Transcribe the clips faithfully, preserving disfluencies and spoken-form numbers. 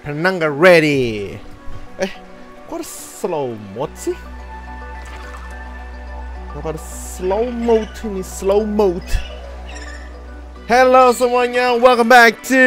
Penangga ready. Eh, kok harus slow mode sih? Kenapa harus slow mode ini? Slow mode. Hello semuanya, welcome back to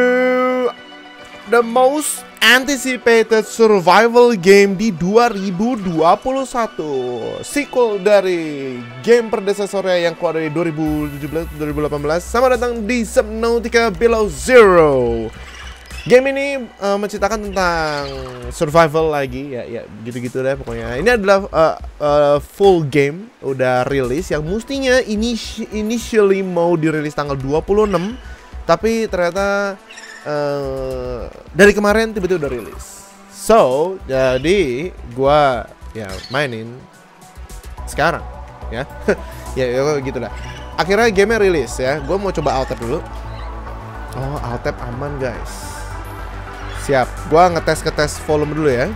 the most anticipated survival game di dua ribu dua puluh satu. Sequel dari game predecesornya yang keluar dari dua ribu tujuh belas dua ribu delapan belas. Selamat datang di Subnautica Below Zero. Game ini uh, menceritakan tentang survival lagi, ya, ya gitu-gitu deh pokoknya. Ini adalah uh, uh, full game, udah rilis yang mestinya initi initially mau dirilis tanggal dua puluh enam, tapi ternyata uh, dari kemarin tiba-tiba udah rilis. So, jadi gua ya mainin sekarang, ya, ya, ya gitu lah. Akhirnya gamenya rilis ya. Gua mau coba alt tab dulu. Oh, alt tab aman guys. Siap, gua ngetes-ngetes volume dulu ya.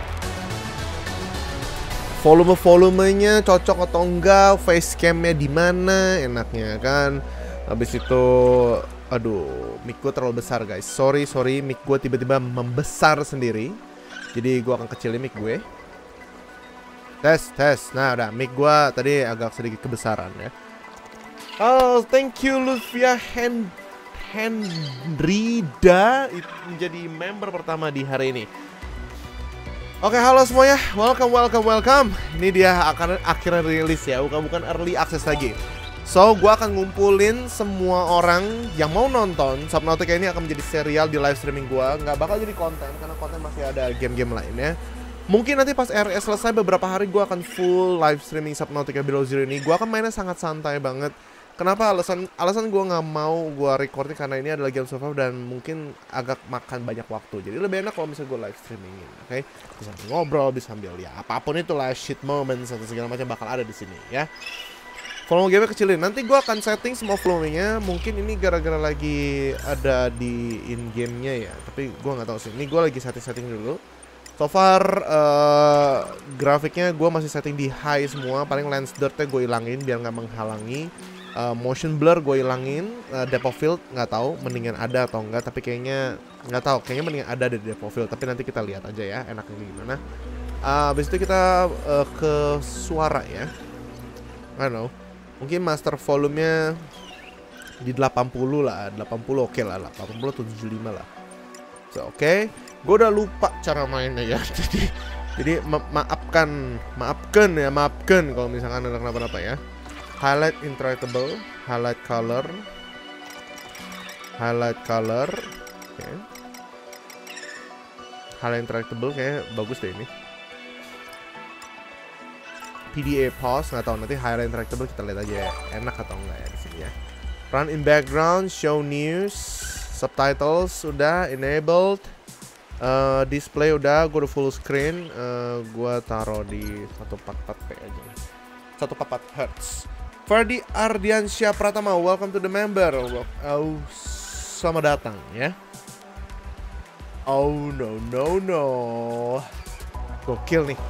Volume-volumenya cocok atau enggak, facecamnya di mana enaknya kan. Habis itu, aduh, mic gua terlalu besar guys. Sorry, sorry, mic gua tiba-tiba membesar sendiri. Jadi gua akan kecilin mic gue. Tes, tes. Nah, udah, mic gua tadi agak sedikit kebesaran ya. Oh, thank you Lufia Hand Hendrida menjadi member pertama di hari ini. Oke, halo semuanya, welcome, welcome, welcome. Ini dia akan akhirnya rilis ya, bukan bukan early access lagi. So, gua akan ngumpulin semua orang yang mau nonton. Subnautica ini akan menjadi serial di live streaming gua. Nggak bakal jadi konten karena konten masih ada game-game lainnya. Mungkin nanti pas R S selesai beberapa hari gua akan full live streaming Subnautica Below Zero ini. Gua akan mainnya sangat santai banget. Kenapa alasan alasan gue nggak mau gue recording karena ini adalah game survival dan mungkin agak makan banyak waktu. Jadi lebih enak kalau misalnya gue live streamingin, oke? Okay? Bisa sambil ngobrol, bisa sambil ya apapun itulah shit moments atau segala macam bakal ada di sini ya. Volume game kecilin. Nanti gue akan setting semua volumenya. Mungkin ini gara-gara lagi ada di in gamenya ya. Tapi gue nggak tahu sih. Ini gue lagi setting-setting dulu. So far uh, grafiknya gue masih setting di high semua. Paling lens dirtnya gue ilangin biar nggak menghalangi. Uh, motion blur gue ilangin, uh, depth of field nggak tahu mendingan ada atau enggak, tapi kayaknya nggak tahu, kayaknya mendingan ada di depth of field, tapi nanti kita lihat aja ya enaknya gimana. Uh, habis itu kita uh, ke suara ya, I don't know, mungkin master volumenya di delapan puluh lah, delapan puluh oke okay lah, delapan puluh atau tujuh puluh lima lah. So, oke, okay. Gue udah lupa cara mainnya ya, jadi jadi ma maafkan, maafkan ya, maafkan kalau misalkan ada kenapa-napa ya. Highlight interactable, highlight color, highlight color, oke. Okay. Highlight interactable kayak bagus deh ini. P D A pause nggak tahu, nanti highlight interactable kita lihat aja ya, enak atau enggak ya di sini ya. Run in background, show news, subtitles sudah enabled, uh, display udah, gue udah full screen, uh, gue taruh di seratus empat puluh empat p aja, seratus empat puluh empat hertz. Ferdi Ardiansyah Pratama, welcome to the member. Oh, selamat datang ya. Oh no no no, gokil nih.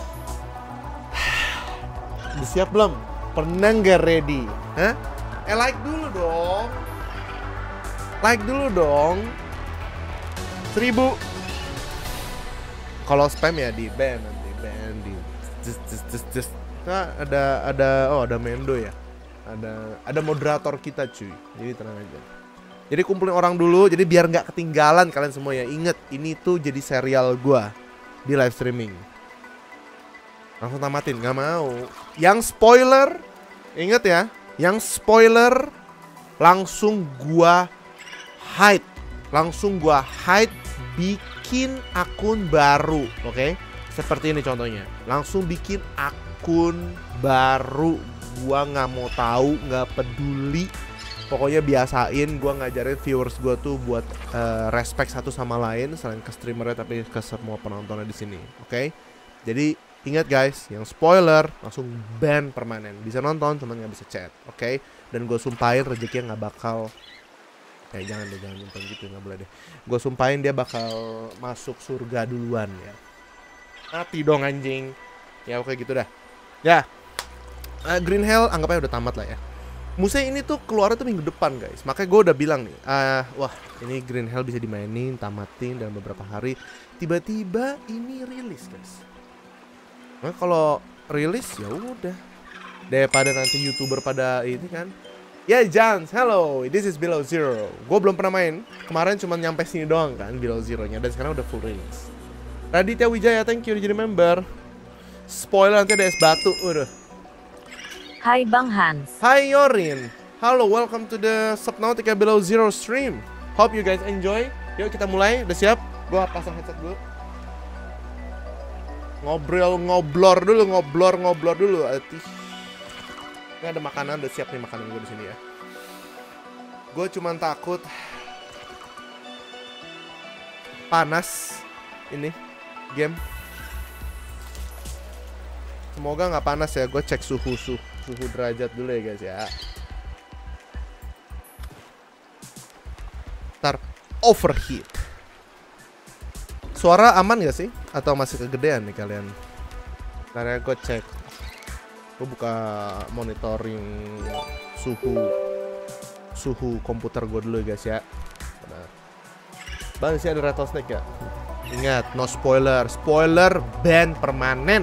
Udah siap belum? Pernah nggak ready? Hah? Eh like dulu dong. Like dulu dong. Seribu. Kalau spam ya di ban nanti ban di just just just just. Nah, ada ada oh ada Mendo ya, ada ada moderator kita cuy, jadi tenang aja. Jadi kumpulin orang dulu, jadi biar nggak ketinggalan kalian semua ya. Ingat ini tuh jadi serial gua di live streaming. Langsung tamatin, nggak mau. Yang spoiler, inget ya, yang spoiler langsung gua hide, langsung gua hide, bikin akun baru, oke? Okay? Seperti ini contohnya, langsung bikin akun akun baru, gua nggak mau tahu, nggak peduli, pokoknya biasain gua ngajarin viewers gua tuh buat uh, respect satu sama lain selain ke streamernya tapi ke semua penontonnya di sini, oke? Okay? Jadi ingat guys, yang spoiler langsung ban permanen, bisa nonton cuman nggak bisa chat, oke? Okay? Dan gue sumpahin rezekinya nggak bakal, eh jangan deh, jangan nonton gitu, nggak boleh deh. Gue sumpahin dia bakal masuk surga duluan ya. Mati dong anjing. Ya oke gitu dah. Ya, uh, Green Hell anggapnya udah tamat lah ya. Musuhnya ini tuh keluarnya tuh minggu depan guys. Makanya gue udah bilang nih, uh, wah ini Green Hell bisa dimainin, tamatin dalam beberapa hari. Tiba-tiba ini rilis guys. Nah kalau rilis ya udah, daripada nanti YouTuber pada ini kan. Ya yeah, Jans, hello, this is Below Zero. Gue belum pernah main, kemarin cuma nyampe sini doang kan Below Zero-nya. Dan sekarang udah full rilis. Raditya Wijaya, thank you udah jadi member. Spoiler nanti ada es batu, udah. Hai Bang Hans. Hai Yorin. Halo, welcome to the Subnautica Below Zero stream. Hope you guys enjoy. Yuk kita mulai, udah siap? Gua pasang headset dulu. Ngobrol, ngoblor dulu, ngoblor, ngoblor dulu. Ini ada makanan, udah siap nih makanan gue di sini ya. Gue cuman takut panas ini game. Semoga nggak panas ya. Gue cek suhu suhu suhu derajat dulu ya guys ya. Ntar overheat. Suara aman gak sih? Atau masih kegedean nih kalian? Ntar ya gue cek. Gue buka monitoring suhu suhu komputer gue dulu ya guys ya. Nah. Bang sih ada rattlesnake ya? Ingat, no spoiler. Spoiler ban permanen.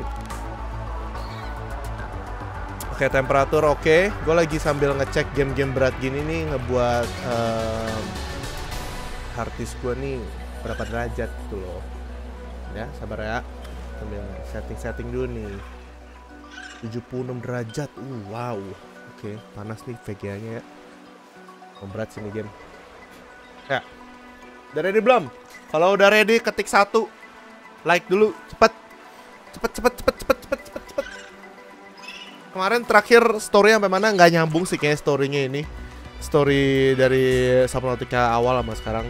Oke, temperatur oke. Okay. Gue lagi sambil ngecek game-game berat gini nih, ngebuat um, hard disk gue nih berapa derajat gitu loh. Ya, sabar ya. Sambil setting-setting dulu nih. tujuh puluh enam derajat. Uh, wow. Oke, okay. Panas nih V G A-nya ya. Oh, berat sini game. Ya. Udah ready belum? Kalau udah ready ketik satu. Like dulu, cepet. Cepet, cepet, cepet, cepet, cepet, cepet, cepet. Kemarin terakhir story sampai mana nggak nyambung sih kayaknya storynya ini. Story dari Subnautica awal sama sekarang.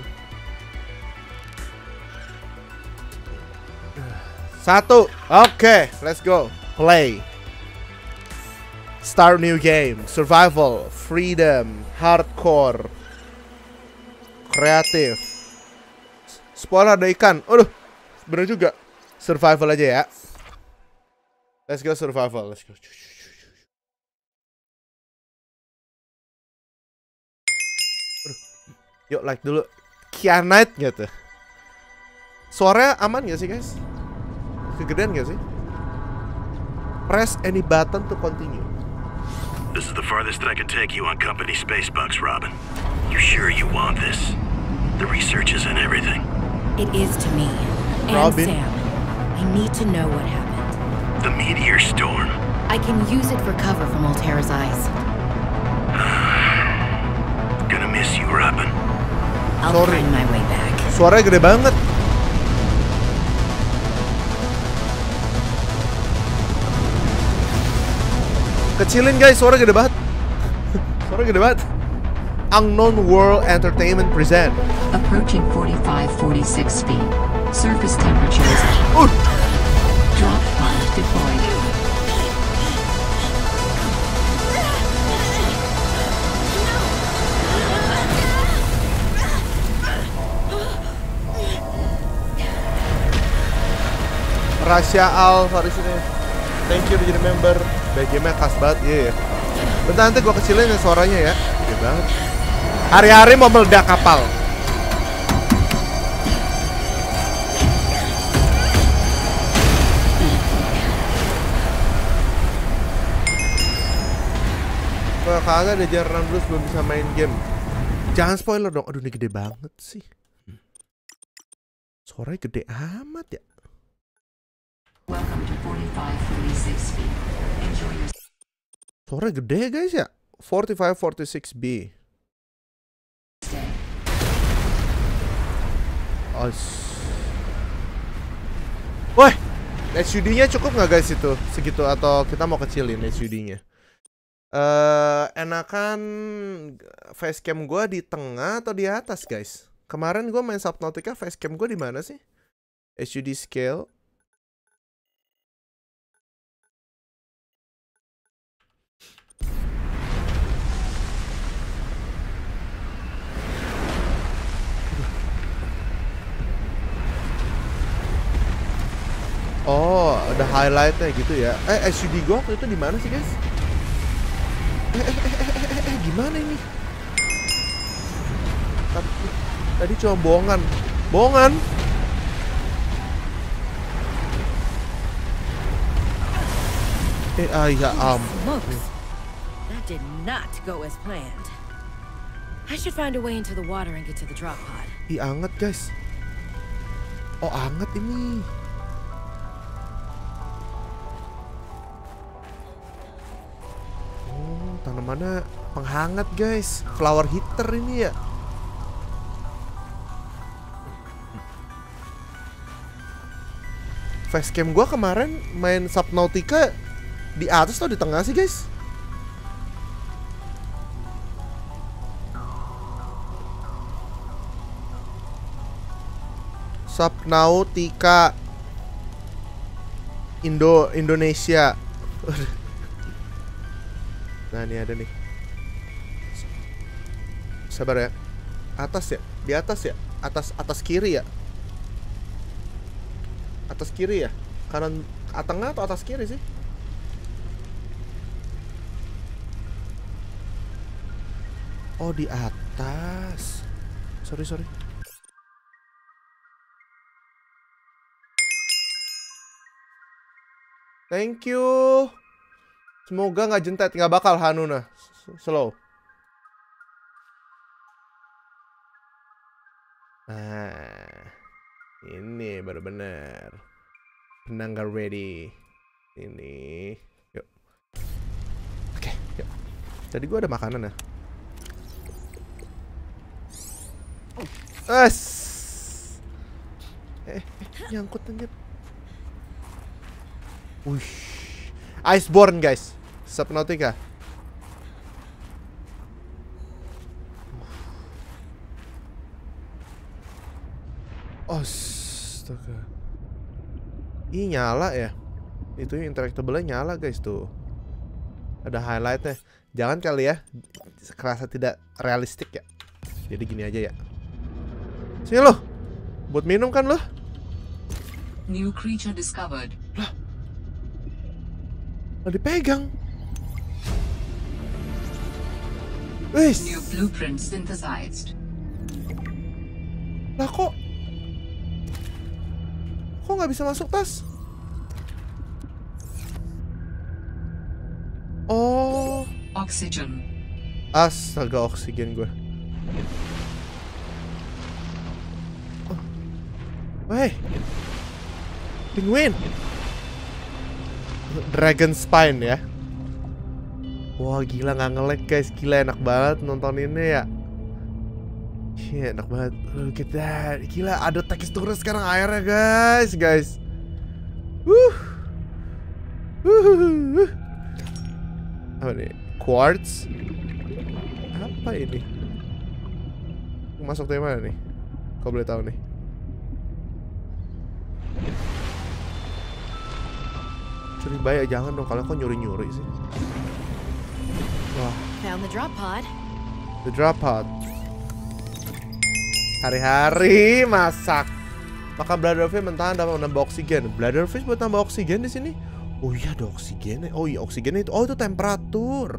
Satu, oke, okay, let's go, play. Start new game, survival, freedom, hardcore, kreatif. Spoiler ada ikan, aduh, bener juga. Survival aja ya. Let's go survival, let's go. Aduh. Yuk like dulu. Kianite nggak tuh? Suaranya aman nggak sih guys? Kegedean gak sih? Press any button to continue. This is the farthest I can take you on company space bucks, Robin. You sure you want this? The research is in everything. It is to me. And Robin. Sam. I need to know what happened. The meteor storm. I can use it for cover from Altair's eyes. Gonna miss you, Robin. I'll Sorry. find my way back. Suaranya gede banget. Kecilin guys, suara gede banget. Suara gede banget. Unknown World Entertainment present. Approaching forty-five forty-six speed. Surface temperatures. Uh. Drop pod deployed. Rasya Al Faris ini. Thank you udah jadi member. Game-nya khas banget, iya ya. Bentar nanti gue kecilin ya suaranya ya. Gede banget. Hari-hari mau meledak kapal. Kalau kagak ada jar enam belas belum bisa main game. Jangan spoiler dong. Aduh ini gede banget sih. Suaranya gede amat ya. Welcome to forty-five forty-six speed. Enjoy your Suara gede guys ya. forty-five forty-six B. stay. Oh. Woi, H U D-nya cukup nggak guys itu? Segitu atau kita mau kecilin H U D-nya? Eh, uh, enakan facecam gue di tengah atau di atas guys? Kemarin gue main Subnautica, facecam gue di mana sih? H U D scale. Oh, ada highlightnya gitu ya. Eh, H U D gue waktu itu di mana sih guys? Eh, eh, eh, eh, eh, gimana ini? Tadi, tadi cuma bohongan. Bohongan. Eh, ah, ya ampun. That did not go as planned. I should find a way into the water and get to the drop pod. Ih, anget guys. Oh, anget ini. Oh, tanamannya penghangat guys. Flower heater ini ya. Facecam gua kemarin main Subnautica di atas atau di tengah sih guys? Subnautica Indo Indonesia. Nah, ini ada nih. Sabar ya. Atas ya? Di atas ya? Atas atas kiri ya? Atas kiri ya? Kanan, tengah atau atas kiri sih? Oh, di atas. Sorry, sorry. Thank you. Semoga nggak jentet, nggak bakal Hanuna. Slow. Nah, ini baru bener. Penangga ready. Ini. Yuk. Oke, yuk. Tadi gua ada makanan ya. Es. Eh, eh, nyangkut anjir. Wih. Iceborne guys. Subnautica. Astaga. Ih, nyala ya. Itu interactable-nya nyala guys tuh. Ada highlightnya. Jangan kali ya. Kerasa tidak realistik ya. Jadi gini aja ya. Sini lo. Buat minum kan lo? New creature discovered. Lah. Lah dipegang. Wis. New blueprint synthesized. Lah kok? Kok nggak bisa masuk tas? Oh. Oxygen. Astaga, oksigen gue. Oh. Weh. Penguin. Dragon Spine ya. Wah, gila nggak nge-lag guys. Gila enak banget nonton ini ya. Iya, enak banget. Look at that. Gila, ada teksturnya sekarang airnya guys, guys. Wuh. Wuh. Apa nih? Quartz. Apa ini? Masuk dari mana nih? Kau boleh tahu nih. Curi bayar jangan dong, kalian kok nyuri-nyuri sih. Wah. Found the drop pod. The drop pod. Hari-hari masak. Makan Bladderfish mentah dapat menambah oksigen. Bladderfish buat tambah oksigen di sini. Oh iya, ada oksigennya. Oh iya, oksigennya itu. Oh, itu temperatur.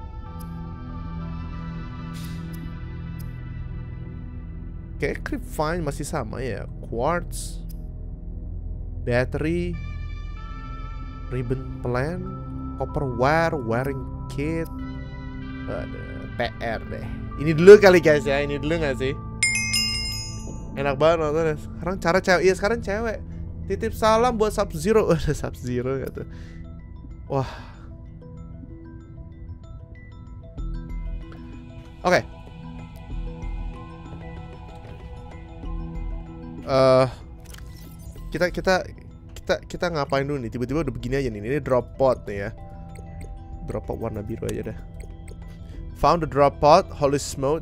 Kayak Creepvine masih sama ya. Quartz, battery, ribbon plant, copper wire, wiring kit. Ada P R deh. Ini dulu kali guys ya. Ini dulu nggak sih? Enak banget nontonnya. Sekarang cara cewek. Iya, sekarang cewek. Titip salam buat Sub-Zero. Ada Sub-Zero gitu. Wah. Oke. Okay. Uh, kita kita kita kita ngapain dulu nih? Tiba-tiba udah begini aja nih. Ini drop pod nih ya. Drop pod warna biru aja dah. Found the drop pod. Holy smoke.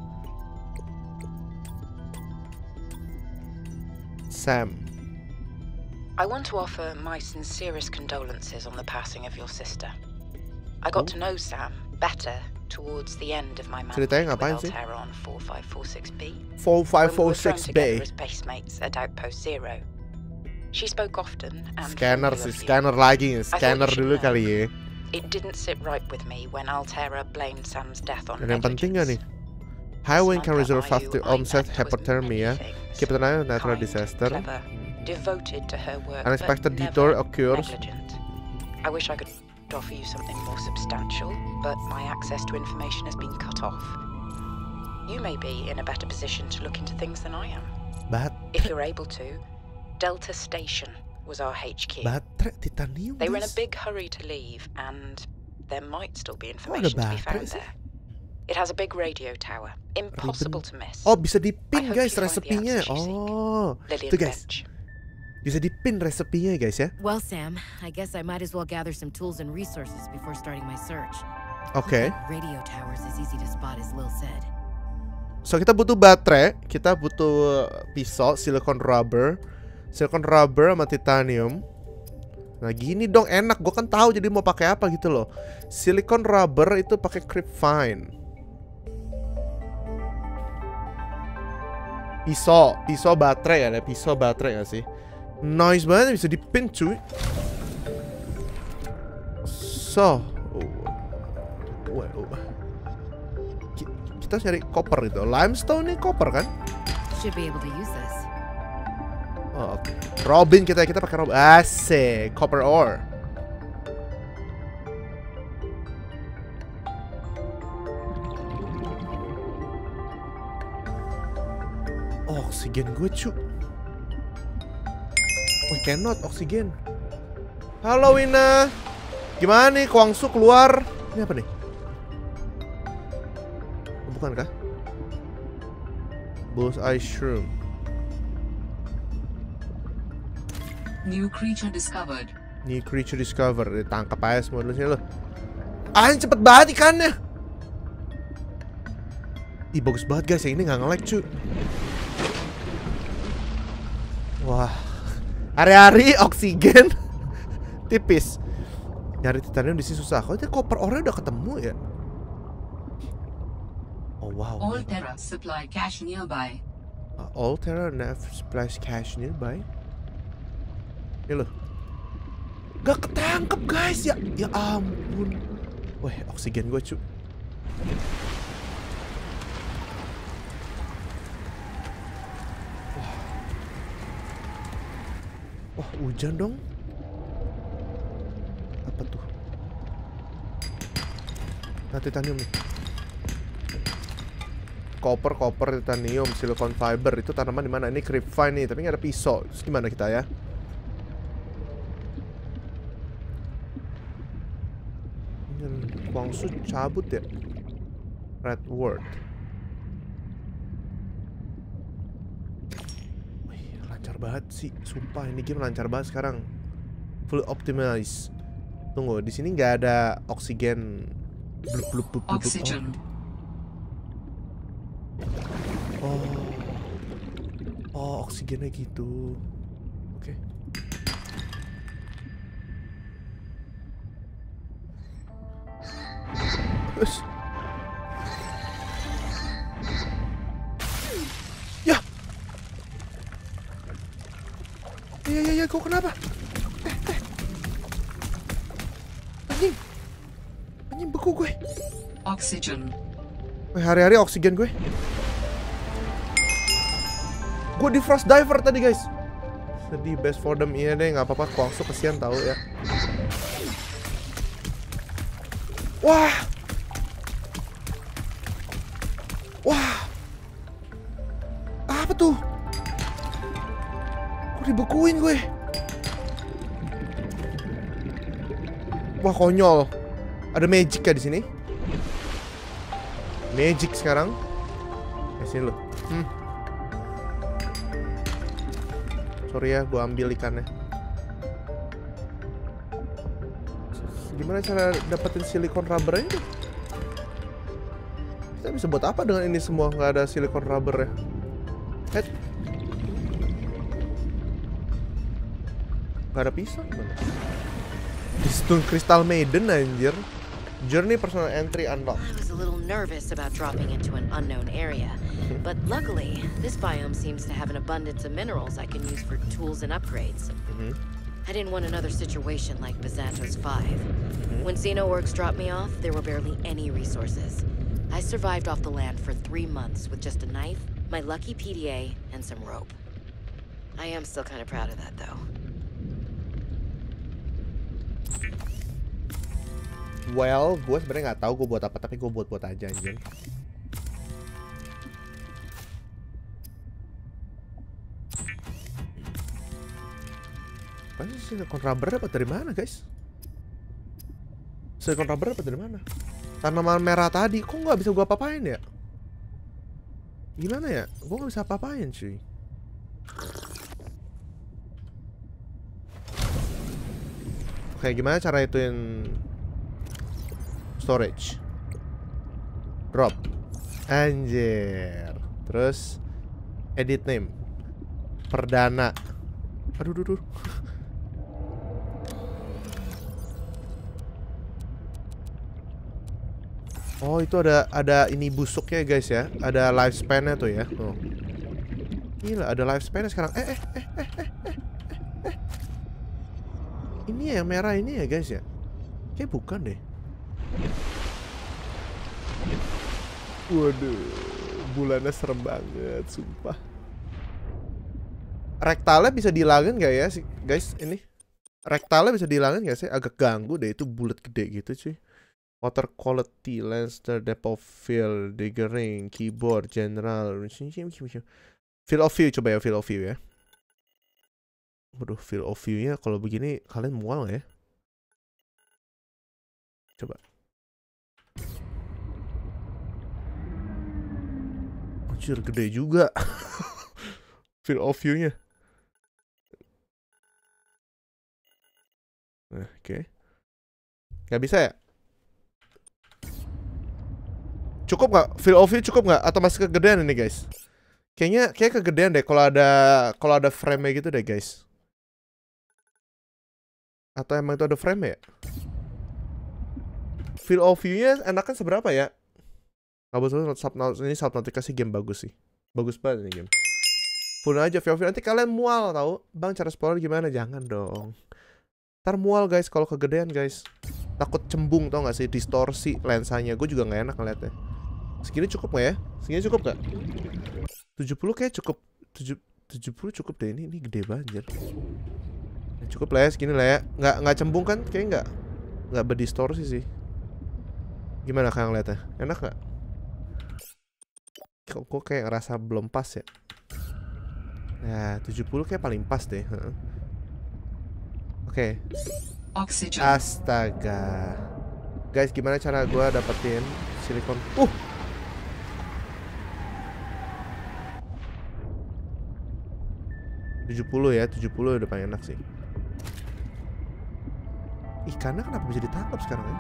Sam. I want to offer my sincerest condolences on the passing of your sister. I got Oh. to know Sam better towards the end of my Ceritanya mandate ngapain with sih? Altera on four five four six B. four five four When we were thrown six together B. as basemates at Outpost Zero. She spoke often and Scanner fondly sih, of you. scanner lagi nih. thought Scanner you should dulu know. kali ya. It didn't sit right with me when Altera blamed Sam's death on Dan yang penting nggak nih? Highway can resolve faster onset hypothermia. Keep an eye on natural disaster. Clever, devoted to her work, Unexpected but detour never occurs. negligent. I wish I could offer you something more substantial, but my access to information has been cut off. You may be in a better position to look into things than I am. Bat If you're able to, Delta Station was our H Q. baterai titanium. They were in a guys. big hurry to leave, and there might still be ada information to be baterai found sih? there. It has a big radio tower, impossible to miss. Oh, bisa dipin I hope guys you find the resepinya. answers you seek. Oh, Lillian itu guys. Bench. Bisa dipin resepinya guys ya. Well, Sam, I guess I might as well gather some tools and resources before starting my search. Oke. Radio towers is easy to spot, as Lil said. So kita butuh baterai, kita butuh pisau, silicon rubber, silicon rubber sama titanium. Nah gini dong enak, gue kan tahu jadi mau pakai apa gitu loh. Silicon rubber itu pakai Creepvine. Pisau, pisau baterai ada pisau baterai gak sih? Nice banget bisa dipin cuy. So, oh. Kita cari copper itu, limestone nih copper kan? Should be able to use this. Oh, oke. Okay. Robin kita kita pakai Robin. Asik, copper ore. Oh, oksigen gue cu. We cannot oksigen. Halo Wina. Gimana nih Kwangsu keluar? Ini apa nih? Oh, bukan kah? Bullseye shroom. New creature discovered. New creature discovered. Ditangkap aja semua dulu sini lo. Ah, cepet banget ikannya. Ih, bagus banget guys. Yang ini nggak nge-lag cu. Wah, hari-hari oksigen tipis. Nyari titanium di sini susah. Kok itu copper ore udah ketemu ya? Oh wow. Altera supply cache nearby. Uh, Altera nav splash cache nearby. Ini loh. Gak ketangkep guys ya. Ya ampun. Wah, oksigen gue cu. Wah. Wah, hujan dong. Apa tuh? Nah, titanium nih. Copper, copper, titanium, silicon fiber. Itu tanaman di mana? Ini Creepvine nih, tapi nggak ada pisau. Terus gimana kita ya? Kwangsu cabut ya. Redwood. Wih, lancar banget sih. Sumpah ini game lancar banget sekarang. Full optimize. Tunggu, di sini nggak ada oksigen. Blup, blup, blup, blup. Oxygen. Oh. Oh, oksigennya gitu. Oke. Okay. Us. Ya. Iya iya iya, kau kenapa? Eh eh. Anjing. Anjing beku gue. Oxygen. Hari-hari oksigen gue. Gue di frost diver tadi guys. Sedih, best for them. Iya deh, nggak apa-apa. Kwangsu kesian tahu ya. Wah. Wah. Apa tuh? Kok dibekuin gue? Wah, konyol. Ada magic ya di sini? Magic sekarang. Di sini loh. Hmm. Sorry ya, gue ambil ikannya. Gimana cara dapetin silicon rubbernya itu? Kita bisa buat apa dengan ini semua? Nggak ada silicon rubber ya. Head. Nggak ada pisau gimana? Stone Crystal Maiden anjir. Journey personal entry unlocked. I was a little nervous about dropping into an unknown area, but luckily, this biome seems to have an abundance of minerals I can use for tools and upgrades. Mm-hmm. I didn't want another situation like Bizantos five. When Xenoworks dropped me off, there were barely any resources. I survived off the land for three months with just a knife, my lucky P D A, and some rope. I am still kind of proud of that, though. Well, gue sebenarnya nggak tahu gue buat apa, tapi gue buat-buat aja anjing. Apa sih silikon rubber dapat dari mana, guys? Silikon rubber dapat dari mana? Tanaman merah tadi, kok nggak bisa gue apa-apain ya? Gimana ya? Gue nggak bisa apa-apain, cuy. Oke, gimana cara ituin storage? Drop. Anjir. Terus edit name. Perdana. Aduh, aduh, aduh. Oh, itu ada ada ini busuknya guys ya. Ada lifespan-nya tuh ya. Tuh. Gila, ada lifespan-nya sekarang. Eh, eh, eh, eh, eh, eh, eh. Ini yang merah ini ya guys ya. Kayak bukan deh. Waduh, bulannya serem banget, sumpah. Rektalnya bisa dihilangin gak ya sih guys ini? Rektalnya bisa dihilangin gak sih? Agak ganggu deh, itu bulat gede gitu cuy. Water quality, Lancer, depth of field, diggering, keyboard, general, field of view, coba ya field of view ya. Waduh, field of view-nya kalau begini kalian mual gak ya? Coba. Anjir, gede juga. Field of view-nya. Nah, oke. Okay. Gak bisa ya? Cukup nggak? Field of view cukup nggak? Atau masih kegedean ini guys? Kayaknya kayak kegedean deh kalau ada kalau ada frame gitu deh guys. Atau emang itu ada frame ya? Field of view-nya enakan seberapa ya? Nggak betul, ini subnautica sih game bagus sih. Bagus banget ini game. Full aja field of view. Nanti kalian mual tahu? Bang, cara spoiler gimana? Jangan dong. Ntar mual guys kalau kegedean guys. Takut cembung tau gak sih? Distorsi lensanya. Gue juga gak enak ngeliatnya. Segini cukup gak ya? Segini cukup gak? tujuh puluh kayak cukup. tujuh puluh cukup deh. Ini, ini gede banget. Cukup lah ya segini lah ya. Nggak, nggak cembung kan? Kayaknya nggak. Nggak berdistorsi sih. Gimana kalian ngeliatnya? Enak gak? Kok, kok kayak ngerasa belum pas ya? Nah, tujuh puluh kayak paling pas deh. Oke. Okay. Oxygen. Astaga. Guys, gimana cara gue dapetin silikon? Uh. tujuh puluh ya, tujuh puluh udah paling enak sih. Ikannya kenapa bisa ditangkap sekarang ya?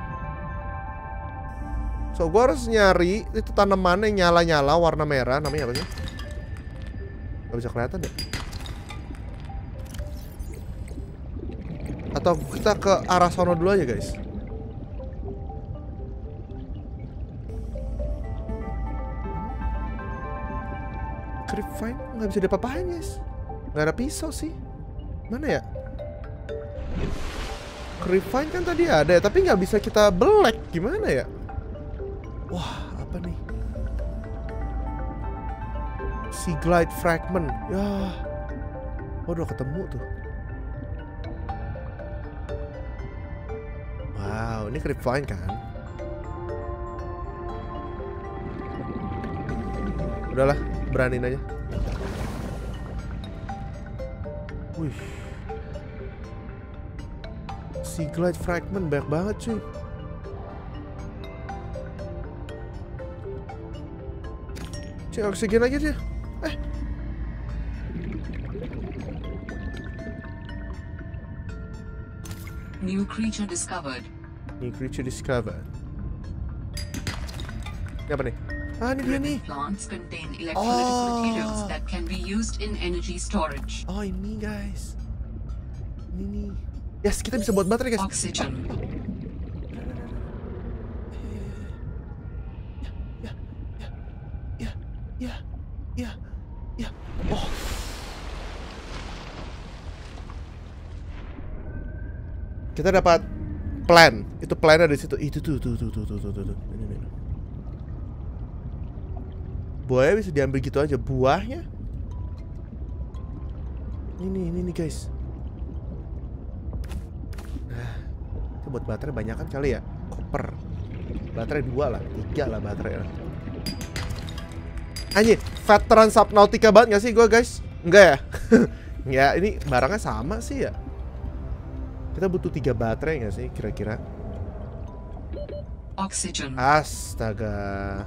So, gue harus nyari itu tanaman yang nyala-nyala warna merah. Namanya apa sih? Gak bisa kelihatan deh. Atau kita ke arah sono dulu aja guys. Creepvine nggak bisa diapa-apain guys. Nggak ada pisau sih. Mana ya? Creepvine kan tadi ada ya, tapi nggak bisa kita belek. Gimana ya? Wah, apa nih? Sea Glide Fragment. Ya. Oh, udah ketemu tuh. Wow, ini Creepvine kan? Udahlah, beraniin aja. Wih. Sea Glide Fragment banyak banget cuy. Cek oksigen lagi dia. Eh. New creature discovered. New creature discovered. Ini apa nih? Ah, ini dia nih. Plants contain electrolytic Oh. materials that can be used in energy storage. Oh, ini guys. Ini nih. Yes, kita bisa buat baterai guys. Oxygen. Ya, ya, ya, ya, ya, ya. Oh. Kita dapat plan. Itu plannya di situ. Itu tuh tuh tuh tuh tuh tuh tuh. Ini, ini. Buahnya bisa diambil gitu aja. Buahnya. Ini ini nih guys. Nah, itu buat baterai banyak kan kali ya. Koper. Baterai dua lah, tiga lah baterai lah. Anjir, veteran Subnautica banget gak sih gue guys? Enggak ya? Ya ini barangnya sama sih ya. Kita butuh tiga baterai gak sih kira-kira? Oxygen. Astaga.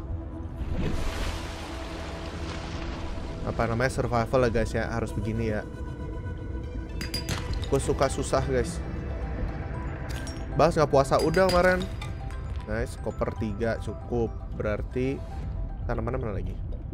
Apa namanya, survival lah guys ya. Harus begini ya. Gue suka susah guys. Bas gak puasa udah kemarin. Nice, koper tiga cukup. Berarti tanamannya mana lagi?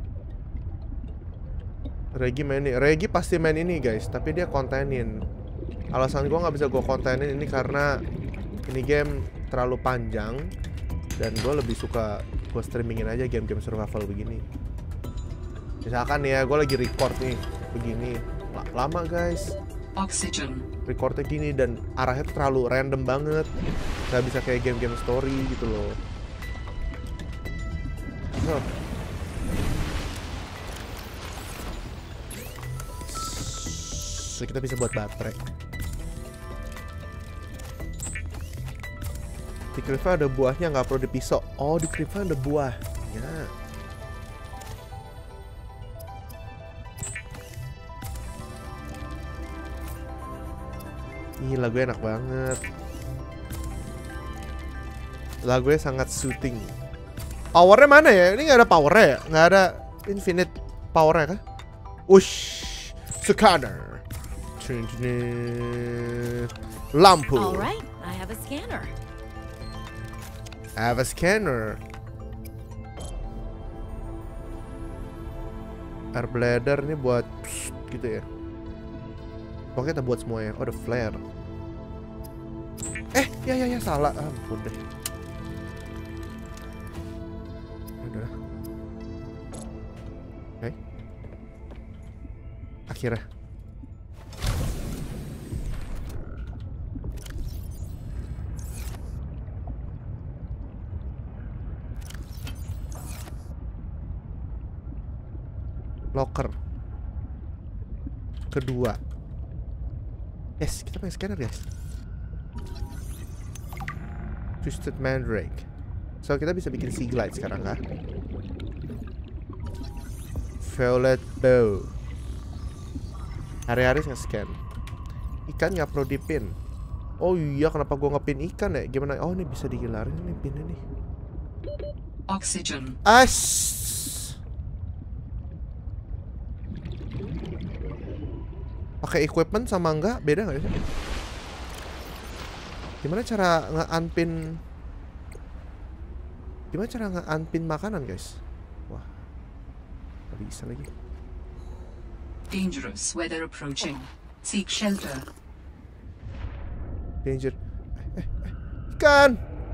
Regi main ini. Regi pasti main ini guys. Tapi dia kontenin. Alasan gue gak bisa gue kontenin ini karena ini game terlalu panjang. Dan gue lebih suka gue streamingin aja game-game survival begini. Misalkan nih ya, gue lagi record nih begini. Lama guys. Oxygen. Recordnya gini dan arahnya terlalu random banget. Gak bisa kayak game-game story gitu loh. Huh. So, kita bisa buat baterai. Di Cliffhanger ada buahnya, nggak perlu dipisau. Oh, di Cliffhanger ada buahnya. Ih, lagunya enak banget. Lagunya sangat soothing. Powernya mana ya? Ini nggak ada powernya ya? Nggak ada infinite powernya kah? Ush, scanner. Lampu. Alright, I have a scanner. I have a scanner. Air bladder ini buat psst, gitu ya. Pokoknya kita buat semuanya. Oh, ada flare. Eh, ya ya ya salah. Ampun deh. Udah. Oke. Akhirnya. Locker. Kedua. Yes, kita pakai scanner guys. Twisted Mandrake. So kita bisa bikin Sea Glide sekarang kah? Violet Bow. Hari-hari nge-scan. Ikan nggak perlu dipin. Oh iya, kenapa gua ngepin ikan ya? Gimana? Oh, ini bisa digilarin nih pinnya nih. Oxygen. As. Pakai equipment sama enggak beda nggak sih? Gimana cara nge-unpin? Gimana cara nge-unpin makanan guys? Wah, nggak bisa lagi. Dangerous weather approaching. Seek shelter. Danger. Eh, eh, eh. Ikan.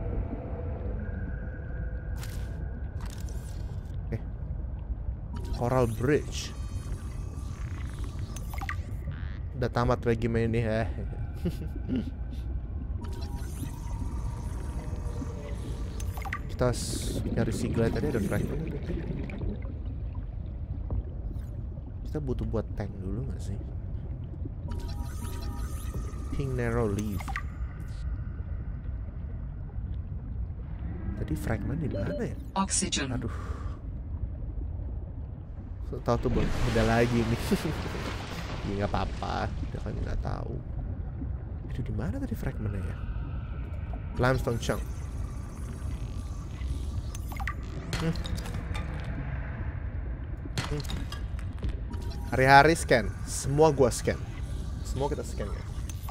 Eh. Coral Bridge. Udah tamat lagi main ini ya. Kita nyari Sea Glide tadi ada fragment. Kita butuh buat tank dulu gak sih? Pink Narrow Leaf. Tadi fragment di mana ya? Oxygen. Aduh. So, tahu tuh beda lagi nih. Ya nggak apa-apa, dia kan nggak tahu. Itu di mana tadi fragmentnya ya? Limestone chunk. Hmm. Hmm. Hari-hari scan, semua gua scan, semua kita scan ya.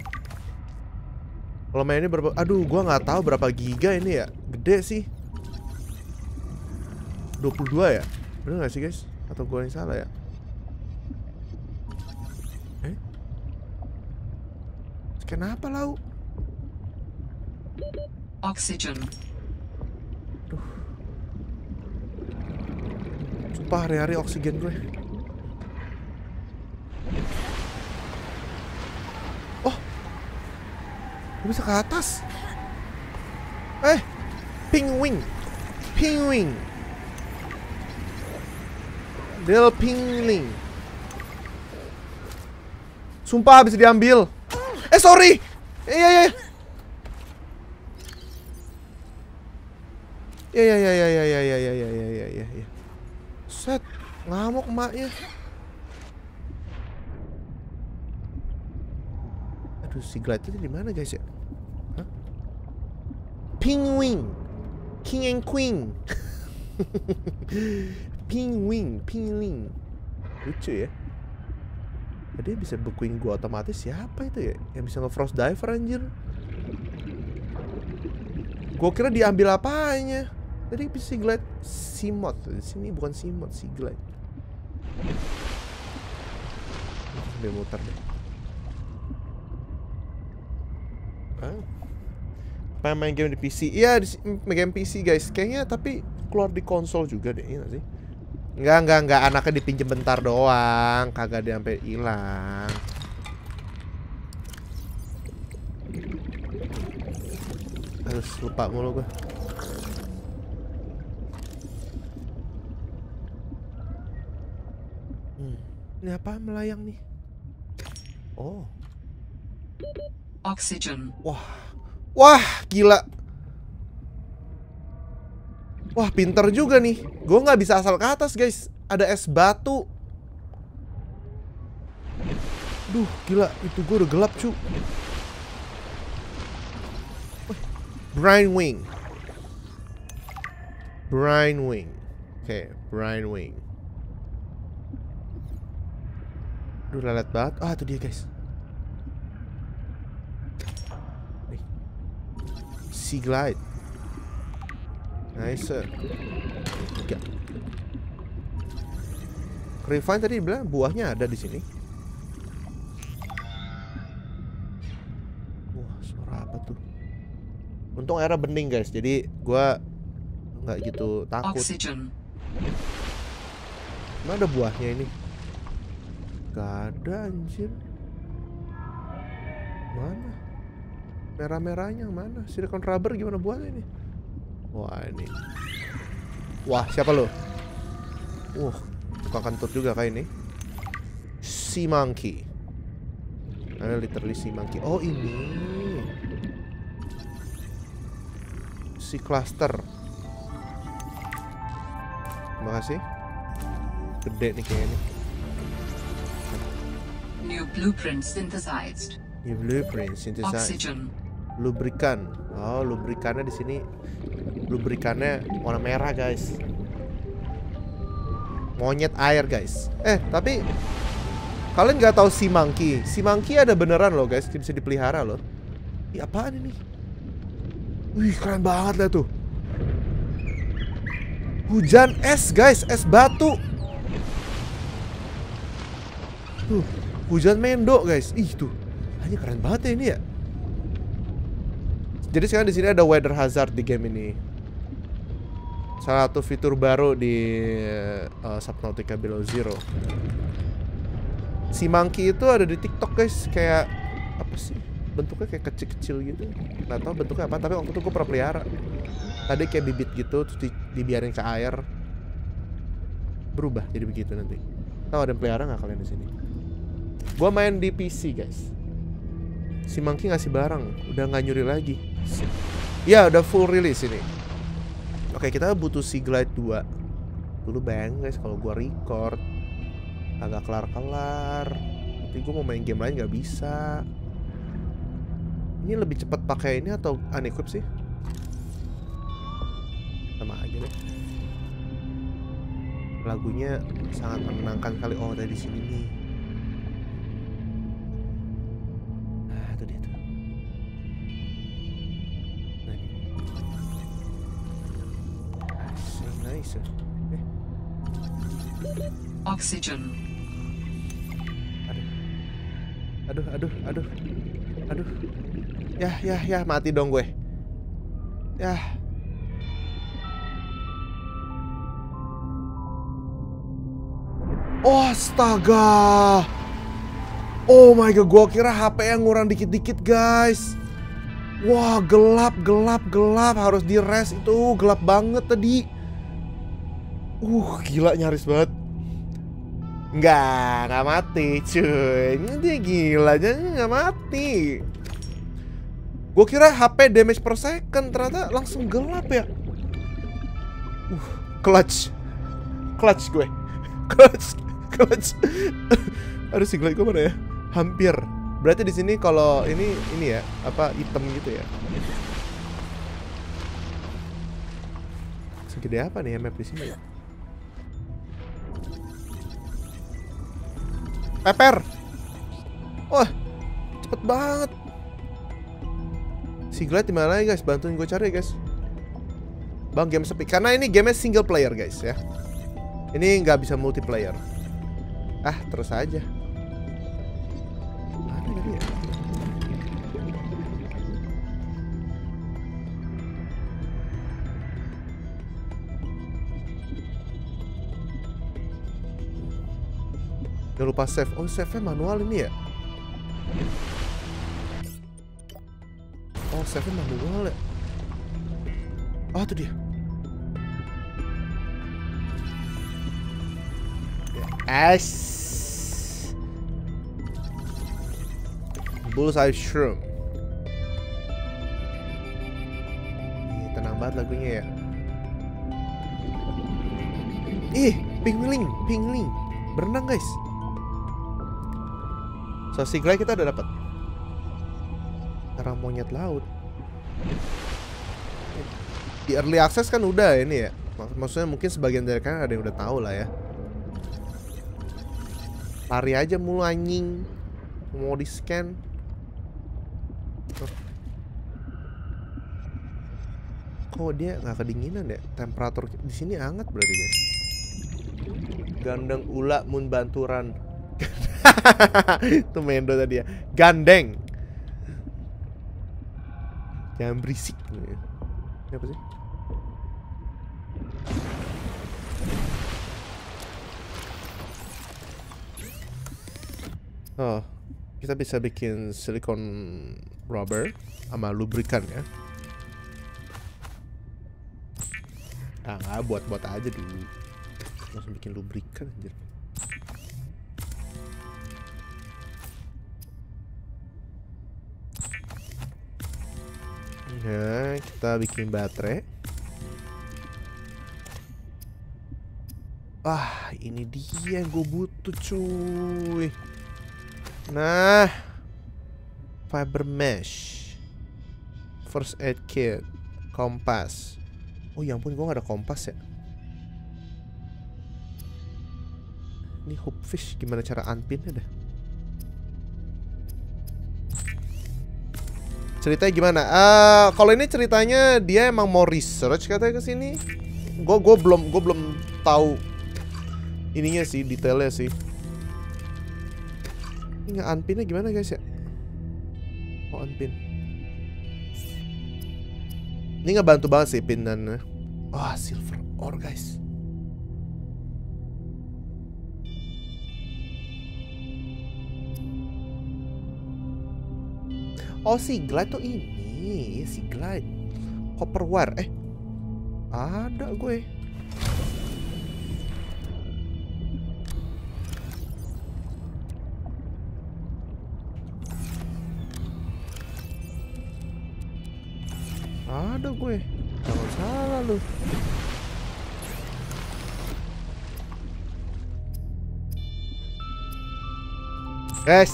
Kalau main ini berapa? Aduh, gua nggak tahu berapa giga ini ya. Gede sih. dua puluh dua ya? Bener nggak sih guys? Atau gua yang salah ya? Kenapa lau? Oxygen. Duh. Sumpah hari-hari oksigen gue. Oh. Gue bisa ke atas. Eh, penguin, penguin, Del Pingling. Sumpah habis diambil. Eh sorry. Iya iya. Iya iya iya iya iya iya iya iya iya iya iya iya. Set, ngamuk emaknya. Aduh, si Glide itu di mana guys ya? Hah? Penguin, King and Queen. Penguin, Pingling. Lucu ya. Tadi bisa bekuin gua otomatis. Siapa itu ya? Yang bisa nge-frost diver anjir. Gua kira diambil apanya. Tadi si Glide Simot. Di sini bukan Simot, si Glide. Sambil muter deh. Ah. Apa main game di P C? Iya, di main game P C guys. Kayaknya tapi keluar di konsol juga deh, iya gak sih? Enggak, enggak, enggak. Anaknya dipinjem bentar doang. Kagak dia sampai hilang. Harus lupa mulu gue. Hmm. Ini apa melayang nih? Oh. Oxygen. Wah. Wah, gila. Wah, pinter juga nih. Gue nggak bisa asal ke atas, guys. Ada es batu. Duh, gila. Itu gue udah gelap, cu. Brine Wing. Brine Wing. Oke, okay, Brine Wing. Duh, lelet banget. Ah, itu dia, guys. Nih. Sea Glide. Nice. Tiga. Refine tadi bilang buahnya ada di sini. Wah, suara apa tuh? Untung airnya bening guys, jadi gua nggak gitu takut. Oxygen. Mana ada buahnya ini? Gak ada anjir. Mana? Merah-merahnya mana? Silicon rubber gimana buahnya ini? Wah ini. Wah siapa lo? Wah tukang kentut juga kayak ini. Sea monkey. Ada literally sea monkey. Oh ini. Sea cluster. Terima kasih. Gede nih kayaknya. New blueprint synthesized. New blueprint synthesized. Oxygen. Lubrikan. Oh lubrikannya di sini. Lubrikannya warna merah guys. Monyet air guys. Eh tapi kalian nggak tahu sea monkey? Sea monkey ada beneran loh guys, bisa dipelihara loh. Ih apaan ini? Wih keren banget lah tuh. Hujan es guys, es batu. Tuh, hujan mendo guys. Ih tuh, hanya keren banget ya ini ya. Jadi sekarang di sini ada weather hazard di game ini. Salah satu fitur baru di uh, Subnautica Below Zero. Si monkey itu ada di TikTok guys, kayak apa sih? Bentuknya kayak kecil-kecil gitu. Nggak tahu bentuknya apa, tapi waktu itu gue pernah pelihara. Tadi kayak bibit gitu, terus di, dibiarin ke air, berubah jadi begitu nanti. Tahu ada yang pelihara nggak kalian di sini? Gue main di P C guys. Si monkey ngasih barang, udah nggak nyuri lagi. Ya udah full release ini. Oke kita butuh Sea Glide dua. Dulu bayang guys kalau gua record agak kelar-kelar. Nanti gua mau main game lain nggak bisa. Ini lebih cepat pakai ini atau unequip sih? Sama aja deh. Lagunya sangat menenangkan kali. Oh ada di sini nih. Oxygen. Aduh, aduh, aduh, aduh. Ya, ya, ya, mati dong gue. Ya. Oh, astaga. Oh my god, gue kira H P yang ngurang dikit-dikit, guys. Wah, gelap, gelap, gelap. Harus di rest itu. Gelap banget tadi. Uh, gila, nyaris banget. Enggak, enggak mati cuy. Ini dia gila aja, enggak mati. Gue kira H P damage per second, ternyata langsung gelap ya. Uh, clutch. Clutch gue. Clutch. Clutch. Aduh, si glide gue mana ya? Hampir. Berarti di sini kalau ini ini ya, apa hitam gitu ya. Segede apa nih ya map di sini ya? Pepper. Wah, cepet banget. Si glide di mana guys? Bantuin gue cari guys. Bang, game sepi. Karena ini game single player guys ya. Ini nggak bisa multiplayer. Ah, terus aja. Mana tadi ya? Jangan lupa save. Oh, save-nya manual ini ya? Oh, save-nya manual ya? Oh, itu dia. As Bullseye Shroom. Ih, tenang banget lagunya ya. Ih, pingling, pingling. Berenang guys. So, si glide kita udah dapat. Sarang monyet laut. Di early access kan udah ini ya. Maksudnya mungkin sebagian dari kalian ada yang udah tahu lah ya. Lari aja mulu anjing. Mau di scan. Kok dia nggak kedinginan ya? Temperatur di sini hangat berarti guys. Gandeng ula mun banturan. Itu Mendo tadi ya. Gandeng. Jangan berisik. Ini apa sih? Oh, kita bisa bikin silicon rubber sama lubrikan ya. Ah, nggak, buat-buat aja dulu. Langsung bikin lubrikan anjir. Nah, kita bikin baterai. Ah, ini dia yang gue butuh cuy. Nah, fiber mesh, first aid kit, kompas. Oh ya ampun, gue gak ada kompas ya. Ini hookfish, gimana cara unpinnya dah? Ceritanya gimana? Uh, kalau ini ceritanya dia emang mau research katanya ke sini. Gue gue belum gue belum tahu ininya sih, detailnya sih. Ini nggak unpinnya gimana guys ya? Oh, unpin. Ini nggak bantu banget sih pinannya. Wah, oh, silver ore guys. Oh, si glide tuh ini, si glide. Copper wire, eh, ada gue. Ada gue. Jangan salah lu. Guys.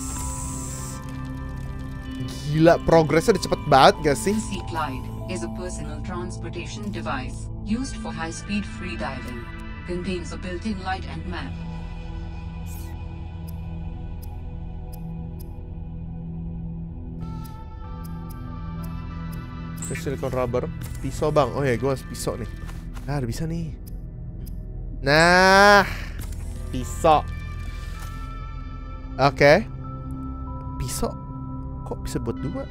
Gila, progresnya udah cepet banget gak sih? Sea Glide is a personal transportation device used for high-speed free diving. Contains a built-in light and map. Silicon rubber, pisau bang. Oh ya, gue harus pisau nih. Nah, udah bisa nih. Nah, pisau. Oke, okay. Pisau. Kok bisa buat dua?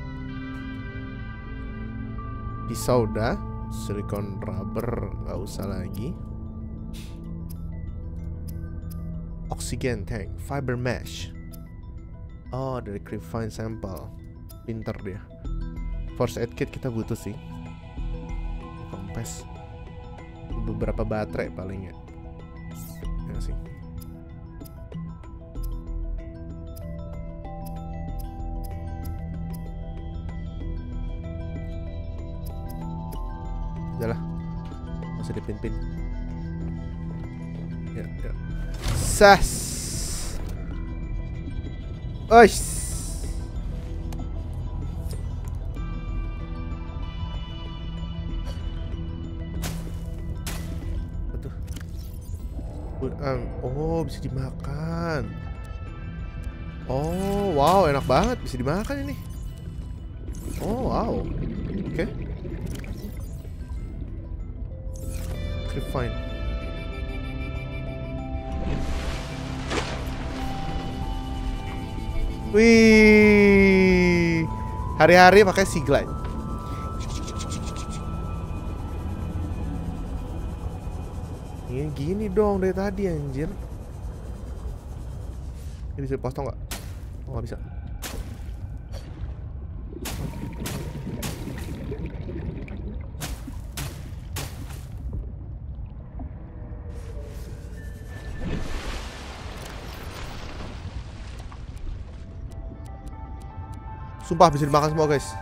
Pisau udah. Silicon rubber nggak usah lagi. Oxygen tank, fiber mesh. Oh, dari Crepine sample. Pinter dia. First aid kit kita butuh sih. Kompres. Beberapa baterai paling ya. Ya sih. Udahlah. Masih dipin-pin. Ya, ya. Sas. Oish. Oh, bisa dimakan. Oh, wow, enak banget, bisa dimakan ini. Oh, wow. Oke. Okay. Refine. Wih. Hari-hari pakai Sea Glide. Ini gini dong dari tadi anjir. Ini bisa potong nggak? Oh, nggak bisa. Sumpah bisa dimakan semua guys.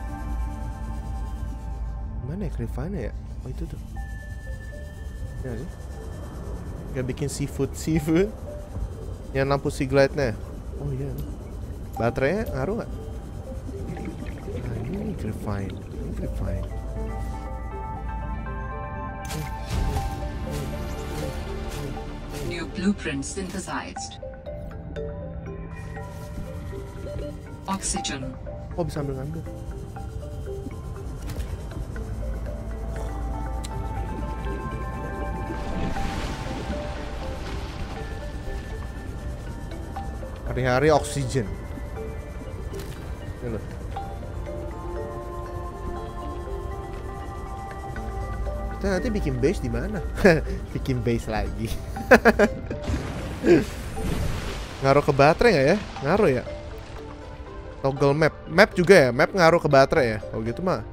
Mana ya Crevana ya? Oh itu tuh. Ya sih. Gak bikin seafood seafood. Yang lampu Sea Glide-nya. Oh iya. Baterainya ngaruh nggak? Nah, ini Crevine. Ini Crevine. New blueprint synthesized. Oxygen. Oh bisa ambil-ambil. Hari-hari oksigen. Ini loh. Kita nanti bikin base di mana? Bikin base lagi. Ngaruh ke baterai nggak ya? Ngaruh ya? Toggle map. Map juga ya? Map ngaruh ke baterai ya? Kalau gitu mah.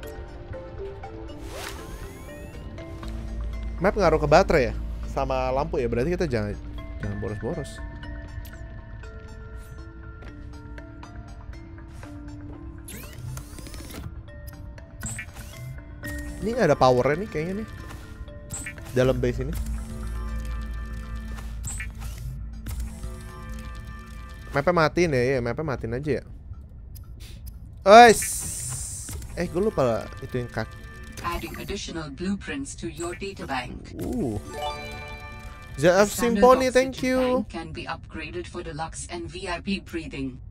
Map ngaruh ke baterai ya? Sama lampu ya? Berarti kita jangan jangan boros-boros. Ini ada powernya nih kayaknya nih. Dalam base ini. Mapnya matiin ya, ya mapnya matiin aja ya. Ois. Eh, gue lupa itu yang kak. Adding additional blueprints to your data bank. Uh. Z F Symphony, thank you. Can be upgraded for deluxe and V I P breathing.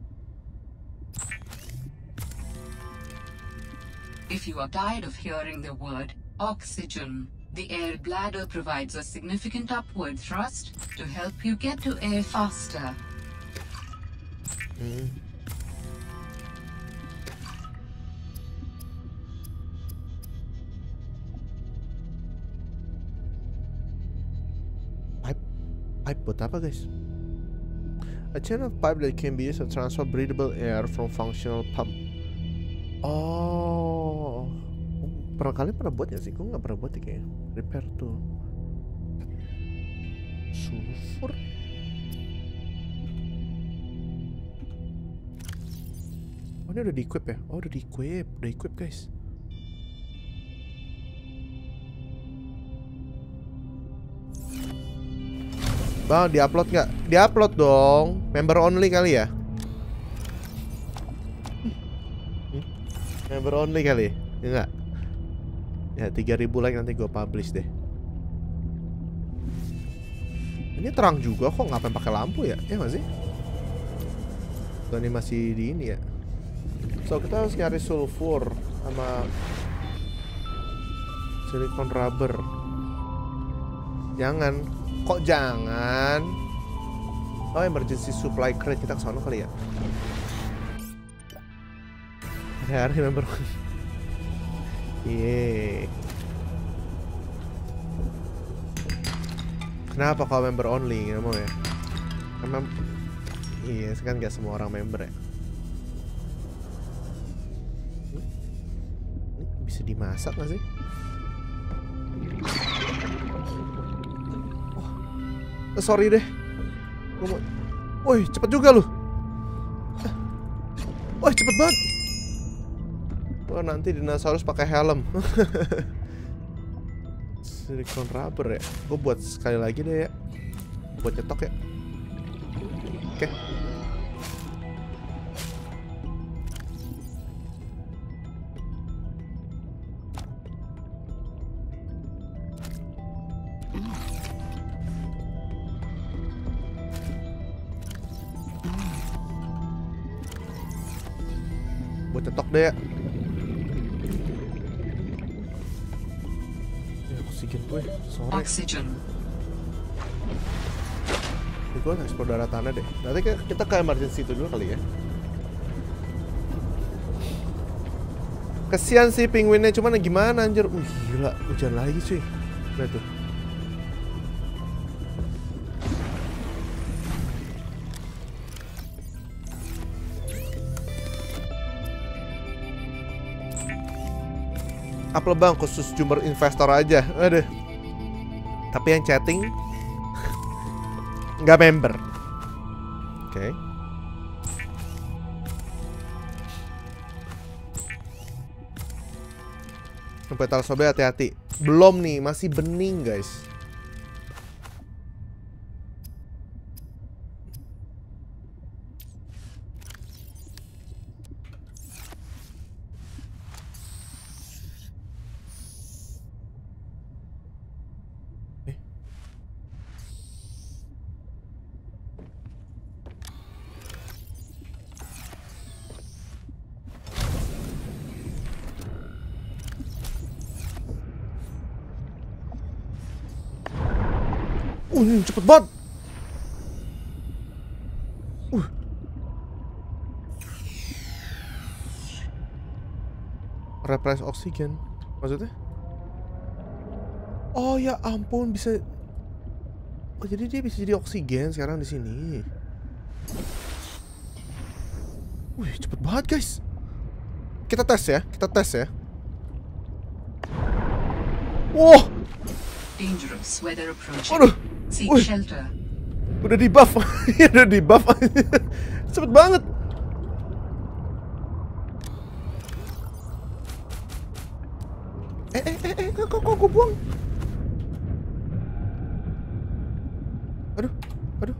If you are tired of hearing the word oxygen, the air bladder provides a significant upward thrust to help you get to air faster. Hmm. Pipe, pipe buat apa guys? A chain of pipe that can be used to transfer breathable air from functional pump. Oh, pernah kalian pernah buat ya sih? Gue nggak pernah buat ya kayaknya. Repair tuh. Sulfur. Oh ini udah di equip ya? Oh udah di equip, udah equip guys. Bang, di-upload nggak? Di-upload dong. Member only kali ya? Member only kali ya? Enggak? Ya tiga ribu like nanti gue publish deh. Ini terang juga kok, ngapain pakai lampu ya? Ya nggak sih? Tuh, ini masih di ini ya. So kita harus nyari sulfur sama silicon rubber. Jangan. Kok jangan? Oh emergency supply crate, kita kesana kali ya. Hari-hari member. Yeay. Kenapa kalau member only nggak mau ya? Karena iya kan nggak semua orang member ya. Bisa dimasak nggak sih? Oh, sorry deh. Gua mau... Woi, cepet juga lu. Woi, cepet banget. Wah, nanti dinosaurus pakai helm. Silikon rubber ya. Gue buat sekali lagi deh ya. Buat nyetok ya. Oke. Buat cetok deh ya. Ya oksigen gue sore. Oxygen. Ini gue eksplor darah tanah deh. Nanti kita ke emergency itu dulu kali ya. Kesian sih penguinnya, cuman gimana anjir. Uh, gila, hujan lagi cuy. Lihat tuh. Apel bang, khusus jumber investor aja. Aduh. Tapi yang chatting nggak member. Oke. Okay. Petal sobe hati-hati. Belum nih, masih bening guys. Uh, cepet banget. Uh. Replace oksigen. Maksudnya? Oh ya ampun, bisa. Oh, jadi dia bisa jadi oksigen sekarang di sini. Wih, cepet banget guys. Kita tes ya, kita tes ya. Wow. Dangerous weather approaching. Waduh. Seek Wih. shelter. Udah di buff. Udah di buff. Cepet banget. Eh eh eh eh kok kok gue buang. Aduh, aduh.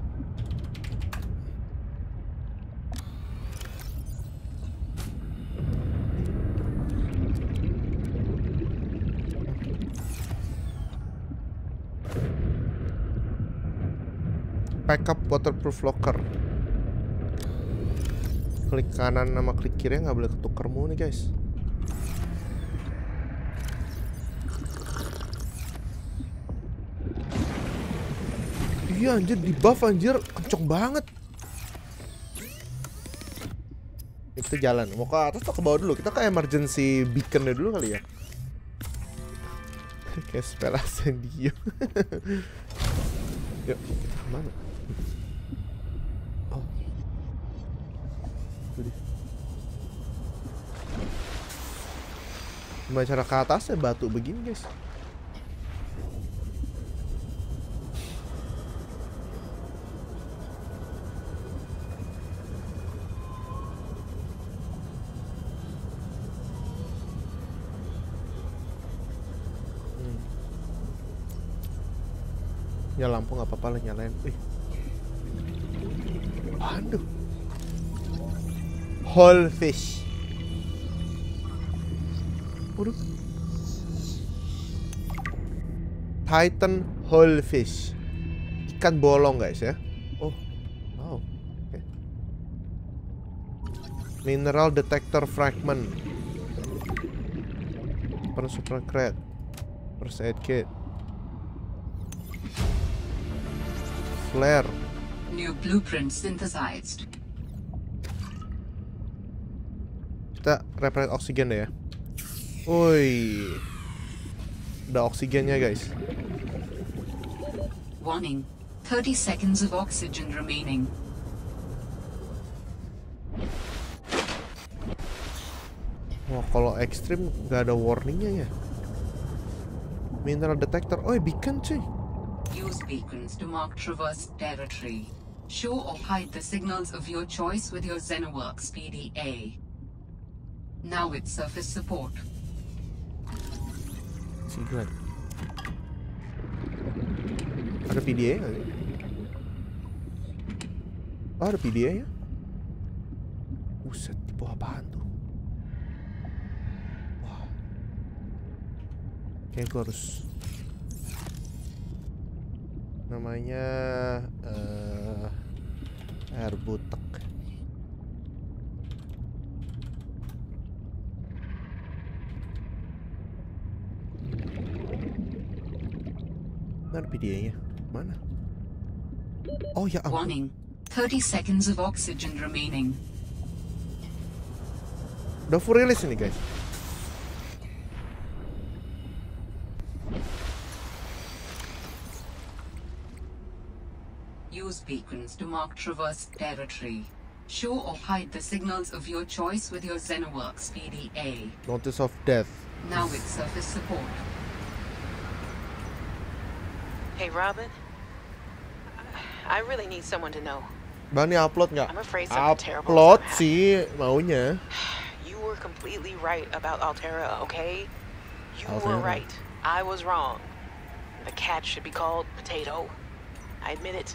Backup waterproof locker. Klik kanan sama klik kiri nggak boleh ketukar mulu nih guys. Iya anjir, di buff anjir, kenceng banget. Ini kita jalan, mau ke atas atau ke bawah dulu? Kita ke emergency beaconnya dulu kali ya. Kayak spell Ascendio. Yuk, mana? Oh. Tuh. Gimana cara ke atasnya batu begini guys? Ya lampu nggak apa-apa lah, nyalain. Ih. Aduh. Whole fish. Waduh. Titan whole fish. Ikan bolong guys ya. Oh. Wow. Okay. Mineral detector fragment. Per super crate. First aid kit. Flare. New blueprint synthesized. Kita replace oksigen deh ya. Woi. Ada oksigennya guys. Warning. thirty seconds of oxygen remaining. Wah, kalau ekstrim nggak ada warningnya ya. Mineral detector. Oh, beacon cuy. Use beacons to mark traversed territory. Show or hide the signals of your choice with your Xenoworks P D A. Now it's surface support. Siglet. Ada P D A nggak sih? Oh, ada P D A ya? Buset, di bawah apaan tuh? Wah. Kayaknya gue harus... Namanya... Uh, air butek. Mana P D A-nya? Mana? Oh ya ampun. Warning. thirty seconds of oxygen remaining. Udah full release ini guys. Use beacons to mark traversed territory. Show or hide the signals of your choice with your Xenoworks P D A. Notice of death. Now it's surface support. Hey, Robin. I really need someone to know. Bang, ini upload nggak? I'm afraid something terrible Upload is gonna sih maunya. You were completely right about Altera, okay? You Altera. were right. I was wrong. The cat should be called Potato. I admit it.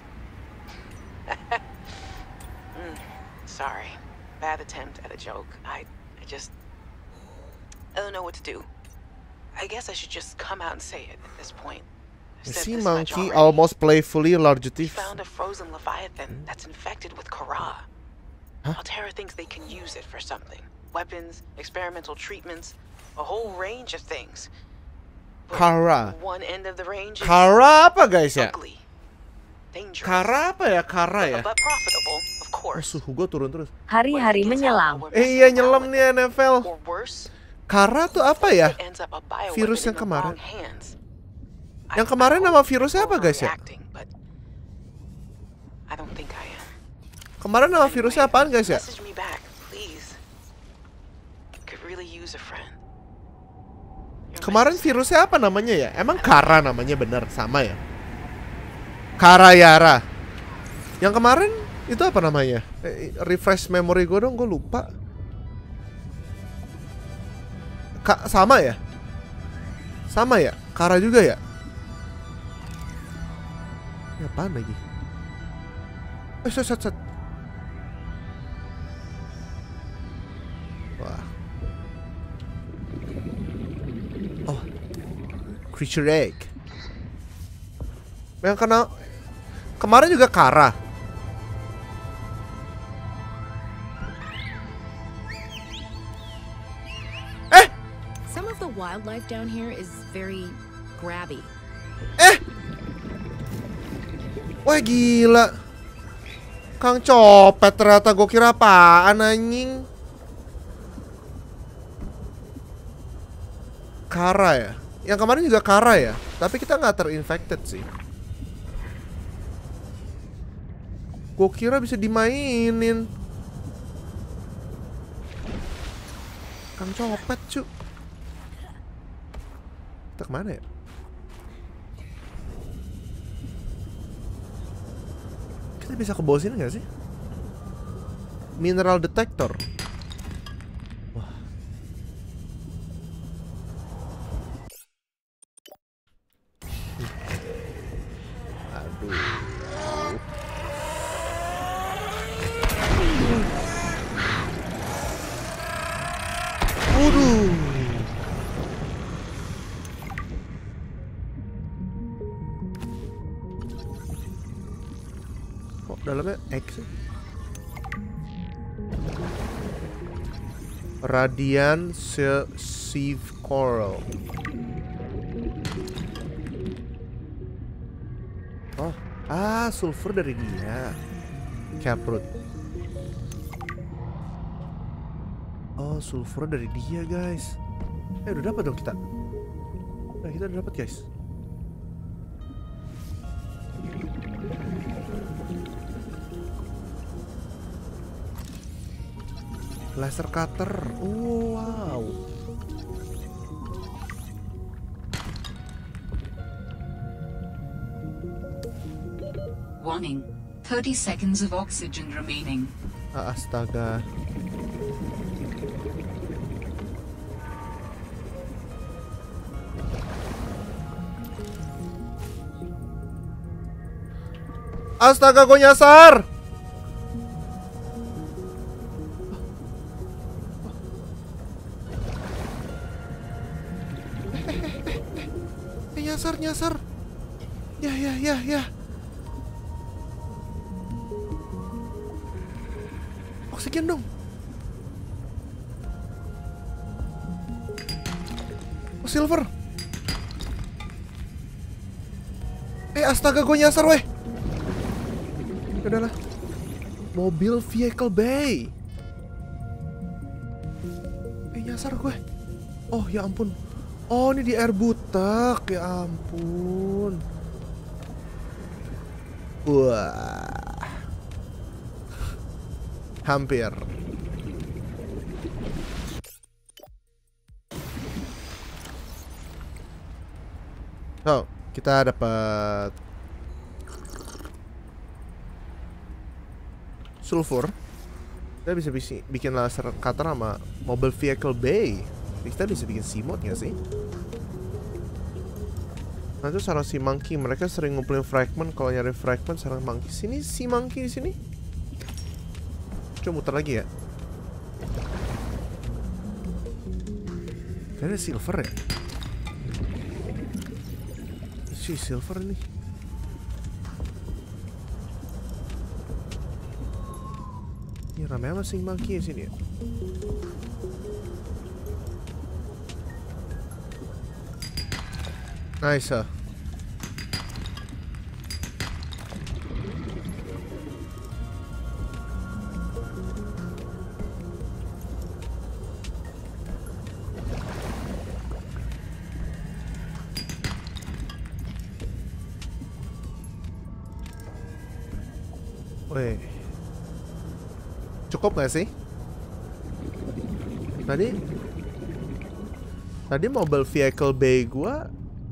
mm, sorry. Bad attempt at a joke. I, I just... I don't know what to do. I guess I should just come out and say it at this point. I've said See this much monkey already. almost playfully We largely. found a frozen leviathan that's infected with Kara. Huh? Altera thinks they can use it for something. Weapons, experimental treatments, a whole range of things. But Kara. one end of the range is Kara apa guys ya? ugly, dangerous, Kara apa ya? Kara ya? but profitable, of Oh, course. suhu gue turun terus. Hari-hari When it gets out menyelam. while we're Eh iya messing nyelam around nih N F L. with it, or worse, Kara tuh apa ya? it ends up a bioweapon Virus in yang the kemarin. wrong hands. Yang I- kemarin I nama hope virusnya apa guys ya? overreacting, but I don't think I am. Kemarin nama virusnya apaan guys ya? Message me back, please. Could really use a friend. Your Kemarin message- virusnya apa namanya ya? Emang Kara namanya bener sama ya? Karayara. Yang kemarin itu apa namanya? Eh, refresh memory gue dong, gue lupa. Ka sama ya? Sama ya? Kara juga ya? Ini apaan lagi? Eh, set, set, set. Wah. Oh. Creature egg. Yang kena kemarin juga Kara. Eh, Some of the wildlife down here is very grabby. eh. Wah gila. Kang copet ternyata, gue kira apaan anjing. Kara ya? Yang kemarin juga Kara ya? Tapi kita nggak terinfected sih. Gue kira bisa dimainin. Kang copet cu. Kita kemana ya? Kita bisa ke bawah sini nggak sih? Mineral detector. Wah. Aduh. Waduh. Kok dalamnya X sih? Radiant Sieve Coral. Oh, ah, sulfur dari dia. Caproot. Oh, sulfur dari dia, guys. Eh, udah dapat dong kita. Nah, kita udah dapat, guys. Laser cutter. Oh, wow. Warning. thirty seconds of oxygen remaining. Ah, astaga. Astaga, gue nyasar. Eh, nyasar, nyasar. Ya, ya, ya, ya. Oksigen dong. Oh, silver. Eh, astaga, gue nyasar, weh. Udahlah. Mobil vehicle bay. Eh, nyasar gue. Oh, ya ampun. Oh, ini di air butek. Ya ampun. Wah. Hampir. So, kita dapat sulfur. Kita bisa bikin laser cutter sama mobile vehicle bay. Kita bisa bikin C-mod gak sih? Nah, itu sarang si monkey. Mereka sering ngumpulin fragment. Kalau nyari fragment sarang monkey. Sini si monkey di sini. Coba muter lagi ya. Kayaknya ada silver ya. Si silver nih. Ini rame sama sing monkey di sini ya. Nice. Uh. Weh. Cukup gak sih? Tadi Tadi mobile vehicle bay gua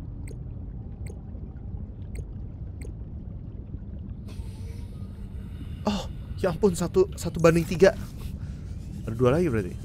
oh, ya ampun, satu, satu banding tiga. Ada dua lagi berarti.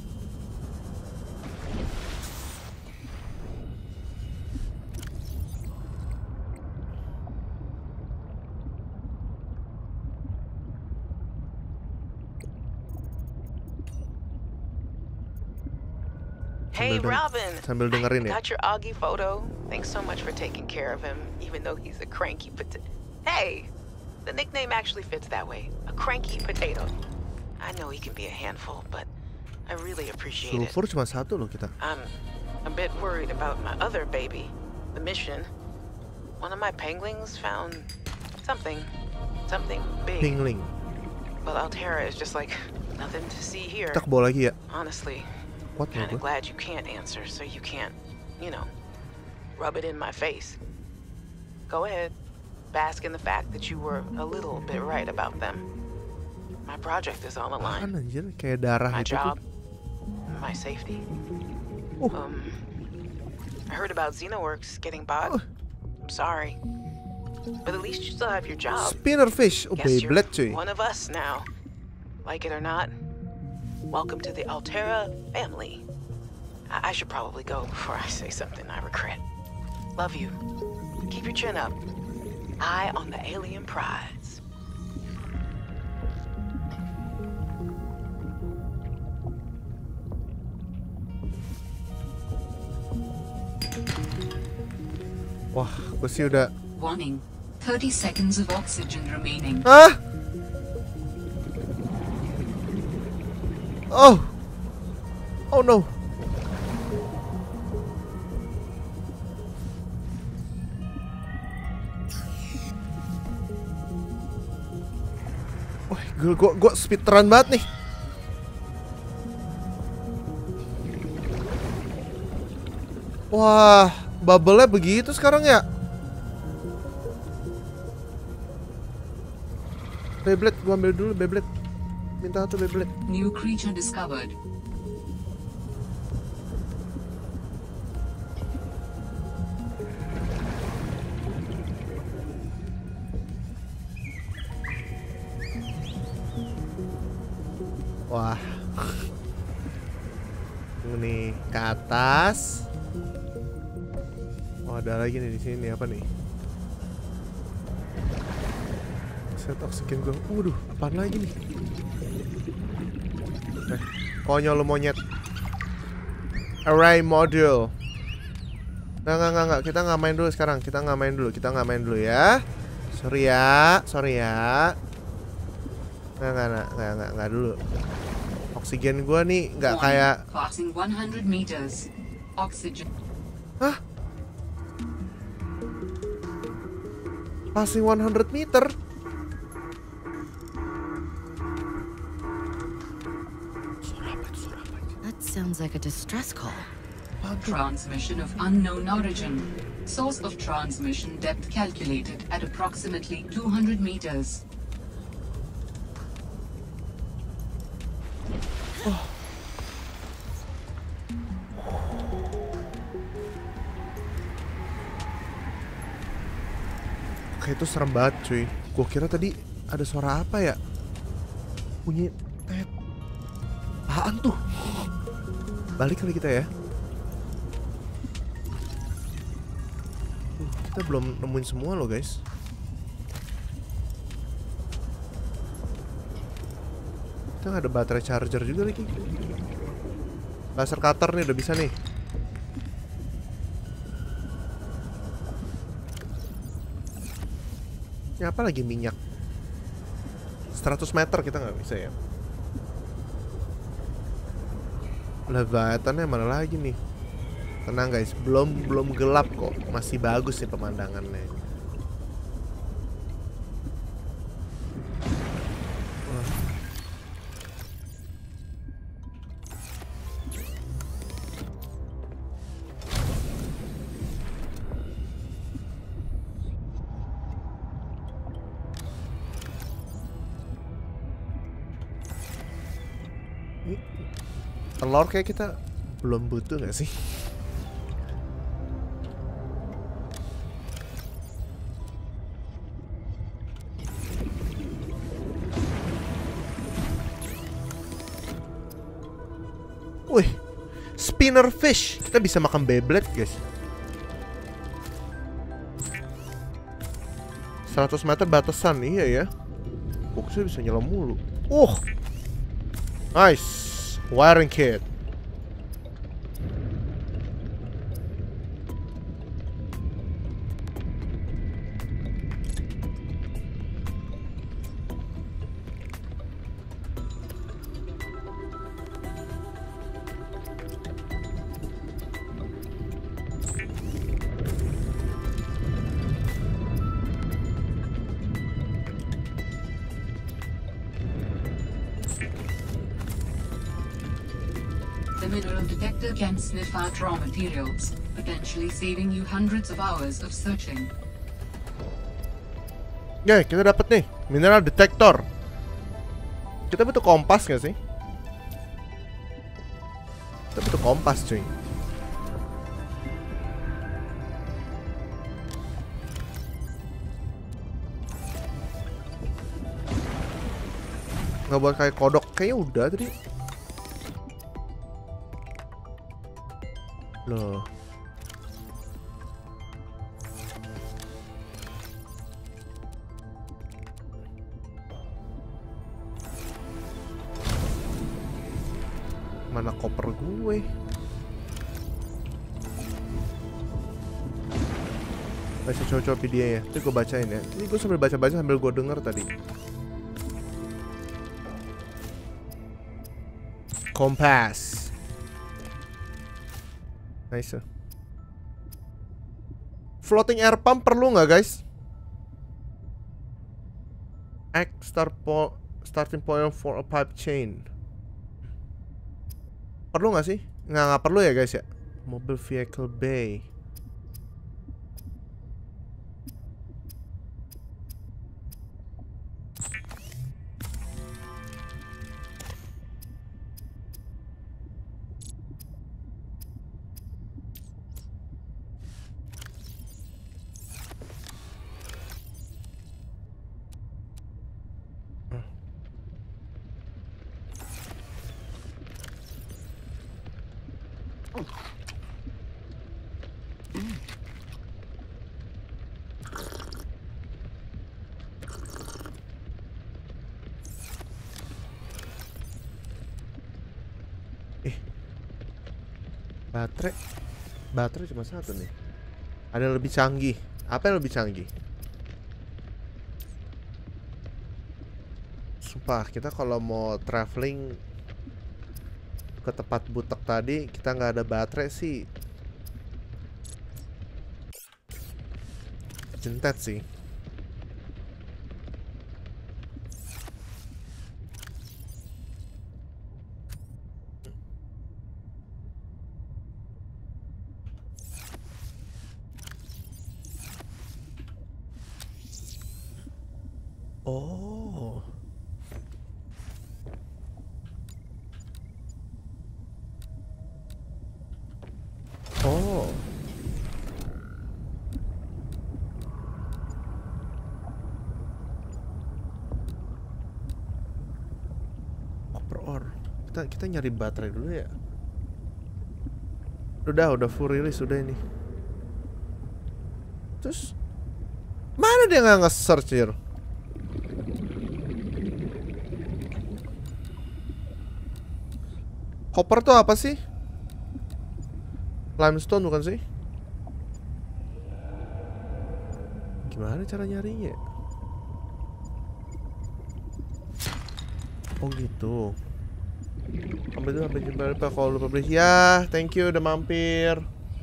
Hey, Sambil deng- Robin. sambil dengerin ya. Got your Augie photo. Thanks so much for taking care of him, even though he's a cranky potato. Hey, the nickname actually fits that way. A cranky potato. I know he can be a handful, but I really appreciate it. Sulfur cuma satu loh kita. I'm a bit worried about my other baby, the mission. One of my penguins found something, something big. Pingling. But Altera is just like nothing to see here. Kita ke bawah lagi ya. Honestly, What kind of gue? glad you can't answer, so you can't, you know, rub it in my face. Go ahead, bask in the fact that you were a little bit right about them. My project is on the line. Apaan anjir, kayak darah My itu job, tuh. my safety. Oh. Um, I heard about Xenoworks getting bought. Oh. I'm sorry, but at least you still have your job. Spinnerfish. Oh, Guess you're Beyblade cuy. one of us now. Like it or not, welcome to the Altera family. I, I should probably go before I say something I regret. Love you. Keep your chin up. Eye on the alien prize. Wah, gue sih udah. Warning. thirty seconds of oxygen remaining. Hah? Oh. Oh no. Wah, gue gue gue speedrun banget nih. Wah, bubble-nya begitu sekarang ya. Beyblade, gua ambil dulu Beyblade. minta satu Beyblade. New creature discovered. Wah. Ini ke atas. Oh, ada lagi nih di sini, apa nih? Set oksigen gue. Waduh, apaan lagi nih? Eh, konyol lu monyet. Array module. Nggak, nggak, nggak, nggak. Kita nggak main dulu sekarang. Kita nggak main dulu. Kita nggak main dulu ya. Sorry ya, sorry ya. Nggak, nggak, nggak, nggak, nggak, nggak dulu. Oksigen gua nih nggak kayak. Passing one hundred meters. Oxygen. Hah? Passing one hundred meter? Suara apa itu? Suara apa itu? That sounds like a distress call. Transmission of unknown origin. Source of transmission depth calculated at approximately two hundred meters. Oh. Oke, itu serem banget cuy. Gue kira tadi ada suara apa ya? Bunyi tet. Apaan tuh? Balik kali kita ya. Uh, kita belum nemuin semua loh guys. Kita nggak ada baterai charger juga lagi. Laser cutter nih udah bisa nih. Ini apa lagi minyak? seratus meter kita nggak bisa ya. Leviathannya mana lagi nih? Tenang guys, belum belum gelap kok, masih bagus nih pemandangannya. Telur kayak kita belum butuh gak sih? Wih, spinner fish. Kita bisa makan Beyblade guys. seratus meter batasan, iya ya. Boxnya bisa nyelam mulu. Uh, nice. Wiring kit. The mineral detector can sniff out raw materials, potentially saving you hundreds of hours of searching. Ya, kita dapat nih mineral detector. Kita butuh kompas gak sih? Kita butuh kompas cuy. Nggak buat kayak kodok, kayaknya udah tadi. Loh. Mana koper gue? Baca coba-coba video ya. Itu gue bacain ya. Ini gue sambil baca-baca sambil gue denger tadi. Kompas. Nice. Floating air pump perlu nggak guys? Act start po starting point for a pipe chain. Perlu nggak sih? Nggak nggak perlu ya guys ya. Mobile vehicle bay. Eh, baterai, baterai cuma satu nih. Ada yang lebih canggih. Apa yang lebih canggih? Sumpah, kita kalau mau traveling ke tempat butek tadi, kita nggak ada baterai sih. Jentet sih. Oh. Oh. Copper ore. Kita kita nyari baterai dulu ya. Udah, udah full release udah ini. Terus mana dia nggak nge-search here? Copper tuh apa sih? Limestone bukan sih? Gimana cara nyarinya? Oh gitu. Ambil itu sampai jumpa lupa kalau lupa beli. Ya, thank you udah mampir.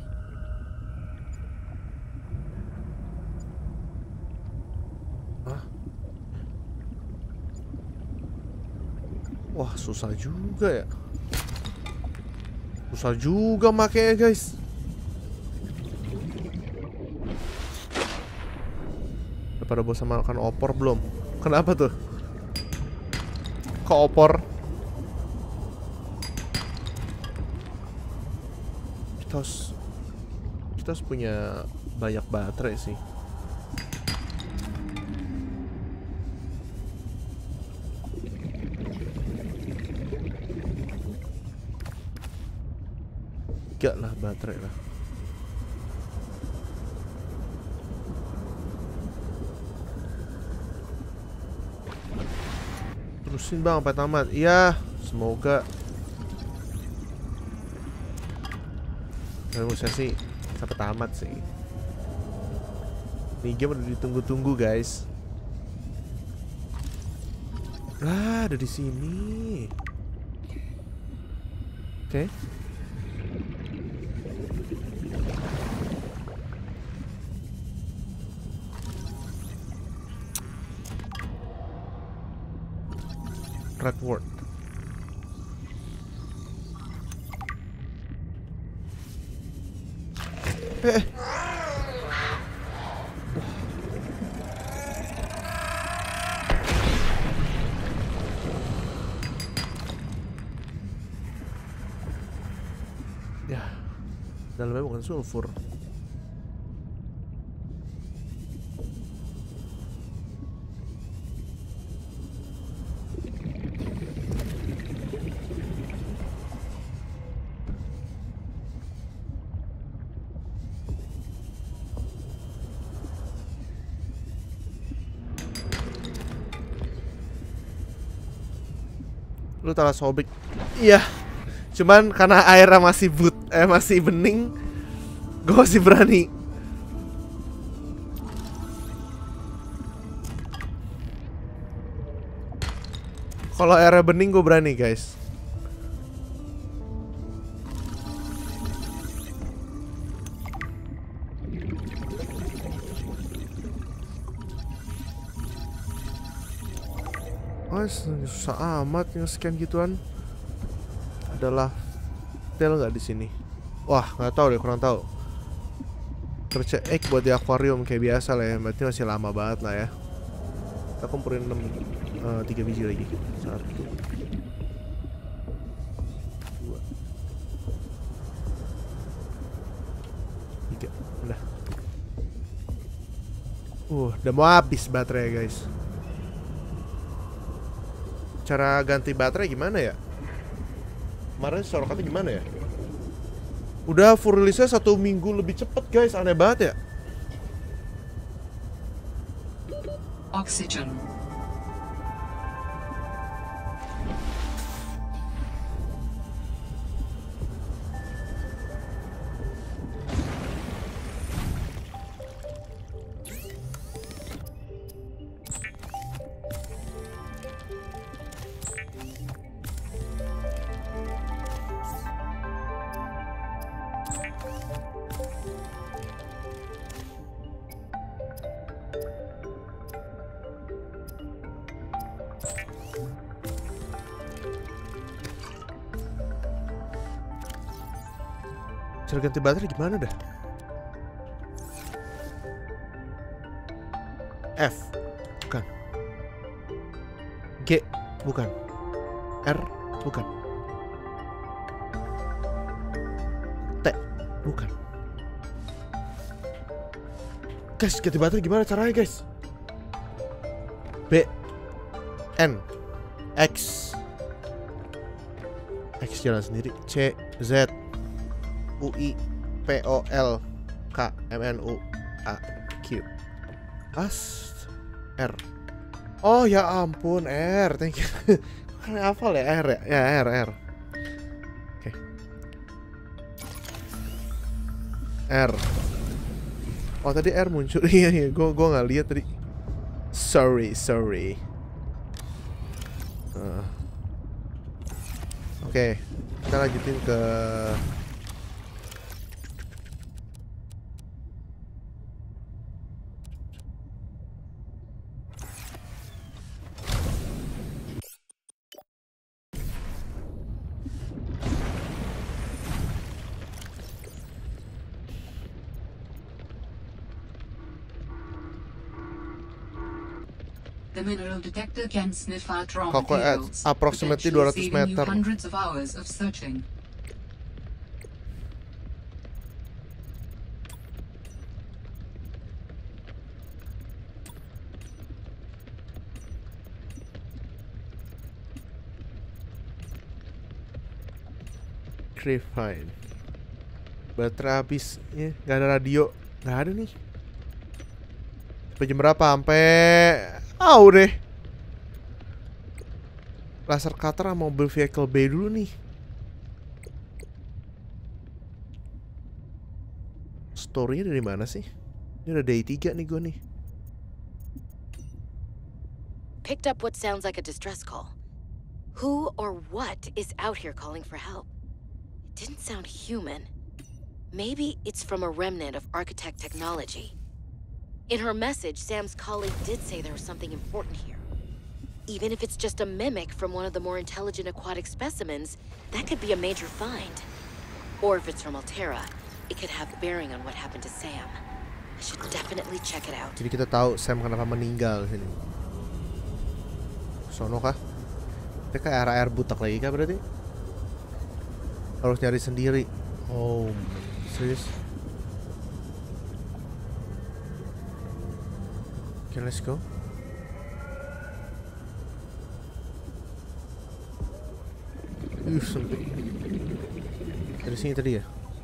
Hah? Wah, susah juga ya. Susah juga makanya guys. Udah pada bosan makan opor belum? Kenapa tuh? Kok opor? Kita harus Kita harus punya banyak baterai sih. Tiga lah baterai lah. Terusin bang sampai tamat. Iya, semoga. Kalau saya sih sampai tamat sih. Ini game udah ditunggu-tunggu guys. Ah, ada di sini. Oke. Okay. Redwood. Eh. Ya, dalamnya bukan sulfur. Lu tahu sobek. Iya. Cuman karena airnya masih but eh masih bening, gue masih berani. Kalau airnya bening gue berani, guys. Oh, susah amat nge-scan gituan. Adalah tel nggak di sini? Wah, nggak tahu deh, kurang tahu. Kerja egg buat di akuarium kayak biasa lah ya. Berarti masih lama banget lah ya. Kita kumpulin enam, uh, tiga biji lagi. Satu, dua, tiga. Udah. Uh, udah mau habis baterai guys. Cara ganti baterai gimana ya? Kemarin sorokannya gimana ya? Udah full release-nya satu minggu lebih cepet guys, aneh banget ya. Oxygen. Cara ganti baterai gimana dah? F, bukan. G, bukan. R, bukan. T, bukan. Guys, ganti baterai gimana caranya guys? B, N, X, X jalan sendiri. C, Z, U I P O L K M N U A Q As R. Oh ya ampun, R. Thank you. Kan hafal ya R ya? Ya R R. Oke. Okay. R. Oh tadi R muncul. Iya iya, gue gue nggak lihat tadi. Sorry sorry. Uh. Oke, okay. Kita lanjutin ke The mineral detector can sniff out raw Koko at materials, approximately potentially dua ratus saving you meter. hundreds of hours of searching. Refine. Baterai habis, ya, nggak ada radio, nggak ada nih. Sampai jam berapa? Sampai, ah deh. Laser cutter sama mobil vehicle B dulu nih. Story-nya dari mana sih? Ini udah day tiga nih gue nih. Picked up what sounds like a distress call. Who or what is out here calling for help? It didn't sound human. Maybe it's from a remnant of architect technology. In her message, Sam's colleague did say there was something important here. Even if it's just a mimic from one of the more intelligent aquatic specimens, that could be a major find. Or if it's from Altera, it could have bearing on what happened to Sam. I should definitely check it out. Jadi kita tahu Sam kenapa meninggal di sini. Sono kah? Kita kayak arah air butak lagi kah berarti? Harus nyari sendiri. Oh, serius? Okay, let's go. Uh, sempit. Dari sini tadi ya?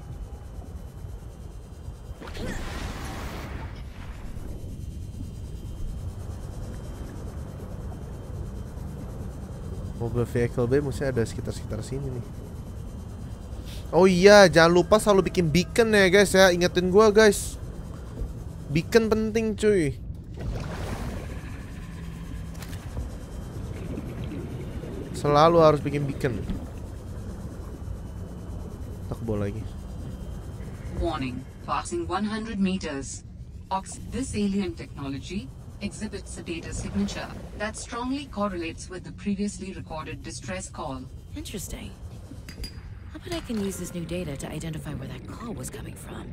Mobil vehicle B mesti ada sekitar-sekitar sini nih. Oh iya, jangan lupa selalu bikin beacon ya guys ya. Ingetin gua guys. Beacon penting cuy. Selalu harus bikin beacon. Tak boleh lagi. Warning, passing one hundred meters. Ox, this alien technology exhibits a data signature that strongly correlates with the previously recorded distress call. Interesting. How about I can use this new data to identify where that call was coming from?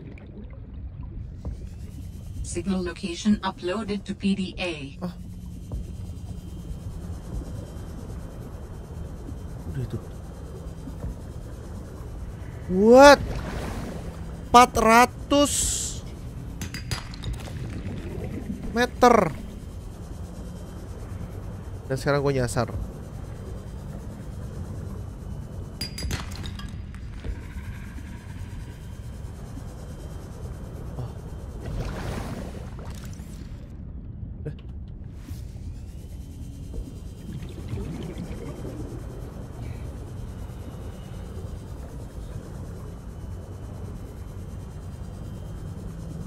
Signal location uploaded to P D A. Oh. Udah itu. What? empat ratus meter. Dan sekarang gue nyasar.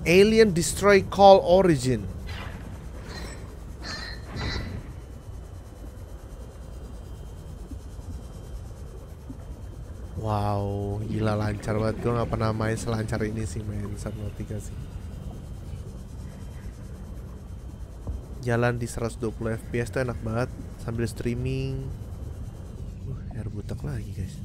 Alien destroy call origin. Wow, gila lancar banget. Gue gak pernah main selancar ini sih main Subnautica sih. Jalan di seratus dua puluh F P S tuh enak banget sambil streaming. Uh, air butek lagi guys.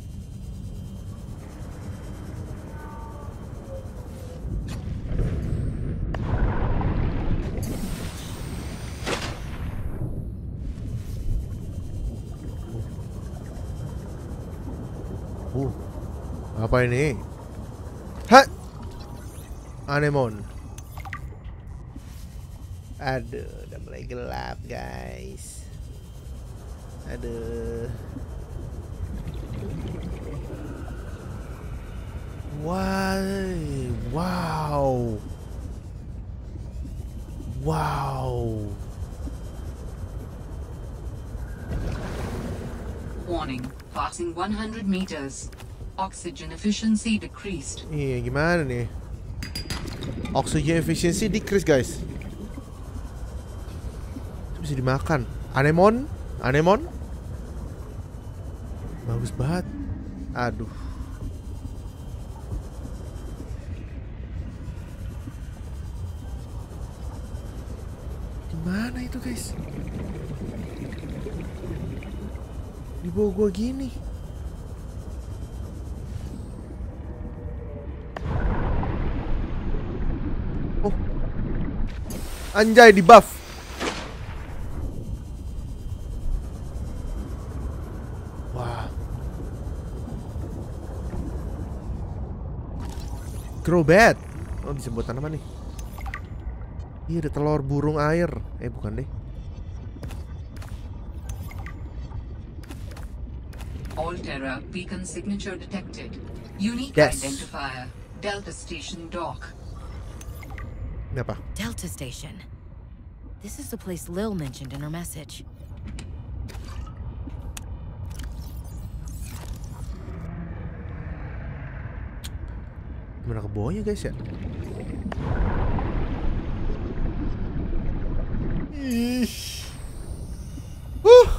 Uh, apa ini? Hah? Anemone. Aduh, udah mulai gelap guys. Aduh. Why? Wow. Wow. Warning, passing one hundred meters. Oxygen efficiency decreased. Iya, gimana nih? Oxygen efficiency decrease guys. Bisa dimakan. Anemone, anemone. Bagus banget. Aduh. Gimana itu guys? Di bawah gua gini. Oh. Anjay di buff. Grow bed. Oh, bisa buat tanaman nih. Iya, ada telur burung air. Eh, bukan deh. Alterra beacon signature detected. Unique Yes. identifier. Delta Station dock. Ini apa? Delta Station. This is the place Lil mentioned in her message. Gimana ke bawahnya guys ya? Ih. Uh.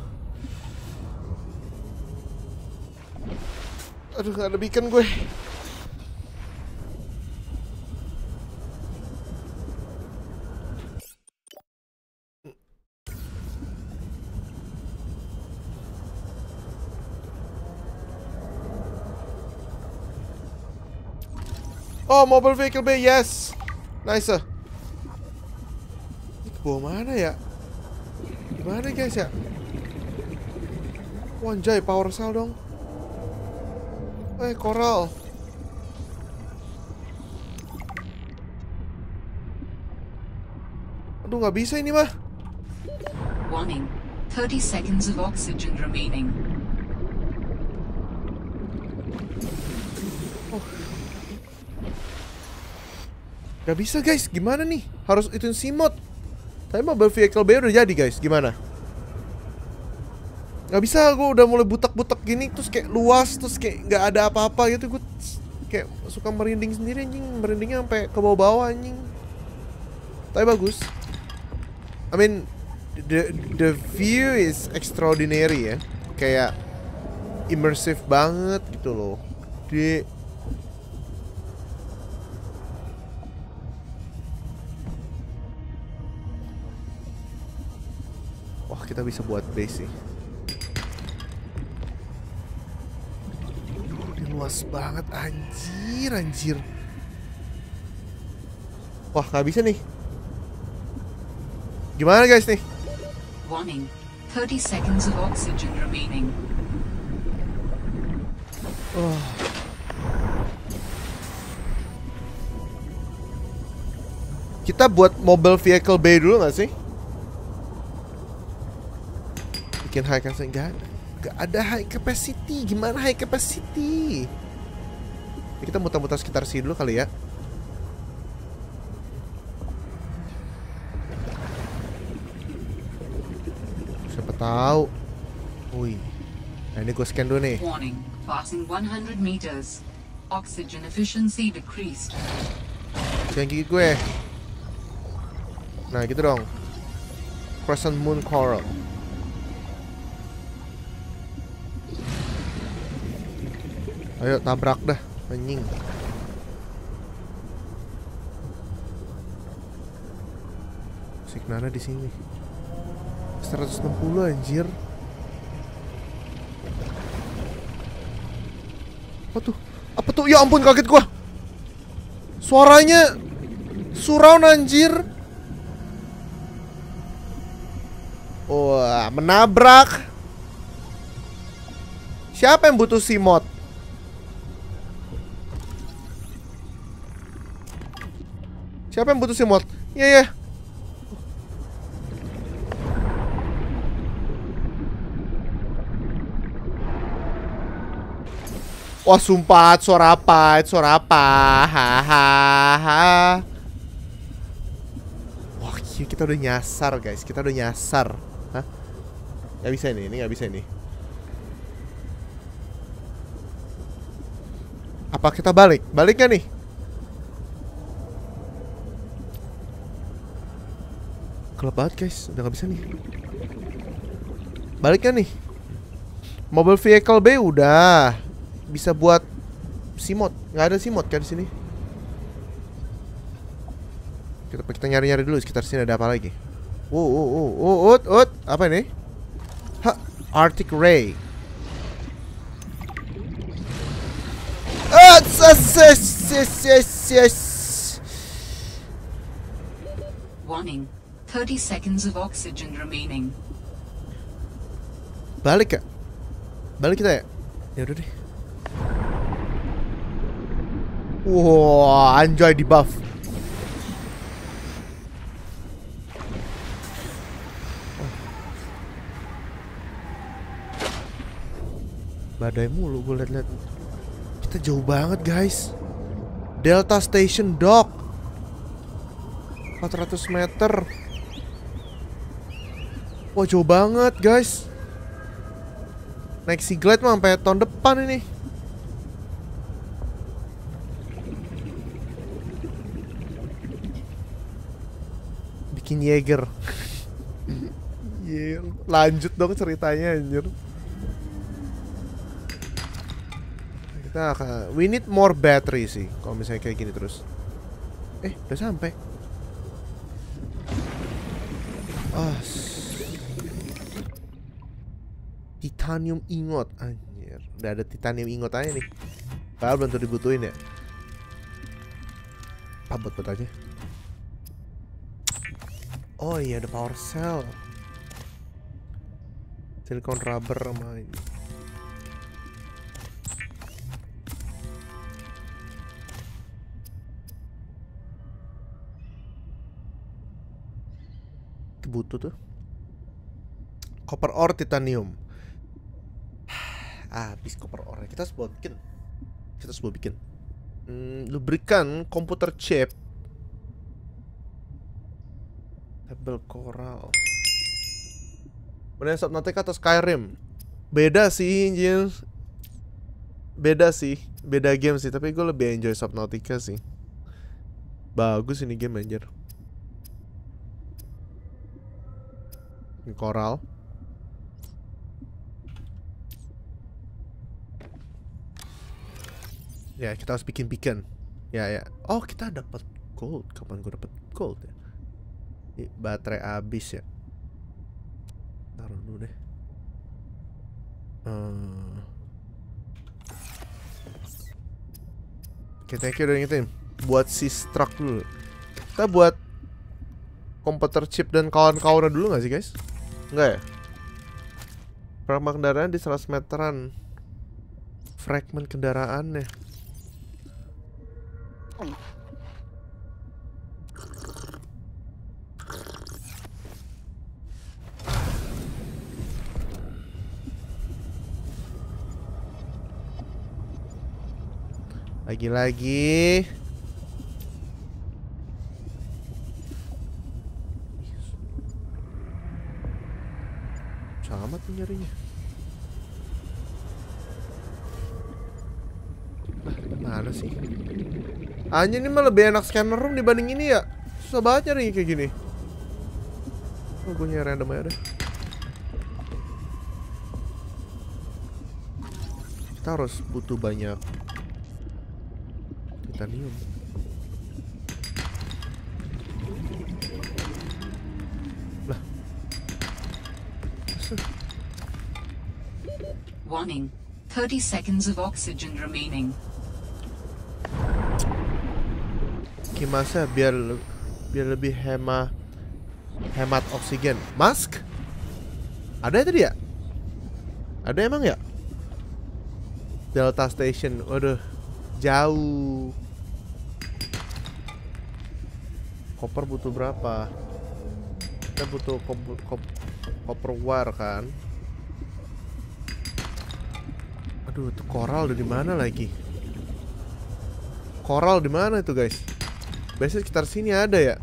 Aduh, gak ada beacon gue. Oh, mobile vehicle bay, yes. Nice. Ini ke bawah mana ya? Gimana guys ya? Wanjay, power cell dong. Eh, coral. Aduh, nggak bisa ini mah. Warning, thirty seconds of oxygen remaining. Gak bisa guys, gimana nih? Harus ituin simod. Tapi mobile vehicle bay udah jadi guys, gimana? Gak bisa, gue udah mulai butek-butek gini. Terus kayak luas, terus kayak gak ada apa-apa gitu. Gue kayak suka merinding sendiri anjing. Merindingnya sampai ke bawah-bawah anjing. Tapi bagus. I mean, the, the view is extraordinary ya. Kayak immersive banget gitu loh. Di kita bisa buat base sih. Ini luas banget anjir, anjir. Wah, nggak bisa nih. Gimana guys nih? Warning, thirty seconds of oxygen remaining. Oh. Kita buat mobile vehicle bay dulu nggak sih? Bikin high capacity. Nggak ada. Nggak ada high capacity. Gimana high capacity? Kita muter-muter sekitar sini dulu kali ya. Siapa tahu. Wih. Nah, ini gue scan dulu nih. Warning, passing one hundred meters. Oxygen efficiency decreased. Jangan gigit gue. Nah gitu dong. Crescent Moon Coral. Ayo tabrak dah, anjing. Signalnya di sini. seratus enam puluh anjir. Apa tuh? Apa tuh? Ya ampun, kaget gua. Suaranya surround anjir. Wah, menabrak. Siapa yang butuh simot? Siapa yang butuh simot? Iya, ya. Wah, sumpah, suara apa? Suara apa? Hahaha. Wah, kita udah nyasar, guys. Kita udah nyasar. Hah? Gak bisa ini, ini gak bisa ini. Apa kita balik? Balik gak nih? Gelap banget, guys. Udah gak bisa nih. Balik gak nih? Mobile vehicle B udah. Bisa buat simot. Nggak ada simot kan di sini. Kita kita nyari-nyari dulu sekitar sini ada apa lagi. Wow, wow, wow, wow, ut, ut. Apa ini? Ha, Arctic Ray. Ah, yes, yes, yes, yes, yes. Warning. thirty seconds of oxygen remaining. Balik ya? Balik kita ya? Ya udah deh. Wow, anjay di buff. Badai mulu gue liat-liat. Kita jauh banget guys. Delta Station Dock empat ratus meter. Wah jauh banget guys. Naik Sea Glide mah sampai tahun depan ini. Bikin Jaeger. Yeah, lanjut dong ceritanya anjir. Kita akan, we need more battery sih kalau misalnya kayak gini terus. Eh, udah sampai. Ah, titanium ingot anjir. Udah ada titanium ingot aja nih. Padahal belum tentu dibutuhin ya. Apa buat-buat aja. Oh iya ada power cell. Silicon rubber sama ini. Butuh tuh. Copper ore titanium. Ah, habis copper ore. Kita harus buat bikin. Kita harus buat bikin. Hmm, lubrikan komputer chip. Table coral. Bener Subnautica atau Skyrim? Beda sih, anjir. Beda sih, beda game sih. Tapi gue lebih enjoy Subnautica sih. Bagus ini game anjir. Ini coral. Ya kita harus bikin beacon. Ya ya. Oh kita dapat gold. Kapan gue dapat gold ya? Ini baterai habis ya. Taruh dulu deh. Hmm. Oke, okay, thank you udah ngingetin. Buat si truck dulu. Kita buat komputer chip dan kawan-kawannya dulu gak sih guys? Enggak ya? Fragment kendaraan di seratus meteran. Fragment kendaraannya. Lagi-lagi. Sama tuh nyarinya. Lah, mana sih? Anjir, ini mah lebih enak scanner room dibanding ini ya. Susah banget nyari kayak gini. Oh, gue nyari random aja deh. Kita harus butuh banyak titanium. Lah. Warning. thirty seconds of oxygen remaining. Gimana biar biar lebih hemat hemat oksigen. Mask? Ada ya tadi ya? Ada emang ya? Delta Station. Waduh, jauh. Koper butuh berapa? Kita butuh koper, koper war kan? Aduh, itu koral dari mana lagi? Koral di mana itu, guys? Biasanya sekitar sini ada ya.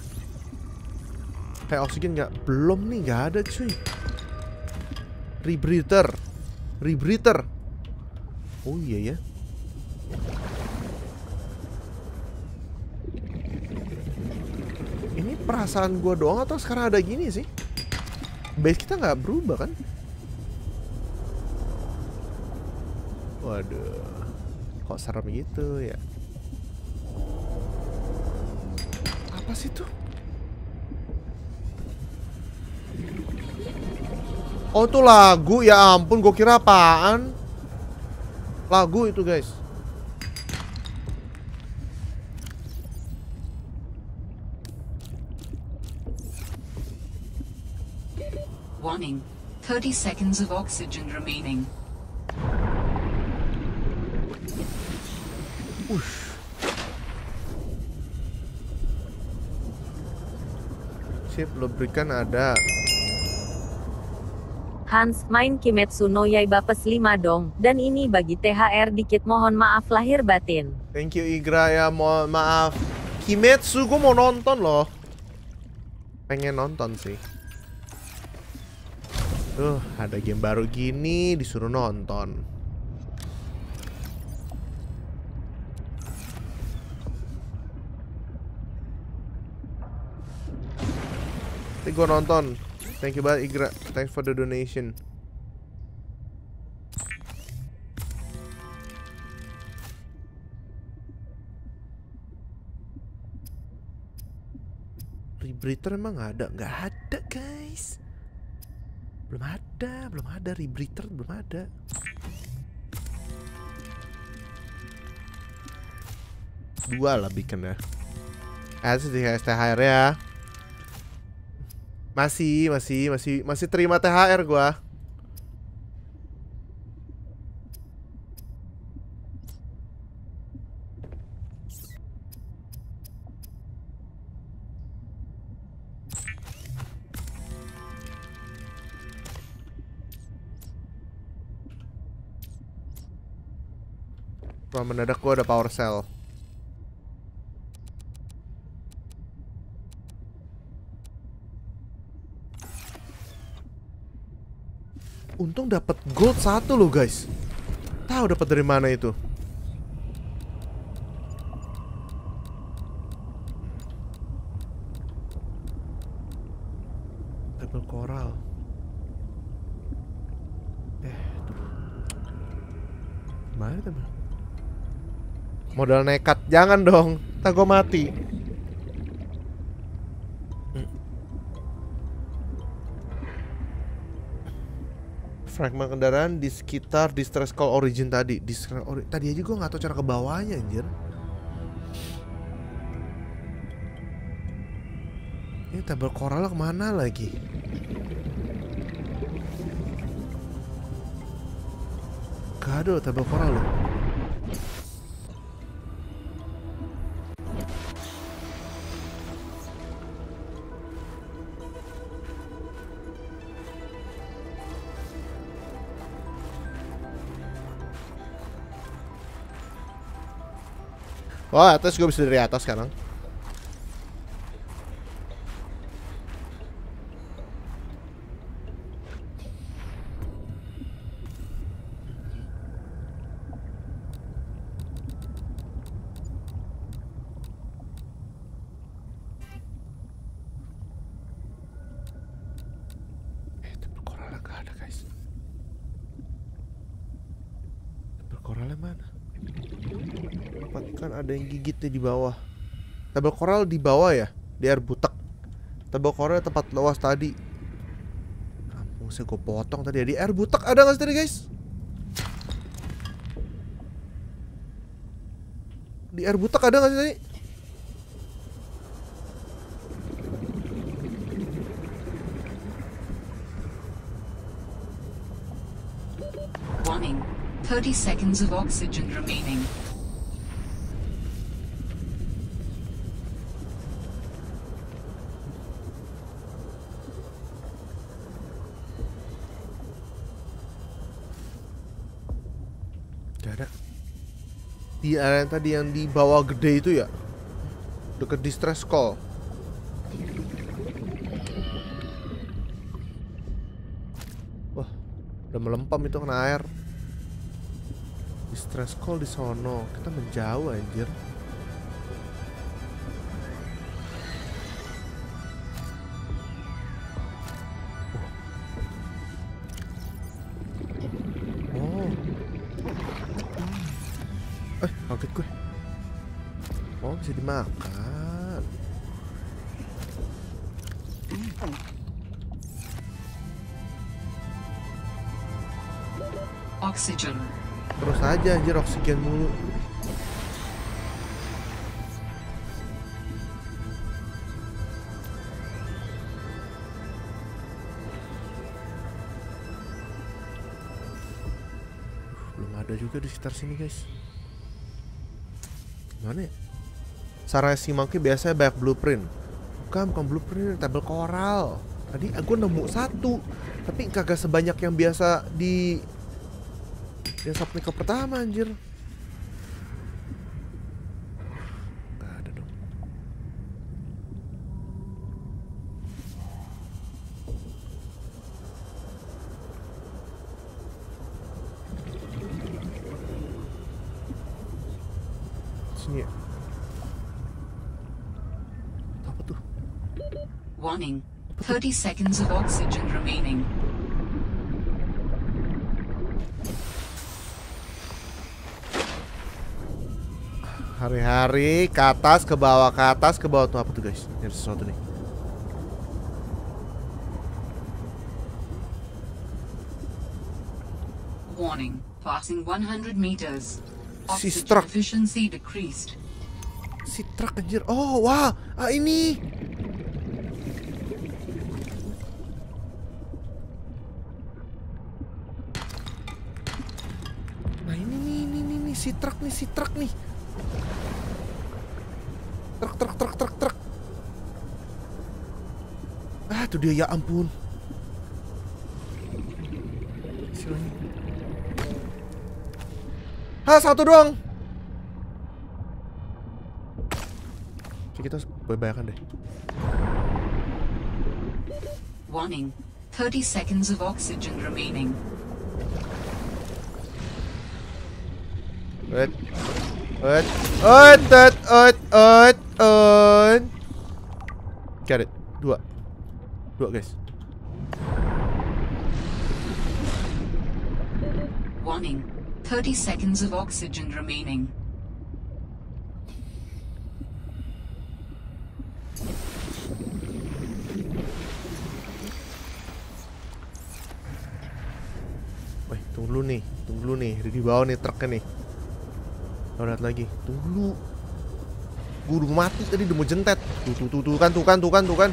Kayak oksigen nggak? Belum nih, nggak ada cuy. Rebreather, rebreather. Oh iya ya. Ini perasaan gua doang atau sekarang ada gini sih? Base kita nggak berubah kan? Waduh, kok serem gitu ya? Apa sih tuh? Oh, itu lagu, ya ampun, gue kira apaan? Lagu itu, guys. Warning. thirty seconds of oxygen remaining. Ush. Sip, lubrikan ada. Hans, main Kimetsu no Yaiba plus lima dong. Dan ini bagi T H R dikit, mohon maaf lahir batin. Thank you Igra ya, mohon maaf. Kimetsu gue mau nonton loh. Pengen nonton sih. Tuh, ada game baru gini disuruh nonton. Nanti gue nonton. Thank you banget Igra. Thanks for the donation. Rebreather emang ada? Nggak ada guys. Belum ada, belum ada rebreather, belum ada. Dua lah bikin ya. Ada sih S T H R ya. Masih, masih, masih, masih terima T H R gua. Wah, mendadak gua ada power cell. Untung dapat gold satu loh guys. Tahu dapat dari mana itu? Double coral. Eh, mana teman? Modal nekat, jangan dong. Tak gue mati. Fragment kendaraan di sekitar distress call origin tadi. Distress ori tadi aja gue nggak tahu cara ke bawahnya anjir. Ini tabel koral kemana lagi? Gak ada tabel koral loh. Oh, atas gue bisa dari atas sekarang. tempat ikan ada yang gigitnya di bawah. Tabel koral di bawah ya, di air butek. Tabel koral tempat luas tadi. Ampun, saya gue potong tadi ya. Di air butek ada nggak sih tadi guys? Di air butek ada nggak sih tadi? Warning, thirty seconds of oxygen remaining. Gak ada. Di area tadi yang di bawah gede itu ya, deket distress call. Wah, udah melempam itu kena air. Distress call di sono. Kita menjauh anjir. Oh. Eh, kaget gue. Oh, bisa dimakan. Oxygen. Terus aja anjir, oksigen mulu. Belum ada juga di sekitar sini guys. Mana ya? Sarang si monkey biasanya banyak blueprint. Bukan, bukan blueprint, tabel koral. Tadi aku nemu satu, tapi kagak sebanyak yang biasa di yang subnickel pertama anjir. Gak ada dong. Sini ya. Apa tuh? Warning, thirty seconds of oxygen remaining. Hari-hari ke atas, ke bawah, ke atas, ke bawah. Tuh apa tuh guys? Ini ada sesuatu nih. Warning, passing one hundred meters. Si Oxygen struck. efficiency decreased. Si truk anjir. Oh, wah. Ah, ini. Nah, ini nih, ini nih, nih. Si truk nih, si truk nih. Truk, truk, truk, truk, truk. Ah, tuh dia, ya ampun. Silahkan. Ah, satu doang. Oke, kita bayarkan deh. Warning, thirty seconds of oxygen remaining. Wait. Wait. Wait, wait, wait, wait, wait. Get it. Dua. Dua, guys. Warning, thirty seconds of oxygen remaining. Wih, tunggu dulu nih. Tunggu dulu nih. Di bawah nih truknya nih. Kita lihat lagi. Tunggu dulu. Gue udah mati tadi, udah mau jentet. Tuh, tuh, tuh, tuh kan, tuh kan, tuh kan, tuh kan.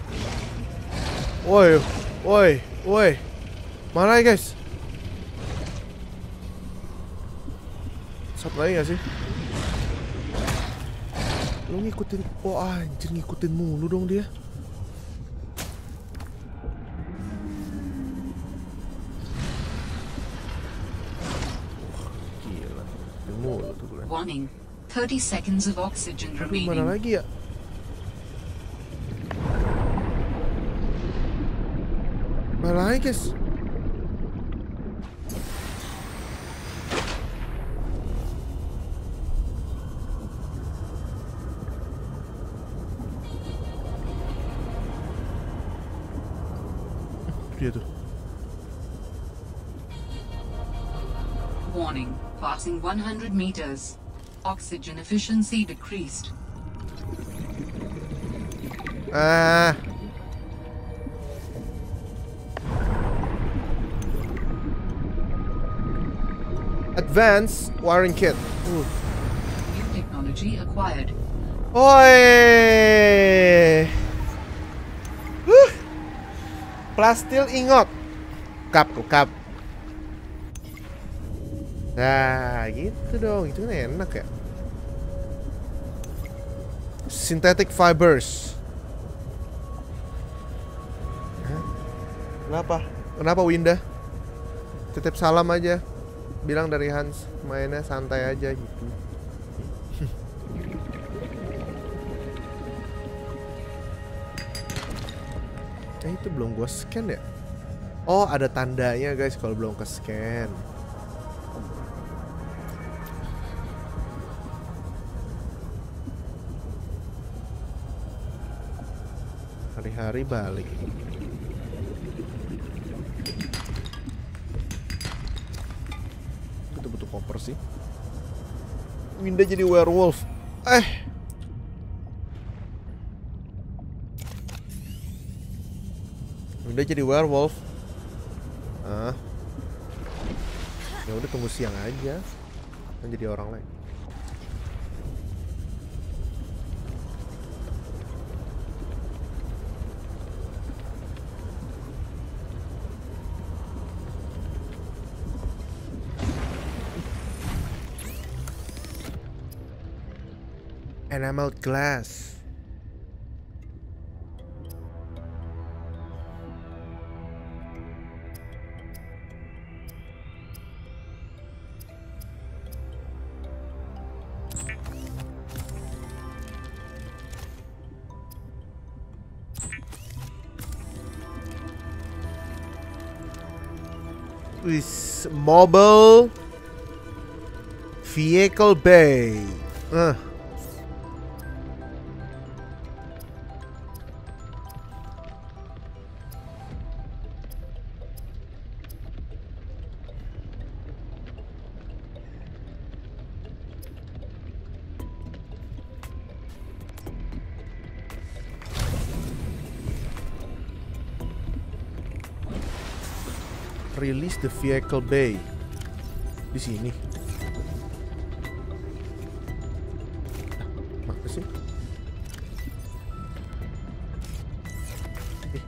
Woi, woi, woi. Mana ya guys? Satu lagi gak sih? Lu ngikutin. Oh anjir, ngikutin mulu dong dia. Gila, ngikutin mulu tuh gue. Warning, thirty seconds of oxygen Aduh, remaining. mana lagi ya? Mana lagi guys? Dia tuh. Warning, passing one hundred meters. Oxygen efficiency decreased. Ah. Advanced wiring kit. Uh. New technology acquired. Oi. Huh. Plastil ingot. Kap, kap. Nah, gitu dong. Itu kan enak ya. Synthetic fibers. Hah? Kenapa? Kenapa Winda? Titip salam aja. Bilang dari Hans, mainnya santai aja gitu. Eh itu belum gua scan ya? Oh ada tandanya guys kalau belum ke scan. Hari-hari balik. Itu butuh koper sih. Winda jadi werewolf. Eh. Winda jadi werewolf. Ah. Ya udah tunggu siang aja. Kan jadi orang lain. Enameled glass. This mobile vehicle bay. Uh. Release the vehicle bay. Di sini. Nah, mana sih? Eh.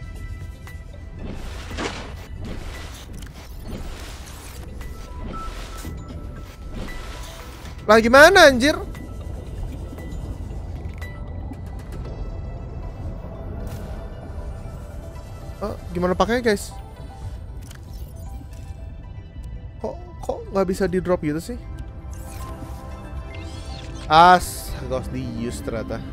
Lah gimana anjir? Oh, gimana pakainya guys? Nggak bisa di drop gitu sih. As harus di use ternyata.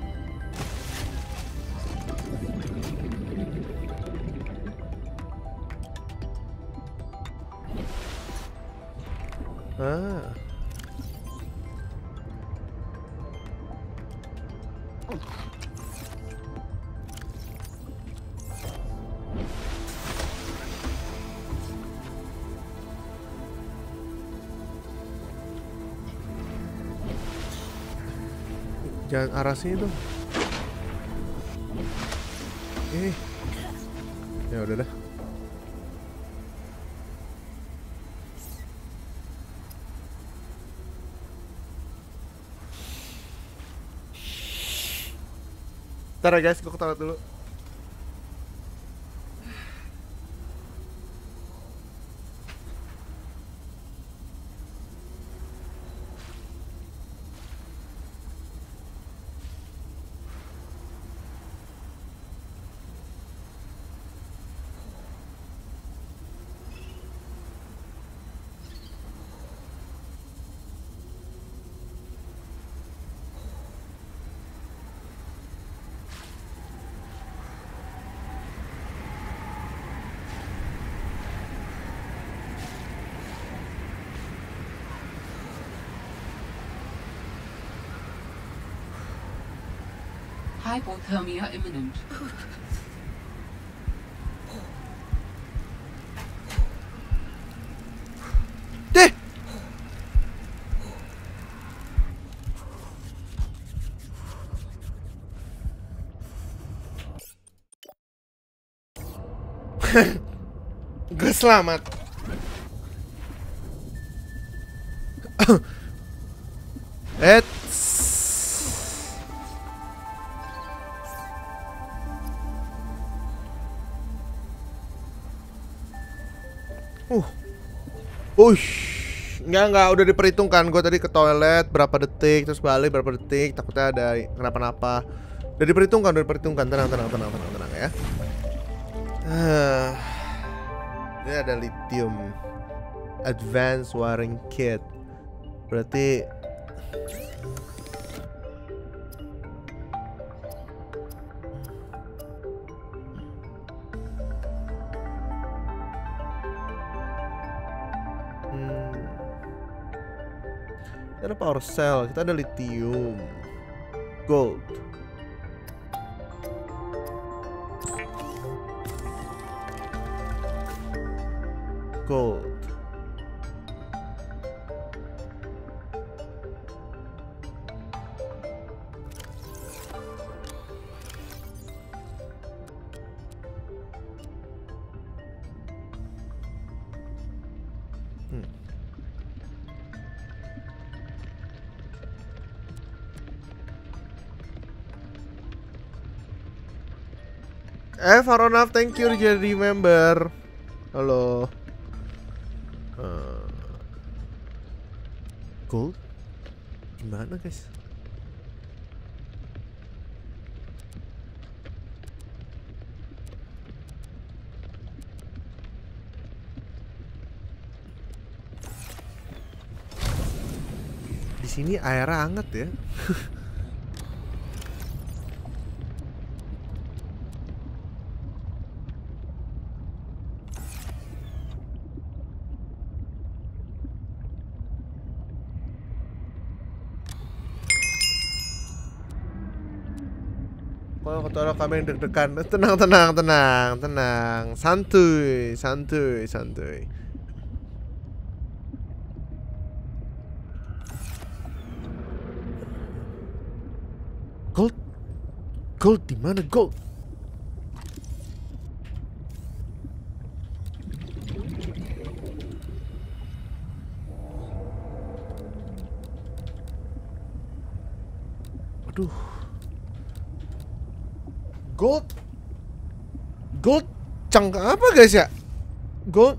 Ah. Jangan arah sini dong. Eh. Ya udah dah. Ntar ya guys, gue ke toilet dulu. Hypothermia imminent. Deh. Gue selamat. Eits. Uh. Ush. Enggak, enggak, udah diperhitungkan. Gue tadi ke toilet berapa detik, terus balik berapa detik, takutnya ada kenapa-napa. Udah diperhitungkan, udah diperhitungkan. Tenang, tenang, tenang, tenang, tenang ya. Uh, ini ada lithium advanced wiring kit. Berarti hmm. Kita ada power cell, kita ada lithium, gold. Gold. Hmm. Eh, Faronaf, thank you jadi member. Halo. Uh, gold? Gimana guys? Di sini airnya hangat ya. Kalau ketara kami yang deg-degan. Tenang, tenang, tenang, tenang. Santuy, santuy, santuy. Gold? Gold di mana gold? Aduh. Gold, gold, cangkang apa guys ya? Gold.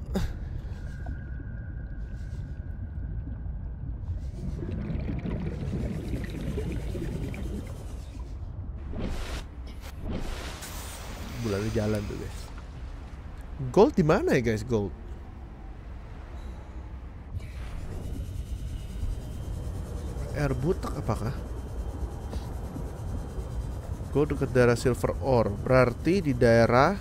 Bulan di jalan tuh guys. Gold di mana ya guys? Gold. Air butak apakah? Gold dekat daerah silver ore, berarti di daerah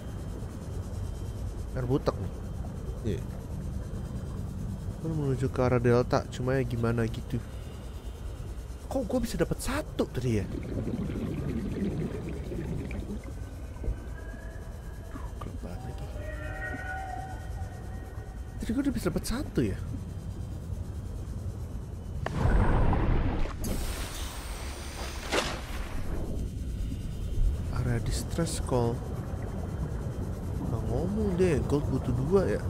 air butak nih. Iya. Gue menuju ke arah delta, cuma ya gimana gitu. Kok gue bisa dapat satu tadi ya? Duh, kelebat lagi. Tadi gue udah bisa dapat satu ya? Distress call. Nggak ngomong deh, gold butuh dua ya.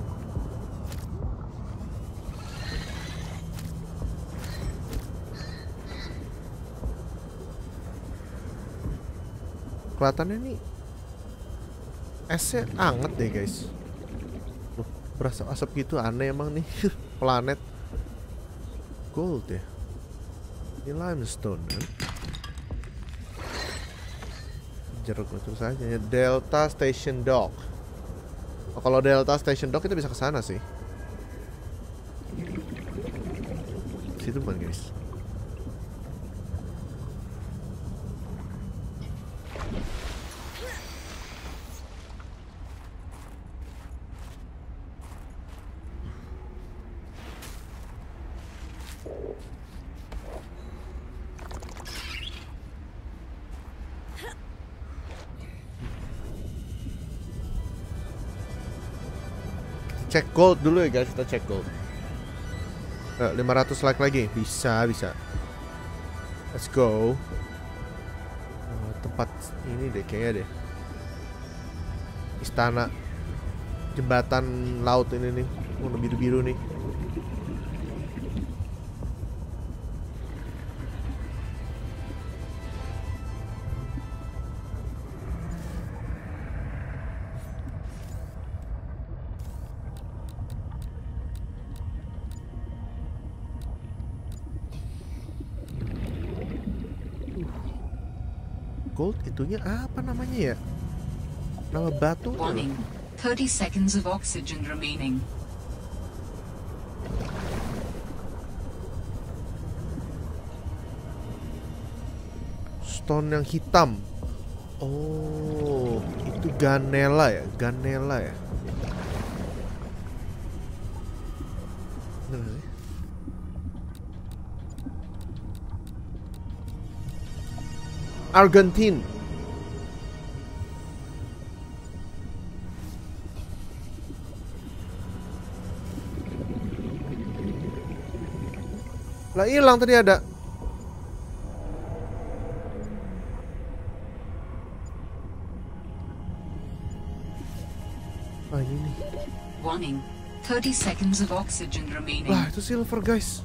Kelihatannya nih esnya anget deh guys. Loh, berasa asap gitu aneh emang nih. Planet gold ya. Ini limestone kan? Jeruk terus aja ya. Delta Station Dock. Oh, kalau Delta Station Dock kita bisa ke sana sih. Situ bukan guys. Cek gold dulu ya guys, kita cek gold. eh, lima ratus like lagi, bisa, bisa. Let's go. uh, Tempat ini deh kayaknya deh. istana jembatan laut ini nih, warna biru-biru nih. Gold itunya apa namanya ya? Nama batu. Warning. thirty seconds of oxygen remaining. Stone yang hitam. Oh, itu Ganella ya? Ganella ya? Bener sih? Argentine. Lah hilang tadi ada. Ah ini nih. Warning. thirty seconds of oxygen remaining. Lah itu silver guys.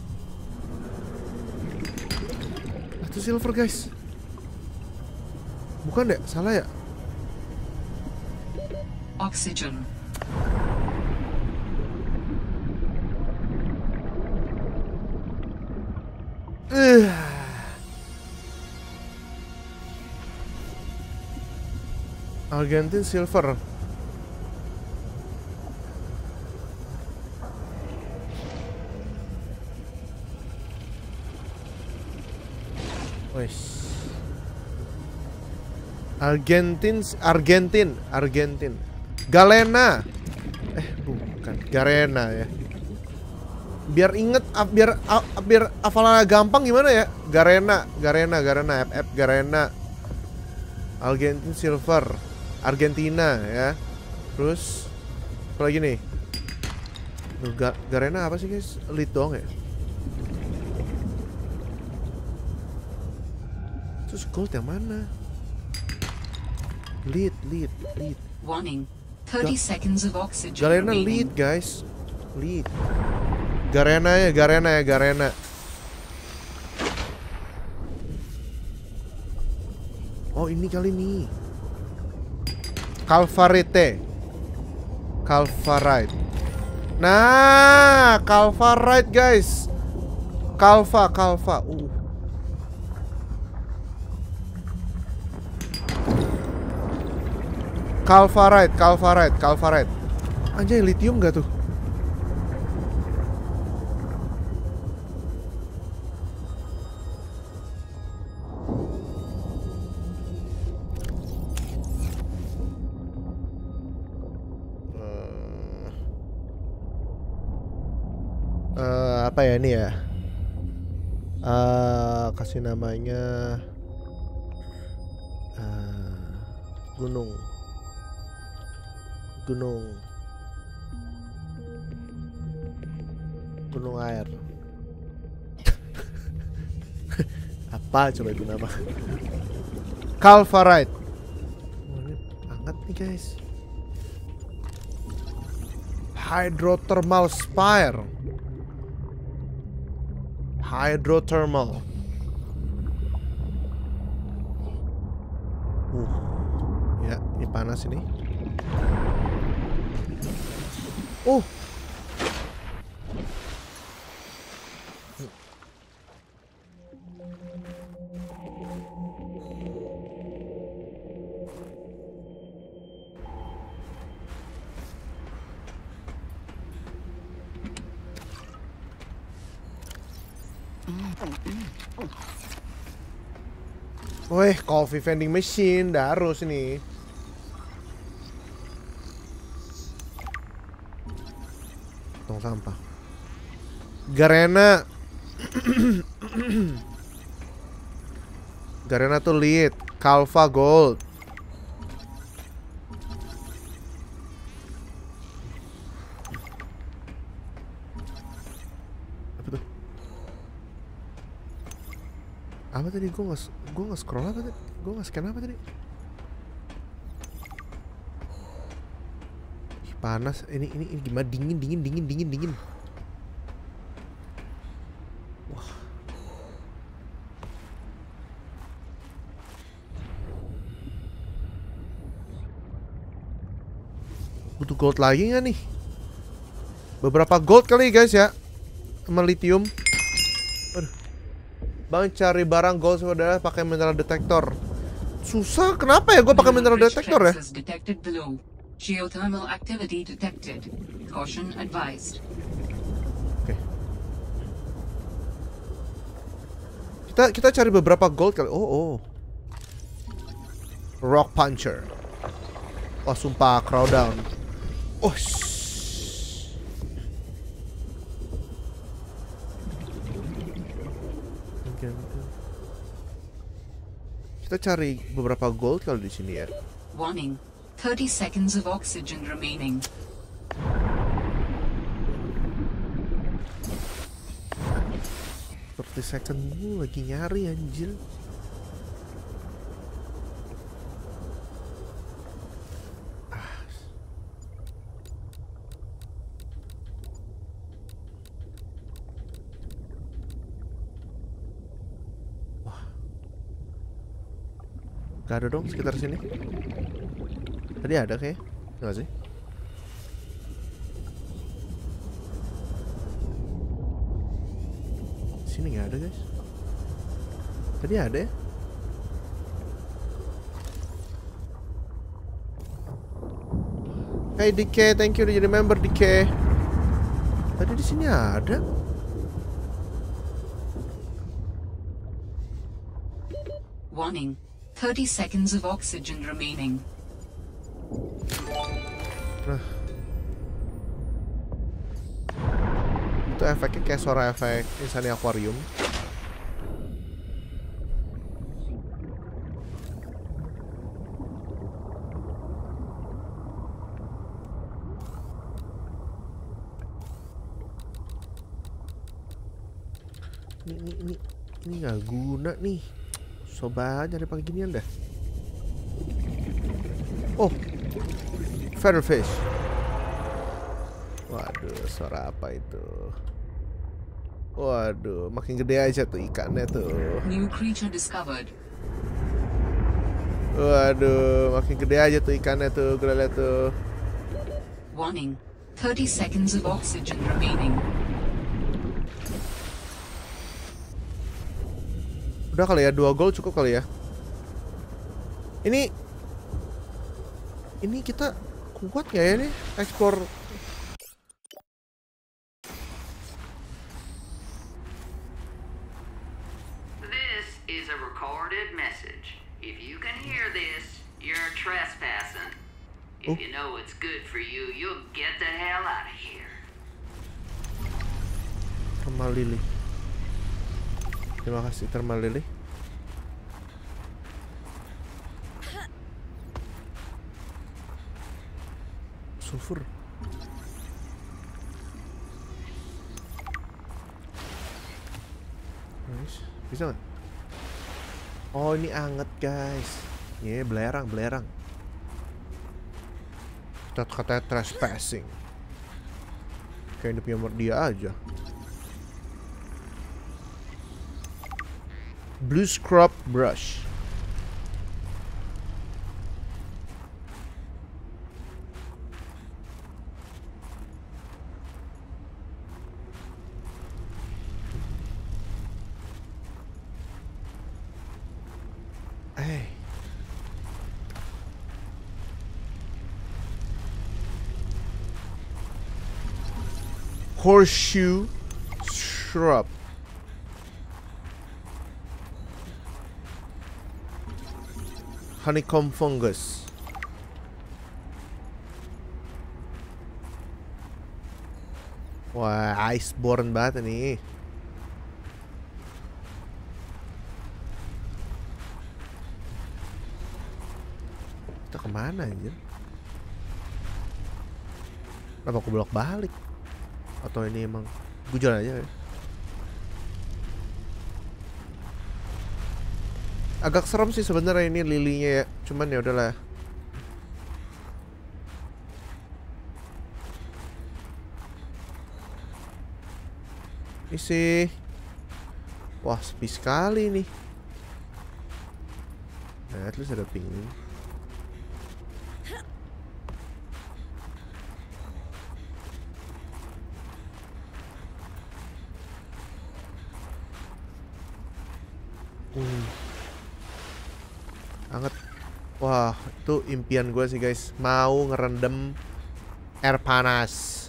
Lah itu silver guys. Bukan deh, salah ya? Oxygen. Uh. Argentine silver. Wes. Argentine, Argentine, Argentine. Galena. Eh, bukan. Garena ya. Biar inget, biar biar hafalannya gampang gimana ya? Garena, Garena, Garena, F F Garena. Argentine silver. Argentina ya. Terus apa lagi nih? Duh, Ga Garena apa sih guys? Lead doang ya? Terus gold yang mana? Lead, lead, lead. Warning. thirty Ga seconds of oxygen Garena remaining. lead guys. Lead. Garena ya, Garena ya, Garena. Oh ini kali nih. Calvarite. Calvarite. Nah, Calvarite guys. Calva, Calva. Uh. Calvarite, Calvarite, Calvarite. Anjay, lithium gak tuh? Uh, apa ya ini ya? Uh, kasih namanya uh, gunung. Gunung Gunung air. Apa coba itu nama? Calvarite. Oh, ini hangat nih guys. Hydrothermal spire. Hydrothermal. Uh, ya ini panas ini. Oh. Wih, coffee vending machine, dah harus ini. Tong sampah. Garena. Garena tuh lead. Calva gold. Apa tuh? Apa tadi? Gue nggak gue nggak scroll apa tadi? Gue nggak scan apa tadi? Panas. Ini ini, ini gimana? Dingin, dingin, dingin, dingin, dingin. Wah. Butuh gold lagi nggak nih? Beberapa gold kali guys ya. Sama lithium. Aduh. Bang cari barang gold saudara pakai mineral detector. Susah, kenapa ya gue pakai mineral detector ya? Geothermal activity detected. Caution advised. Oke. Kita kita cari beberapa gold kali. Oh, oh. Rock puncher. Oh, sumpah crowdown. Oh. Shh. Kita cari beberapa gold kali di sini ya. Warning. thirty seconds of oxygen remaining. thirty second uh, lagi nyari anjir. Ah. Wah. Gak ada dong sekitar sini. Tadi ada kayak, nggak sih? Sini nggak ada guys. Tadi ada ya? Hey D K, thank you udah jadi member D K. Tadi di sini ada. Warning. thirty seconds of oxygen remaining. Nah. Itu efeknya kayak suara efek Insani Aquarium. Ini ini ini ini nggak guna nih. Coba nyari pagi ginian dah. Oh. Featherfish. Waduh, suara apa itu? Waduh, makin gede aja tuh ikannya tuh. New creature discovered. Waduh, makin gede aja tuh ikannya tuh, gue liat tuh. Warning, thirty seconds of oxygen remaining. Udah kali ya, dua gold cukup kali ya. Ini Ini kita kuat gak ya nih ekspor? This is a recorded message. If you can hear this, you're trespassing. If you know what's good for you, you'll get the hell out of here. Thermal lily. Terima kasih thermal lily. Sulfur. Nice. Bisa nggak? Oh ini anget guys. Ya yeah, belerang belerang. Kita katanya trespassing. Kayak ini punya dia aja. Blue scrub brush. Hey. Horseshoe shrub. Honeycomb fungus. Wah, iceborne banget nih. Kita kemana anjir? Kenapa aku belok balik? Atau ini emang gue jalan aja ya? Agak serem sih sebenarnya ini lilinya ya. Cuman ya udahlah. Isi. Wah, sepi sekali nih. Nah, at least ada ping. Hmm. Hangat. Wah, itu impian gue sih guys. Mau ngerendam air panas.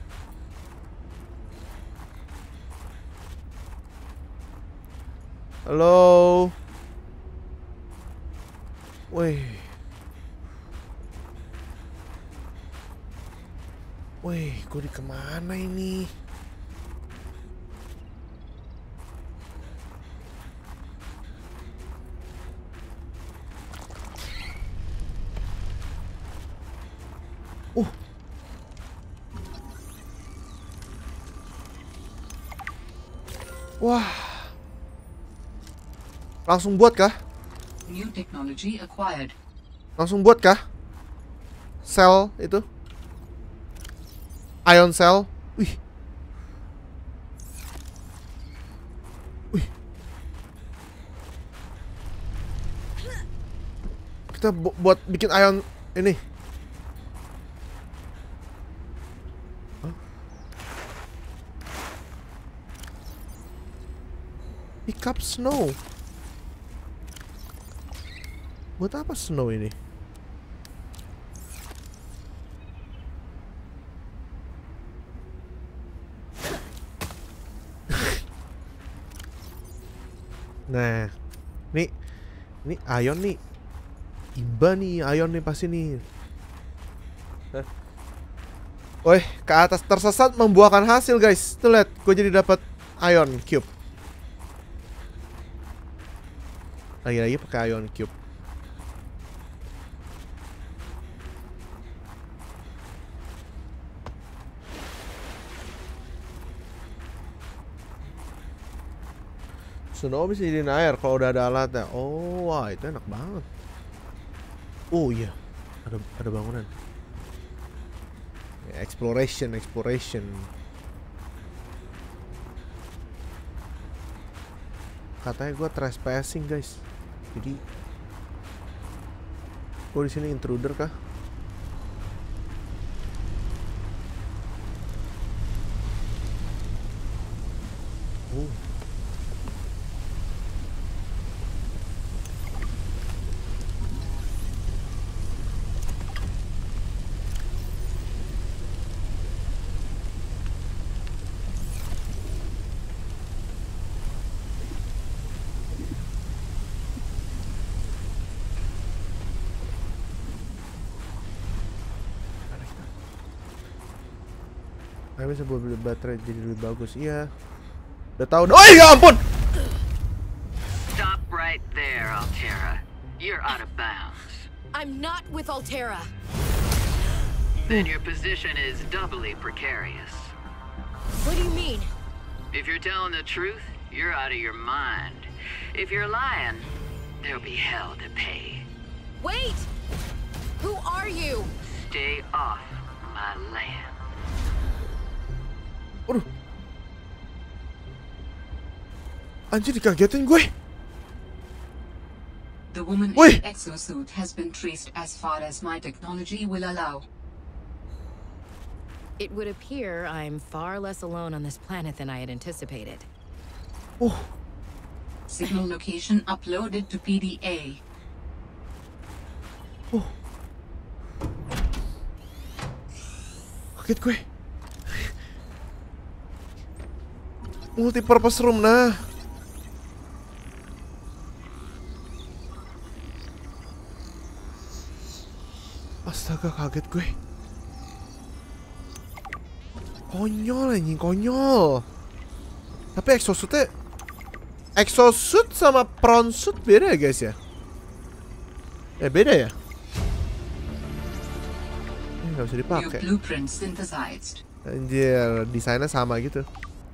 Halo. Wih. Wih, gue di kemana ini? Uh. Wah. Langsung buat kah? New technology acquired. Langsung buat kah? Sel itu? Ion cell? Wih. Wih. Kita bu buat bikin ion ini. Huh? Pick up snow. Buat apa snow ini? Nah, nih, nih ion nih, imba nih ion nih pasti nih. Woi, ke atas tersesat membuahkan hasil guys. Tuh lihat, gue jadi dapat ion cube. Lagi-lagi pakai ion cube. Snow bisa jadiin air kalau udah ada alatnya. Oh, wah itu enak banget. Oh iya, ada ada bangunan. Ya, exploration, exploration. Katanya gue trespassing guys. Jadi, gue di sini intruder kah? Oh. Saya bisa buat baterai jadi lebih bagus. Iya. Udah tahu. Oh ya ampun. Stop right there, Alterra. You're out of bounds. I'm not with Alterra. Then your position is doubly precarious. What do you mean? If you're telling the truth, you're out of your mind. If you're lying, there'll be hell to pay. Wait! Who are you? Stay off my land. Aduh. Anjir, dikagetin gue. The woman Wait. in the exosuit has been traced as far as my technology will allow. It would appear I'm far less alone on this planet than I had anticipated. Oh. Signal location uploaded to P D A. Oh. Kaget gue. Multipurpose room nah. Astaga, kaget gue. Konyol anjing, konyol. Tapi exosuitnya, exosuit sama prawn suit beda ya guys ya? Eh beda ya? Ini nggak bisa dipakai. New blueprint synthesized. Anjir, desainnya sama gitu.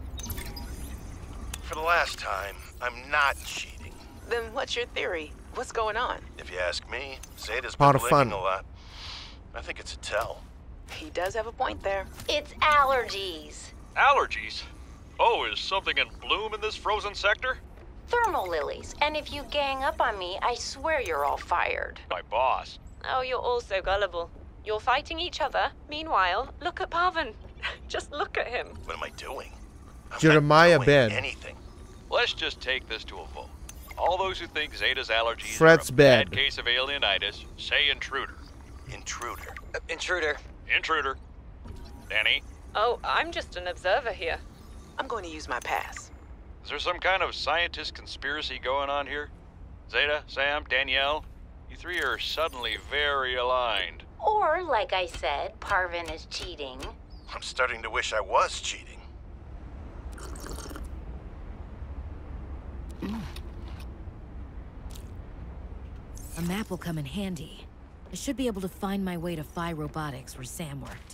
For the last time, I'm not cheating. Then what's your theory? What's going on? If you ask me, Zeta's Part been of fun. blinking a lot. I think it's a tell. He does have a point there. It's allergies. Allergies? Oh, is something in bloom in this frozen sector? Thermal lilies, and if you gang up on me, I swear you're all fired. My boss. Oh, you're all so gullible. You're fighting each other. Meanwhile, look at Parvin. Just look at him. What am I doing? I'm Jeremiah not doing Ben. anything. Let's just take this to a vote. All those who think Zeta's allergies Fred's are a bed. bad case of alienitis, say intruder. Intruder. Uh, intruder. Intruder. Danny, Oh, I'm just an observer here. I'm going to use my pass. is there some kind of scientist conspiracy going on here? Zeta, Sam, Danielle, you three are suddenly very aligned. Or, like I said, Parvin is cheating. I'm starting to wish I was cheating. A map will come in handy. I should be able to find my way to Phi Robotics where Sam worked.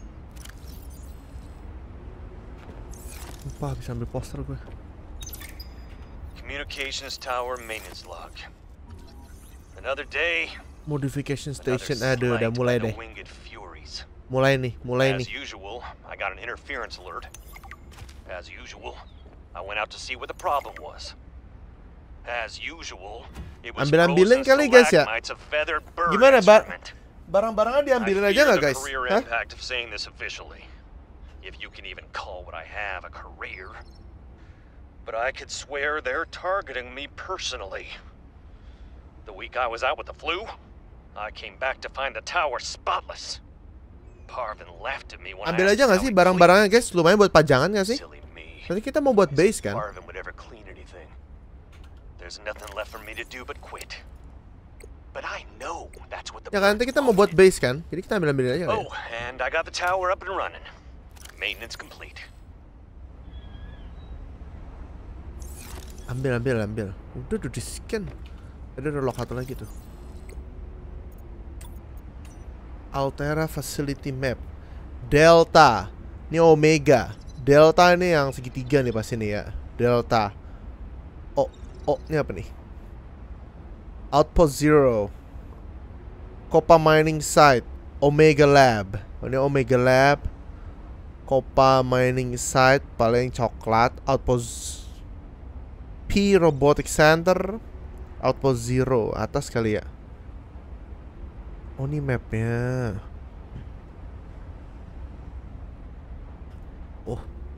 Lupa bisa ambil poster gue. Communications tower maintenance log. Another day. Modification another station. Aduh, udah slight mulai by the deh. winged furies. Mulai nih, mulai As nih. usual, I got an interference alert. As usual, I went out to see what the problem was. As usual, it was Ambil-ambilin frozen kali guys ya. stalagmites of feathered bird Gimana, Bar? excrement. Barang-barangnya diambilin I aja fear nggak the guys? career Hah? impact of saying this officially. If you can even call what I have a career. But I could swear they're targeting me personally. The week I was out with the flu, I came back to find the tower spotless. Parvin laughed at me when Ambil I aja asked nggak how sih he barang-barangnya guys? Lumayan buat pajangan nggak sih? cleaned. Silly me. Nanti kita mau buat base kan? Parvin would ever clean anything. There's nothing left for me to do but quit. But I know that's what the Ya kan nanti kita mau buat base kan? Jadi kita ambil-ambil aja Oh, kali ya. and I got the tower up and running. Maintenance complete. Ambil, ambil, ambil. Udah, udah di scan. Ada ada lokator lagi tuh. Altera Facility Map. Delta. Ini Omega. Delta ini yang segitiga nih pasti nih ya. Delta. Oh, oh, ini apa nih? Outpost Zero. Copa Mining Site. Omega Lab. Oh, ini Omega Lab. Copa Mining Site paling coklat. Outpost P Robotic Center. Outpost Zero atas kali ya. Oh ini mapnya. Oh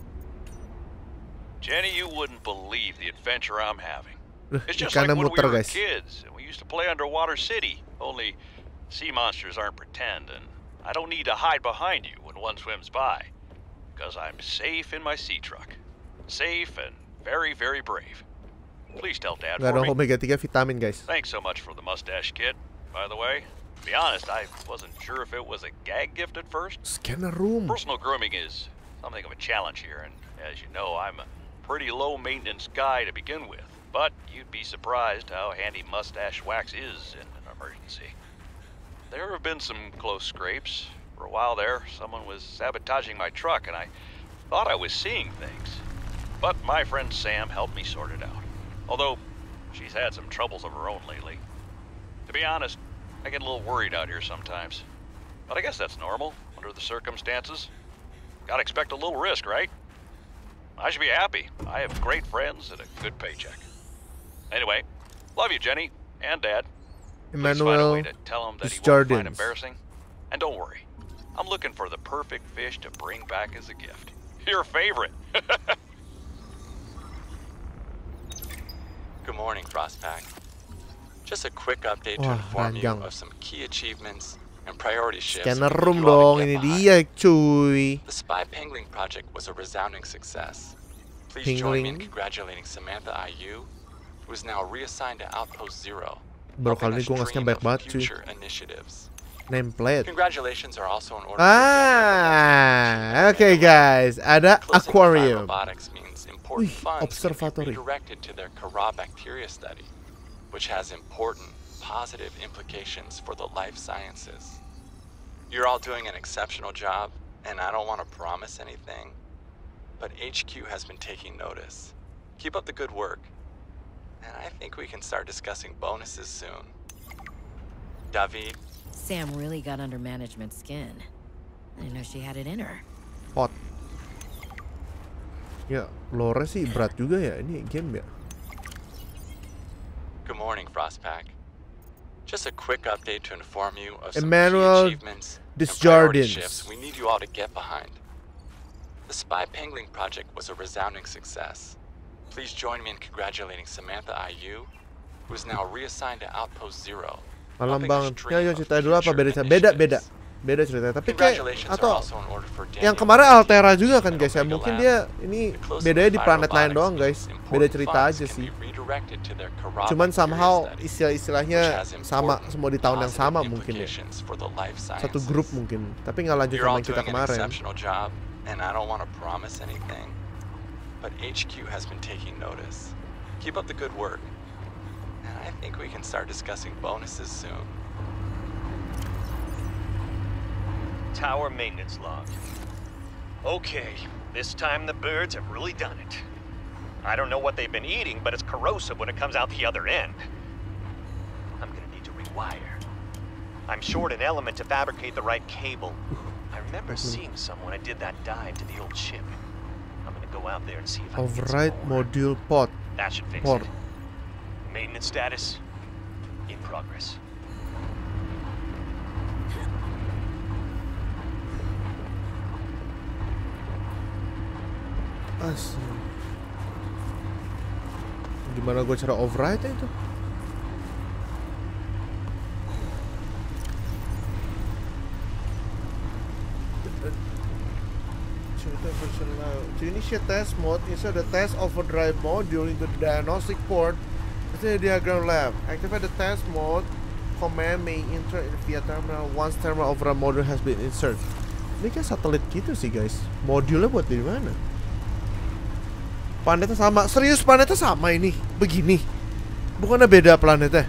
Jenny, you wouldn't believe the adventure I'm having. It's just ikannya like when we muter were guys. kids and we used to play Underwater City. Only sea monsters aren't pretend, and I don't need to hide behind you when one swims by. Because I'm safe in my sea truck. Safe and very, very brave. Please tell Dad Gak for ada me. omega tiga vitamin guys. Thanks so much for the mustache kit, by the way. To be honest, I wasn't sure if it was a gag gift at first. Scanner room. Personal grooming is something of a challenge here, and as you know, I'm a pretty low maintenance guy to begin with. But you'd be surprised how handy mustache wax is in an emergency. There have been some close scrapes. For a while there, someone was sabotaging my truck, and I thought I was seeing things. But my friend Sam helped me sort it out. Although, she's had some troubles of her own lately. To be honest, I get a little worried out here sometimes. But I guess that's normal, under the circumstances. Gotta expect a little risk, right? I should be happy. I have great friends and a good paycheck. Anyway, love you, Jenny, and Dad. Please find a Emmanuel way to tell him that he won't find Desjardins. embarrassing. And don't worry, I'm looking for the perfect fish to bring back as a gift. Your favorite. Good morning, Frostpack. Just a quick update to Wah, inform you ranjang. of some key achievements and priority shifts. Scanner we room you ought dong, to ini get behind. dia cuy. The Spy Pangling project was a resounding success. Please join me in Pingling. congratulating Samantha I U, who is now reassigned to Outpost Zero, Bro, helping kali ini us gue ngasihnya dream banyak of banget cuy. future initiatives. Nameplate. Congratulations are also in order. Ah, okay guys, ada Closing with Phi aquarium. Robotics means important Wih, funds can observatory. be redirected to their Kara bacteria study, which has important positive implications for the life sciences. You're all doing an exceptional job, and I don't want to promise anything, but H Q has been taking notice. Keep up the good work, and I think we can start discussing bonuses soon. David, Sam really got under management's skin. I didn't know she had it in her. Hot. Ya, lore sih berat juga ya ini game ya. Good morning, Frostpack. Just a quick update to inform you of some Emmanuel key achievements and priority Desjardins. shifts we need you all to get behind. The Spy Pangling project was a resounding success. Please join me in congratulating Samantha I U, who is now reassigned to Outpost Zero. Malam banget. Ya, ya cerita dulu apa beda beda beda. Beda ceritanya, tapi kayak atau yang kemarin Altera juga kan guys ya, mungkin dia ini bedanya di planet lain doang guys, beda cerita aja sih. Cuman somehow istilah-istilahnya sama, semua di tahun yang sama mungkin ya, satu grup mungkin, tapi nggak lanjut sama kita kemarin. And I don't want to promise anything, but H Q has been taking notice. Keep up the good work, and I think we can start discussing bonuses soon. Tower maintenance log. Okay, this time the birds have really done it. I don't know what they've been eating, but it's corrosive when it comes out the other end. I'm gonna need to rewire. I'm short an element to fabricate the right cable. I remember seeing some when I did that dive to the old ship. I'm gonna go out there and see if I can get some Override more. module pod. That should fix Port. it. Maintenance status in progress. As gimana gue cara override itu? To initiate test mode, insert the test overdrive module into the diagnostic port within the diagram lab. Activate the test mode command may enter via terminal once terminal override module has been inserted. Ini kayak satelit gitu sih guys. Modulnya buat di mana? Planetnya sama, serius planetnya sama ini, begini. Bukannya beda planetnya?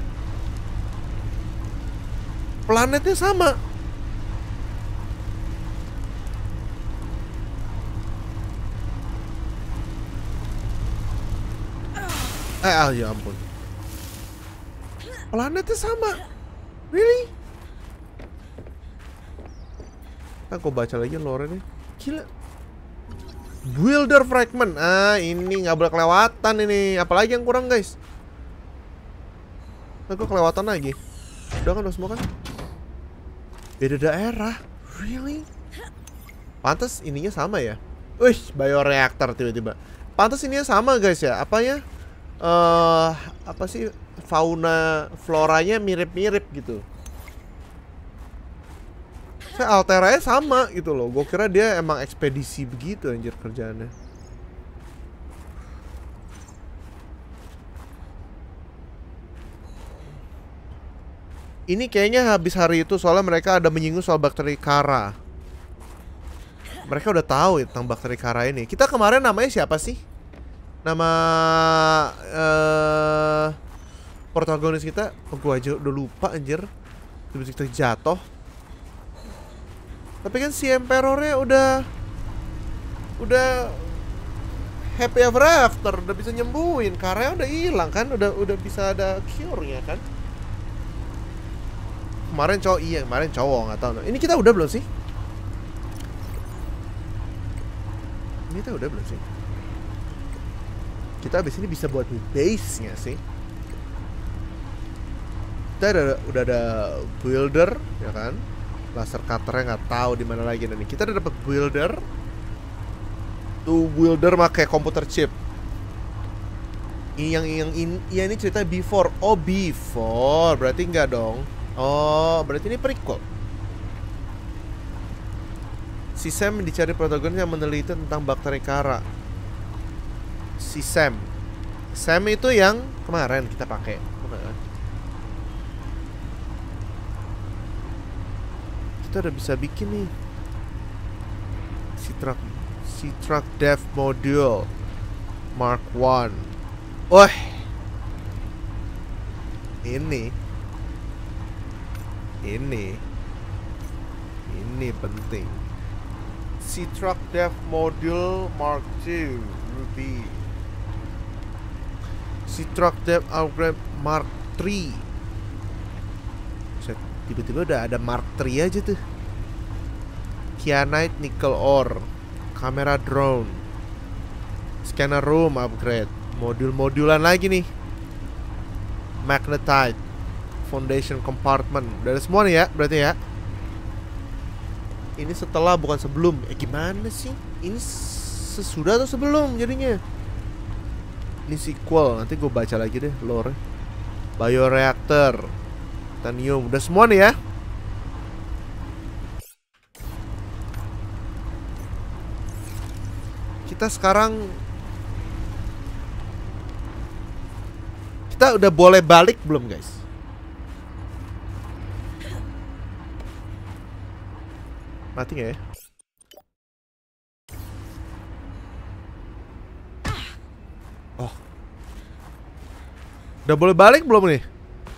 Planetnya sama. Eh, ah, ya ampun. Planetnya sama. Really? Nah, kok baca lagi lore nih. Gila. Builder fragment. Ah, ini nggak boleh kelewatan ini. Apalagi yang kurang, guys. Nah, kok kelewatan lagi. Udah kan, udah semua kan? Beda daerah. Really? Pantas ininya sama ya? Wih, bioreactor tiba-tiba. Pantas ininya sama, guys ya. Apa ya? Eh, uh, apa sih? Fauna, floranya mirip-mirip gitu. Saya Alteranya sama gitu loh. Gue kira dia emang ekspedisi begitu anjir kerjaannya. Ini kayaknya habis hari itu soalnya mereka ada menyinggung soal bakteri Kara. Mereka udah tahu ya tentang bakteri Kara ini. Kita kemarin namanya siapa sih? Nama uh, protagonis kita, oh, gue aja udah lupa anjir. Tiba-tiba kita jatuh. Tapi kan si Emperornya udah udah happy ever after, udah bisa nyembuhin. Karena udah hilang kan, udah udah bisa ada cure-nya kan. Kemarin cowok, iya kemarin cowok nggak tahu. Ini kita udah belum sih? Ini kita udah belum sih? Kita abis ini bisa buat base nggak sih? Kita ada, udah ada builder ya kan? Laser cutternya nggak tahu di mana lagi nih. Kita udah dapat builder. Tuh builder pakai komputer chip. Ini yang yang ini ya ini cerita before. Oh before, berarti enggak dong. Oh berarti ini prequel. Si Sam dicari protagonis yang meneliti tentang bakteri Kara. Si Sam. Sam itu yang kemarin kita pakai. Bukan? Kita udah bisa bikin nih C-Truck C-Truck Dev Module Mark one. Wah, ini Ini Ini penting. C-Truck Dev Module Mark two Ruby. C-Truck Dev Upgrade Mark three. Tiba-tiba udah ada Mark three aja tuh. Kyanite Nickel Ore, kamera drone. Scanner room upgrade. Modul-modulan lagi nih. Magnetite. Foundation compartment. Udah ada semua nih ya, berarti ya. Ini setelah bukan sebelum. Eh gimana sih? Ini sesudah atau sebelum jadinya? Ini sequel. Nanti gue baca lagi deh lore. Bioreactor. Titanium. Udah semua nih ya. Kita sekarang kita udah boleh balik belum guys? Mati gak ya? Oh, udah boleh balik belum nih?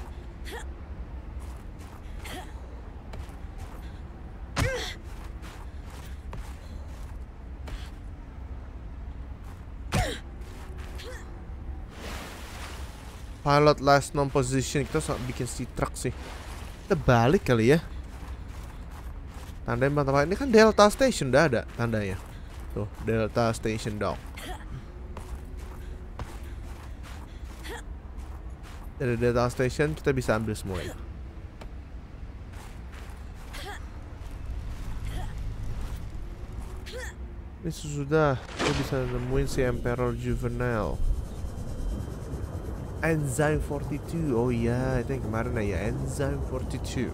Pilot last known position. Kita bikin si truck sih. Kita balik kali ya. Tandanya mantap. Ini kan Delta Station udah ada tandanya. Tuh, Delta Station dock. Dari Delta Station kita bisa ambil semua ya. Ini sudah kita bisa nemuin si Emperor Juvenile. Enzyme forty-two. Oh iya, itu yang kemarin ya, Enzyme forty-two.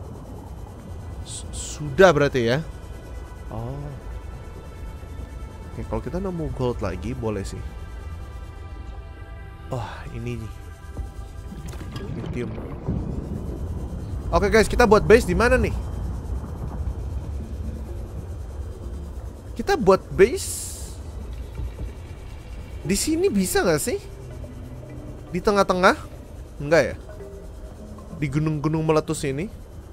Sudah berarti ya. Oh. Oke, kalau kita nemu gold lagi boleh sih. Oh, ini nih. Lithium. Oke guys, kita buat base di mana nih? Kita buat base di sini bisa nggak sih? Di tengah-tengah? Enggak ya? Di gunung-gunung meletus ini.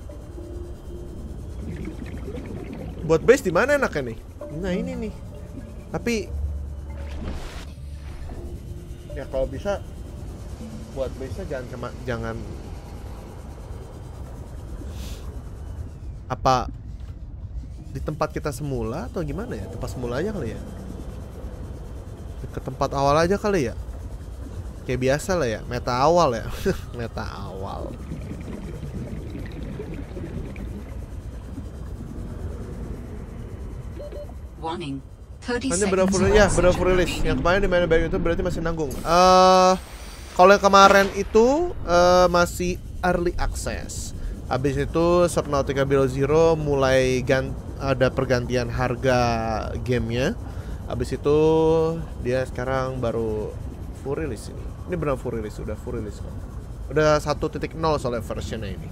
Buat base di mana enaknya nih? Nah, ini nih. Tapi ya kalau bisa buat base-nya jangan cuma jangan apa di tempat kita semula atau gimana ya? Tempat semula aja kali ya. Ke tempat awal aja kali ya. Kayak biasa lah ya, meta awal ya. Meta awal. Warning. thirty Nanti seconds berapa of ya, oxygen berapa rilis. remaining. Yang kemarin di mana baik itu berarti masih nanggung. Eh, kalau yang kemarin itu eh, masih early access. Habis itu Subnautica Below Zero mulai gan ada pergantian harga gamenya. Habis itu dia sekarang baru full release ini. Ini benar full release, udah full release kok. Udah satu titik nol soalnya versionnya ini.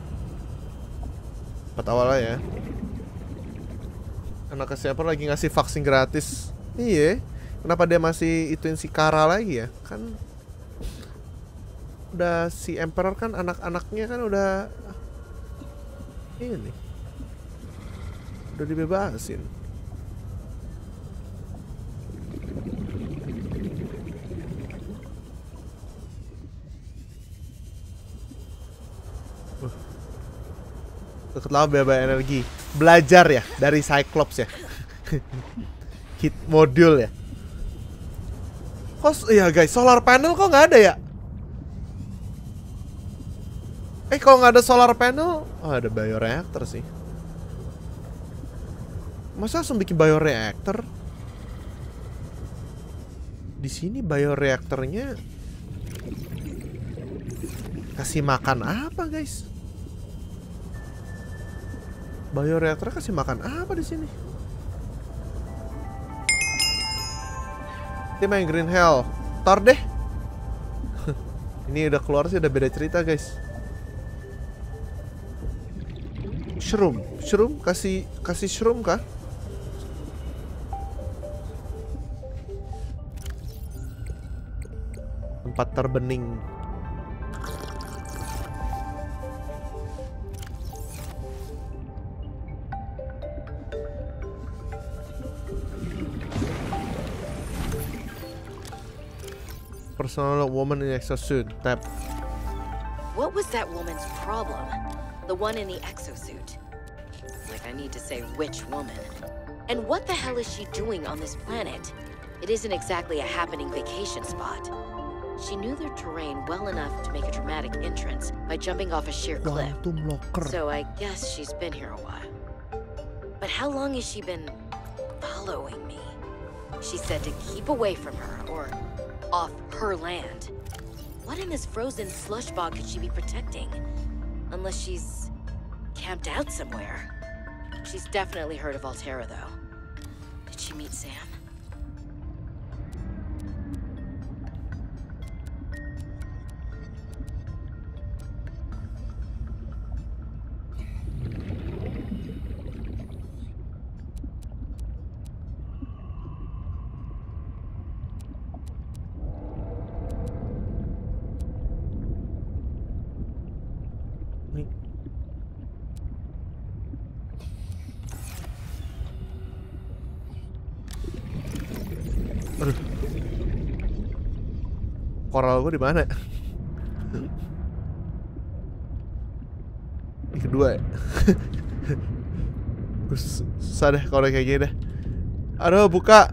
Empat awalnya ya. Anak siapa lagi ngasih vaksin gratis? Iya. Kenapa dia masih ituin si Kara lagi ya? Kan udah si Emperor kan anak-anaknya kan udah ini. Udah dibebasin. Deket lama bebas energi. Belajar ya dari Cyclops ya. Hit modul ya. Kok iya guys, solar panel kok nggak ada ya? Eh kalau nggak ada solar panel, oh ada bioreactor sih. Masa langsung bikin bioreactor? Di sini bioreaktornya kasih makan apa guys? Bioreaktor kasih makan apa di sini? Dia main Green Hell. Tar deh. Ini udah keluar sih udah beda cerita guys. Shroom, shroom kasih kasih shroom kah? Tempat terbening. Personal woman in exosuit. Tap. What was that woman's problem? The one in the exosuit. Like I need to say which woman. And what the hell is she doing on this planet? It isn't exactly a happening vacation spot. She knew their terrain well enough to make a dramatic entrance by jumping off a sheer cliff. So I guess she's been here a while. But how long has she been following me? She said to keep away from her, or off her land. What in this frozen slush bog could she be protecting? Unless she's camped out somewhere. She's definitely heard of Alterra, though. Did she meet Sam? Aduh. Koral gue di mana? Ini kedua ya. Gue susah deh kalau kayak gini deh. Aduh, buka.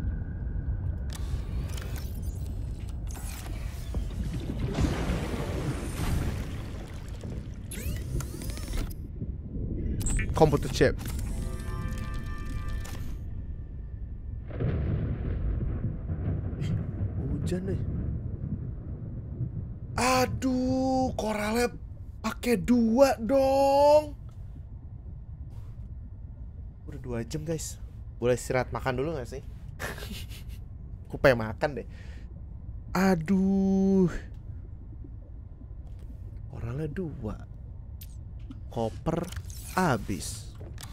Computer chip. Hujan nih. Aduh, koralnya pakai dua dong. Udah dua jam guys. Boleh istirahat makan dulu gak sih? Aku pengen makan deh. Aduh, koralnya dua. Koper habis.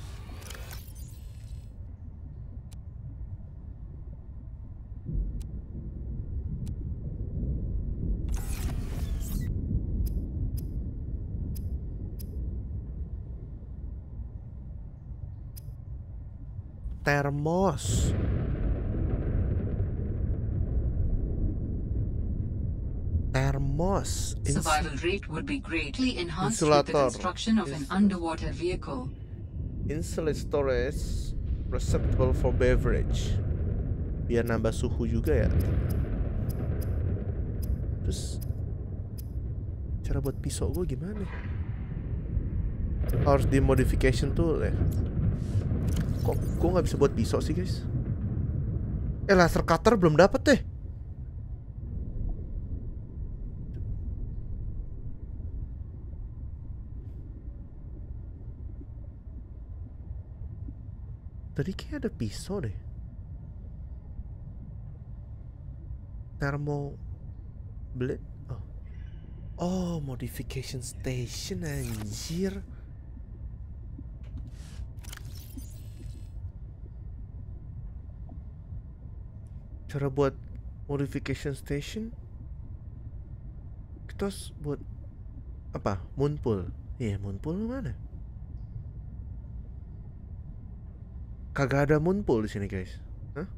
Termos. Termos. Survival rate would be greatly enhanced with the construction of an underwater vehicle. Insulate storage receptacle for beverage. Biar nambah suhu juga ya. Terus cara buat pisau gue gimana? Harus di modification tool ya. Kok gue nggak bisa buat pisau sih guys? Eh, laser cutter belum dapet deh. Tadi kayak ada pisau deh. Thermo blade. Oh, oh, modification station anjir. Cara buat modification station kita buat apa? Moonpool. Iya, yeah, moonpool mana? Kagak ada moonpool di sini guys. Hah?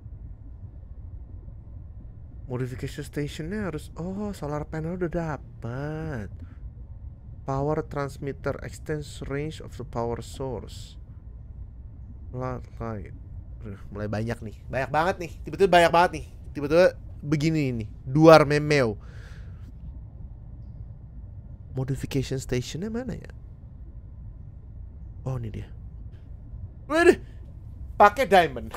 Modification stationnya harus, oh, solar panel udah dapat. Power transmitter extends range of the power source. Light. Mulai banyak nih, banyak banget nih, tiba-tiba banyak banget nih, tiba-tiba begini nih, duar memeo. Modification stationnya mana ya? Oh, ini dia. Waduh, pakai diamond.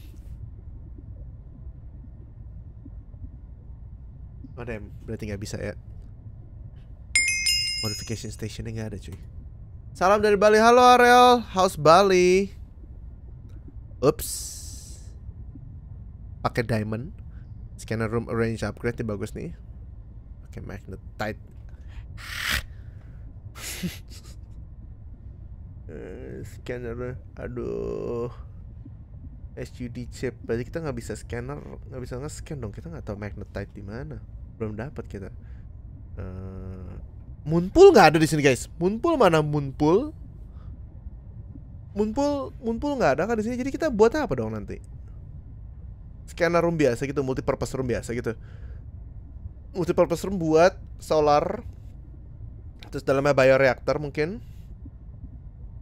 Oh damn, berarti nggak bisa ya. Modification stationnya nggak ada cuy. Salam dari Bali, halo Ariel, how's Bali? Ups, pakai diamond. Scanner room arrange upgrade nih, bagus nih. Pakai magnetite. uh, scanner, aduh. S U D chip, berarti kita nggak bisa scanner, nggak bisa nge-scan dong. Kita nggak tahu magnetite di mana. Belum dapat kita. Uh, moonpool nggak ada di sini guys. Moonpool mana moonpool? Moonpool, moonpool nggak ada kan di sini. Jadi kita buat apa dong nanti? Scanner room biasa gitu, multipurpose room biasa gitu. Multipurpose room buat solar. Terus dalamnya bioreactor mungkin.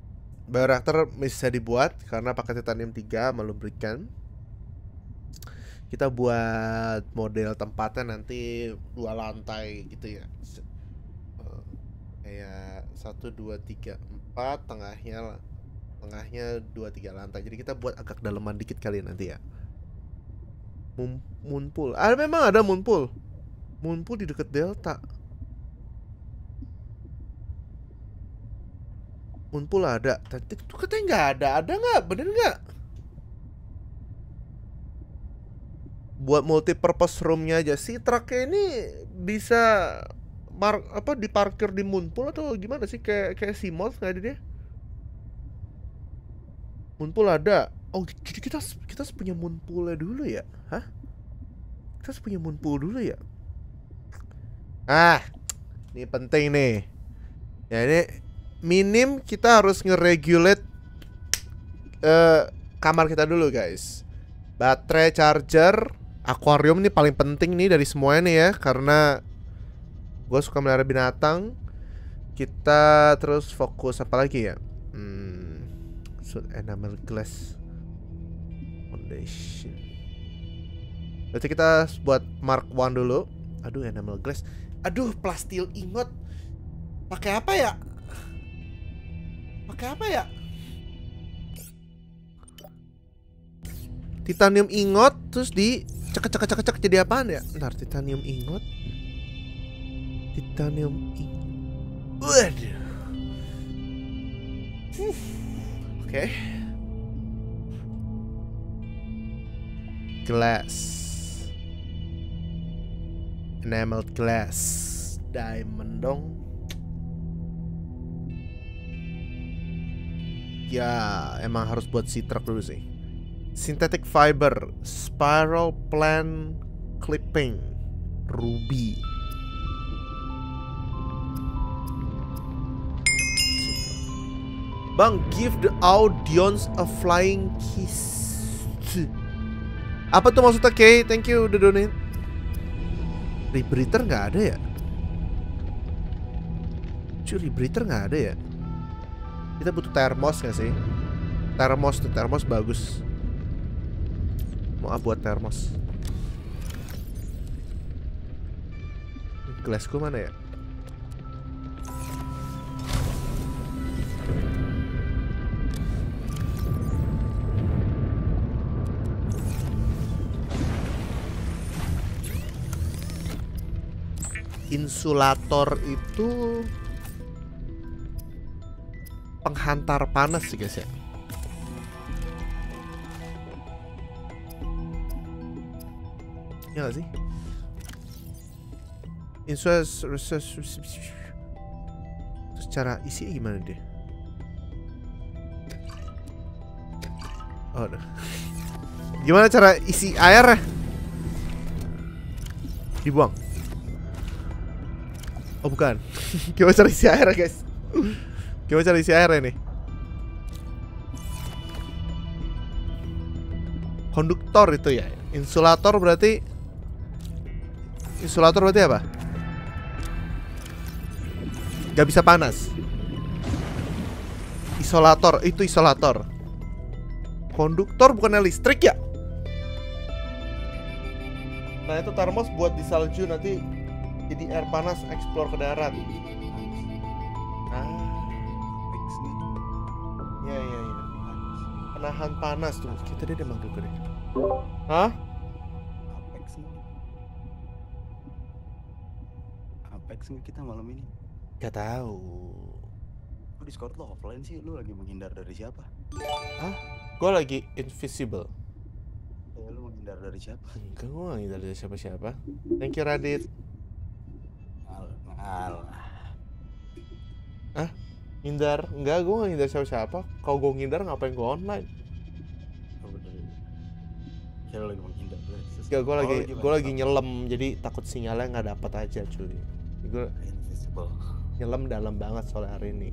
Bioreactor bisa dibuat karena pakai titanium tiga sama lubrikan. kita buat model tempatnya nanti dua lantai gitu ya. Uh, kayak satu dua tiga empat, tengahnya lah. Tengahnya dua tiga lantai. Jadi kita buat agak daleman dikit kali nanti ya. Moon, moon pool. Ah, memang ada moon pool. Moon pool di dekat Delta. Moon pool ada. Tadi itu katanya nggak ada. Ada nggak? Bener nggak? Buat multi-purpose roomnya aja sih. Truknya ini bisa mar apa diparkir di moon pool atau gimana sih? Kayak kayak Seamoth nggak ada dia? Moon pool ada. Oh, jadi kita kita punya moon pool dulu ya? Hah? Kita punya moon pool dulu ya? Ah, ini penting nih. Ya ini minim kita harus nge-regulate uh, kamar kita dulu guys. Baterai, charger, akuarium ini paling penting nih dari semuanya nih ya, karena gue suka melihara binatang. Kita terus fokus apa lagi ya? Hmm, suit enamel glass foundation. Berarti kita buat Mark one dulu. Aduh, enamel glass. Aduh, plastil ingot. Pakai apa ya? Pakai apa ya? Titanium ingot terus di cek cek cek cek jadi apaan ya? Ntar titanium ingot. Titanium ingot. Waduh. Uh. Oke. Okay. Glass. Enameled glass. Diamond dong. Ya, emang harus buat si truk dulu sih. Synthetic fiber, spiral plant clipping, ruby. Bang, give the audience a flying kiss. Apa tuh maksudnya, Kay? Thank you udah donate. Rebreather nggak ada ya? Cuy, rebreather nggak ada ya? Kita butuh termos gak sih? Termos tuh, termos bagus. Mau buat termos. Gelasku mana ya? Insulator itu penghantar panas sih guys ya. Ya gak sih? Insulator terus cara isi gimana deh? Oh, gimana cara isi air? Dibuang. Oh bukan. Gimana cara isi air guys? Gimana cara isi air ini? Konduktor itu ya. Insulator berarti Insulator berarti apa? Gak bisa panas. Isolator, itu isolator. Konduktor bukannya listrik ya? Nah itu termos buat di salju nanti jadi air panas explore ke darat. Ah, ya ya ya. Penahan panas tuh. Kita dia manggil gue deh. Hah? Apex nih. Apex nih kita malam ini. Gak tahu. Kok Discord lo offline sih? Lu lagi menghindar dari siapa? Hah? Gue lagi invisible. Ya lu menghindar dari siapa? Enggak, gue gak menghindar dari siapa-siapa. Thank you Radit. Alah. Hah? Hindar? Enggak, gue gak hindar siapa-siapa. Kalau gue ngindar ngapain gue online? Oh bener. Ya lu lagi menghindar. Enggak, gue lagi gue lagi nyelam, jadi takut sinyalnya nggak dapat aja cuy. Gue invisible. Nyelam dalam banget soal hari ini.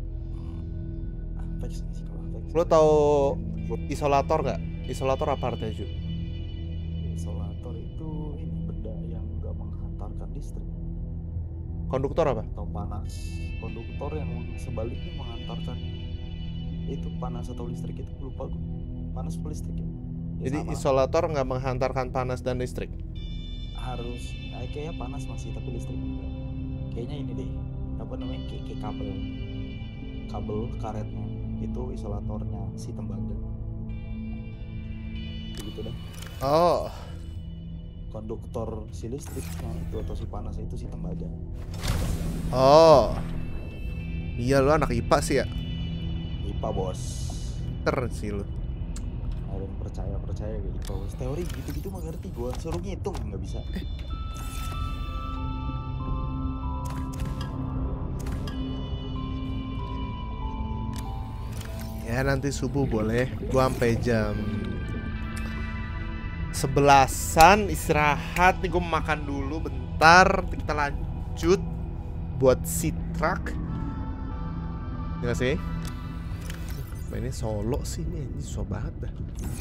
Apex sih kalau Apex. Lo tau isolator nggak? Isolator apa artinya cuy? Isolator itu ini benda yang nggak menghantarkan listrik. Konduktor apa? Atau panas. Konduktor yang sebaliknya menghantarkan itu panas atau listrik itu lupa gue. Panas atau listrik ya? Jadi Sama. isolator nggak menghantarkan panas dan listrik. Harus, nah, kayaknya panas masih tapi listrik enggak. Kayaknya ini deh, apa namanya, kayak, kayak kabel, kabel karetnya itu isolatornya si tembaga. Begitu deh. Oh. Konduktor si listriknya itu atau si panasnya itu si tembaga. Oh. Iya lu anak I P A sih ya. I P A bos. Ter sih lu. Ada yang percaya percaya kayak gitu. Teori gitu-gitu mah ngerti gua. Suruh ngitung nggak bisa. Eh. Ya nanti subuh boleh. Gua sampai jam sebelasan istirahat nih. Gua makan dulu bentar. Kita lanjut buat si truck. Gila sih. Mainnya solo sih nih, ini susah banget dah.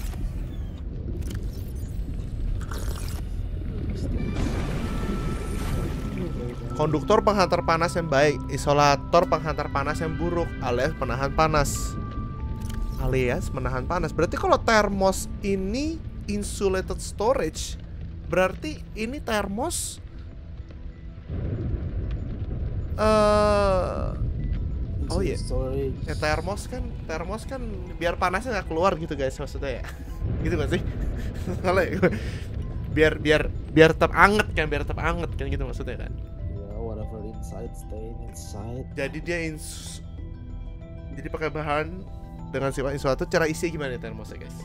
Konduktor penghantar panas yang baik, isolator penghantar panas yang buruk, alias penahan panas. Alias menahan panas. Berarti kalau termos ini insulated storage, berarti ini termos uh, oh iya, ya termos kan, termos kan biar panasnya nggak keluar gitu guys maksudnya ya, gitu nggak sih? biar biar biar tetap anget kan, biar tetap anget kan gitu maksudnya kan? Ya, whatever inside stay inside. Jadi dia ins, jadi pakai bahan dengan sifat insulator. Cara isi gimana nih termosnya guys?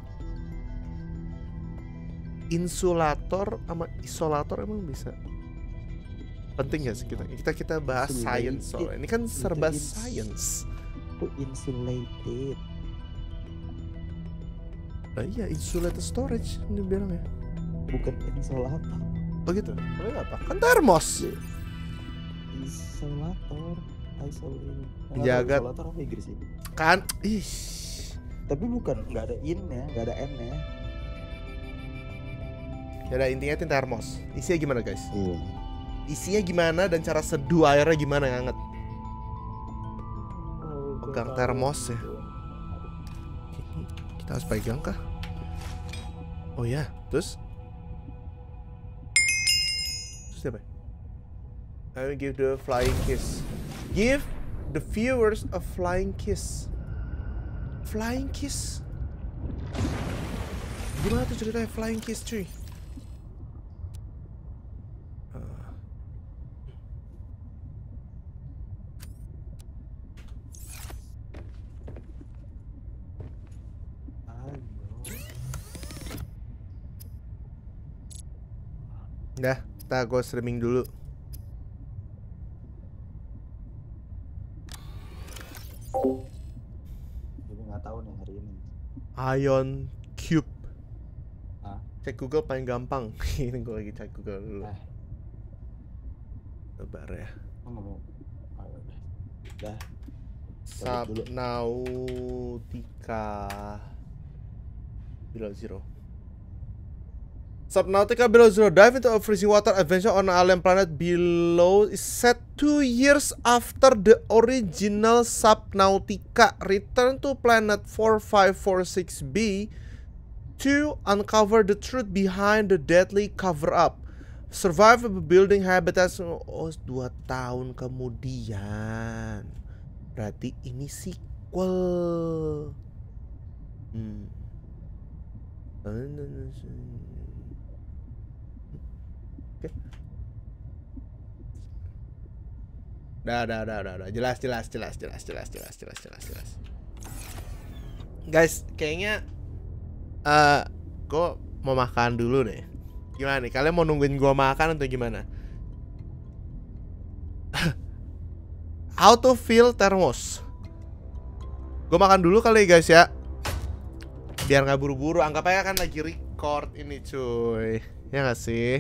Insulator sama isolator emang bisa? Penting gak sih kita kita kita bahas science soalnya ini kan serba science. Itu insulated. Nah, iya insulated storage ini bilang ya. Bukan insulator. Oh gitu. Boleh apa? Kan termos. Isolator, isolator. Jagat. Isolator apa Inggris sih? Kan, ih. Tapi bukan, nggak ada in-nya, nggak ada n-nya. Ya udah intinya itu termos. Isinya gimana guys? Iya. Isinya gimana dan cara seduh airnya gimana yang hangat? Oh, pegang termos ya. Kita harus pegang kah? Oh ya, terus? Terus apa? I will give the flying kiss. Give the viewers a flying kiss. Flying kiss? Gimana tuh ceritanya flying kiss cuy? Dah, kita gue streaming dulu. Jadi nggak tahu nih hari ini. Ion Cube. Hah? Cek Google paling gampang. Ini gue lagi cek Google dulu. Eh. Sabar ya. Oh, nggak mau. Ayo deh. Dah. Subnautica Below Zero. Subnautica Below Zero, dive into a freezing water adventure on an alien planet below, is set two years after the original Subnautica. Return to planet four five four six B to uncover the truth behind the deadly cover-up. Survive building habitats. Oh, dua tahun kemudian. Berarti ini sequel. Hmm. Oke. Dah, dah, dah, dah, dah. Jelas, jelas, jelas, jelas, jelas, jelas, jelas, jelas, jelas. Guys, kayaknya uh, gue mau makan dulu deh. Gimana nih? Kalian mau nungguin gue makan atau gimana? How to fill thermos. Gue makan dulu kali guys ya. Biar nggak buru-buru. Anggap aja kan lagi record ini cuy. Ya nggak sih?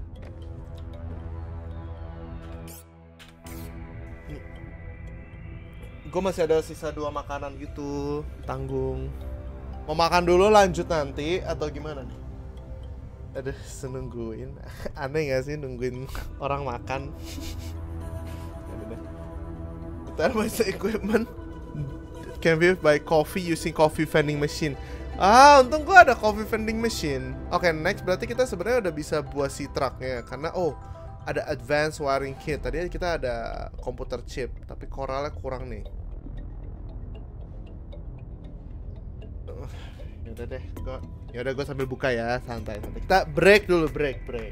Gue masih ada sisa dua makanan gitu. Tanggung. Mau makan dulu lanjut nanti atau gimana nih? Aduh, senungguin. Aneh gak sih nungguin orang makan? Thermos equipment can be by coffee using coffee vending machine. Ah, untung gua ada coffee vending machine. Oke, okay, next berarti kita sebenarnya udah bisa buat si trucknya karena oh ada advanced wiring kit. Tadi kita ada komputer chip, tapi koralnya kurang nih. Uh, yaudah deh, gua yaudah gua sambil buka ya, santai santai. Kita break dulu, break break.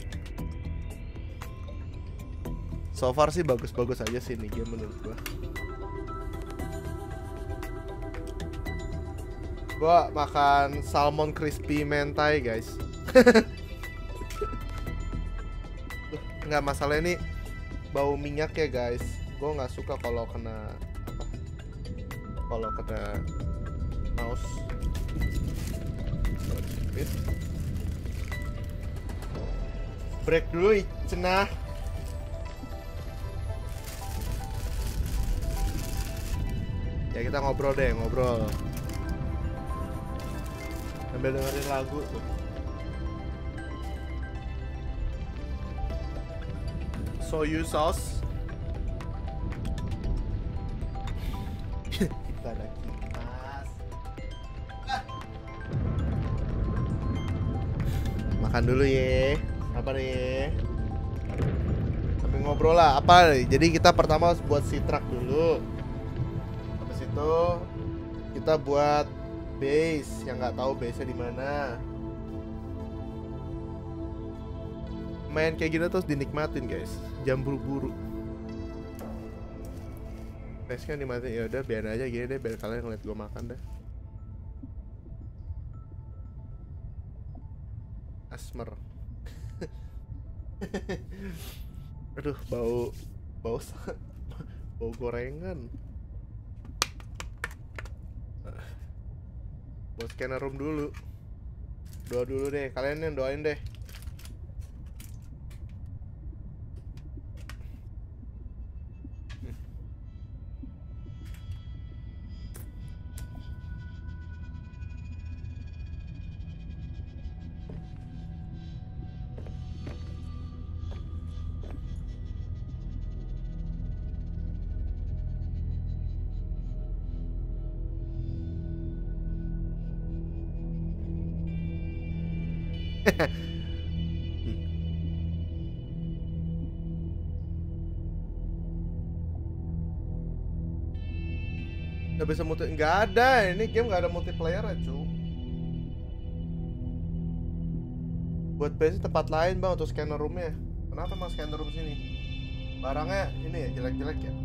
So far sih bagus-bagus aja sih nih game menurut gua. Gua makan salmon crispy mentai guys. Nggak masalah ini bau minyak ya guys. Gue nggak suka kalau kena apa? Kalau kena mouse. Break dulu cenah. Ya kita ngobrol deh, ngobrol. Sambil dengerin lagu tuh. Soyu sauce. Kita ada kipas. Makan dulu ya. Apa nih? Sambil ngobrol lah. Apa nih? Jadi kita pertama harus buat si truck dulu. Habis itu kita buat base yang nggak tahu base-nya di mana. Main kayak gini terus dinikmatin guys, jam buru-buru. Base-nya dinikmatin, ya udah biar aja gini deh, biar kalian ngeliat gue makan dah. Asmer. Aduh, bau bau bau gorengan. Buat scanner room dulu. Doa dulu deh, kalian yang doain deh. Udah bisa multi, nggak ada, ini game nggak ada multiplayer ya cu. Buat base tempat lain bang untuk scanner roomnya. Kenapa mas scanner room sini? Barangnya ini ya jelek-jelek ya.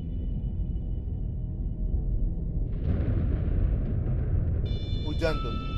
Hujan tuh.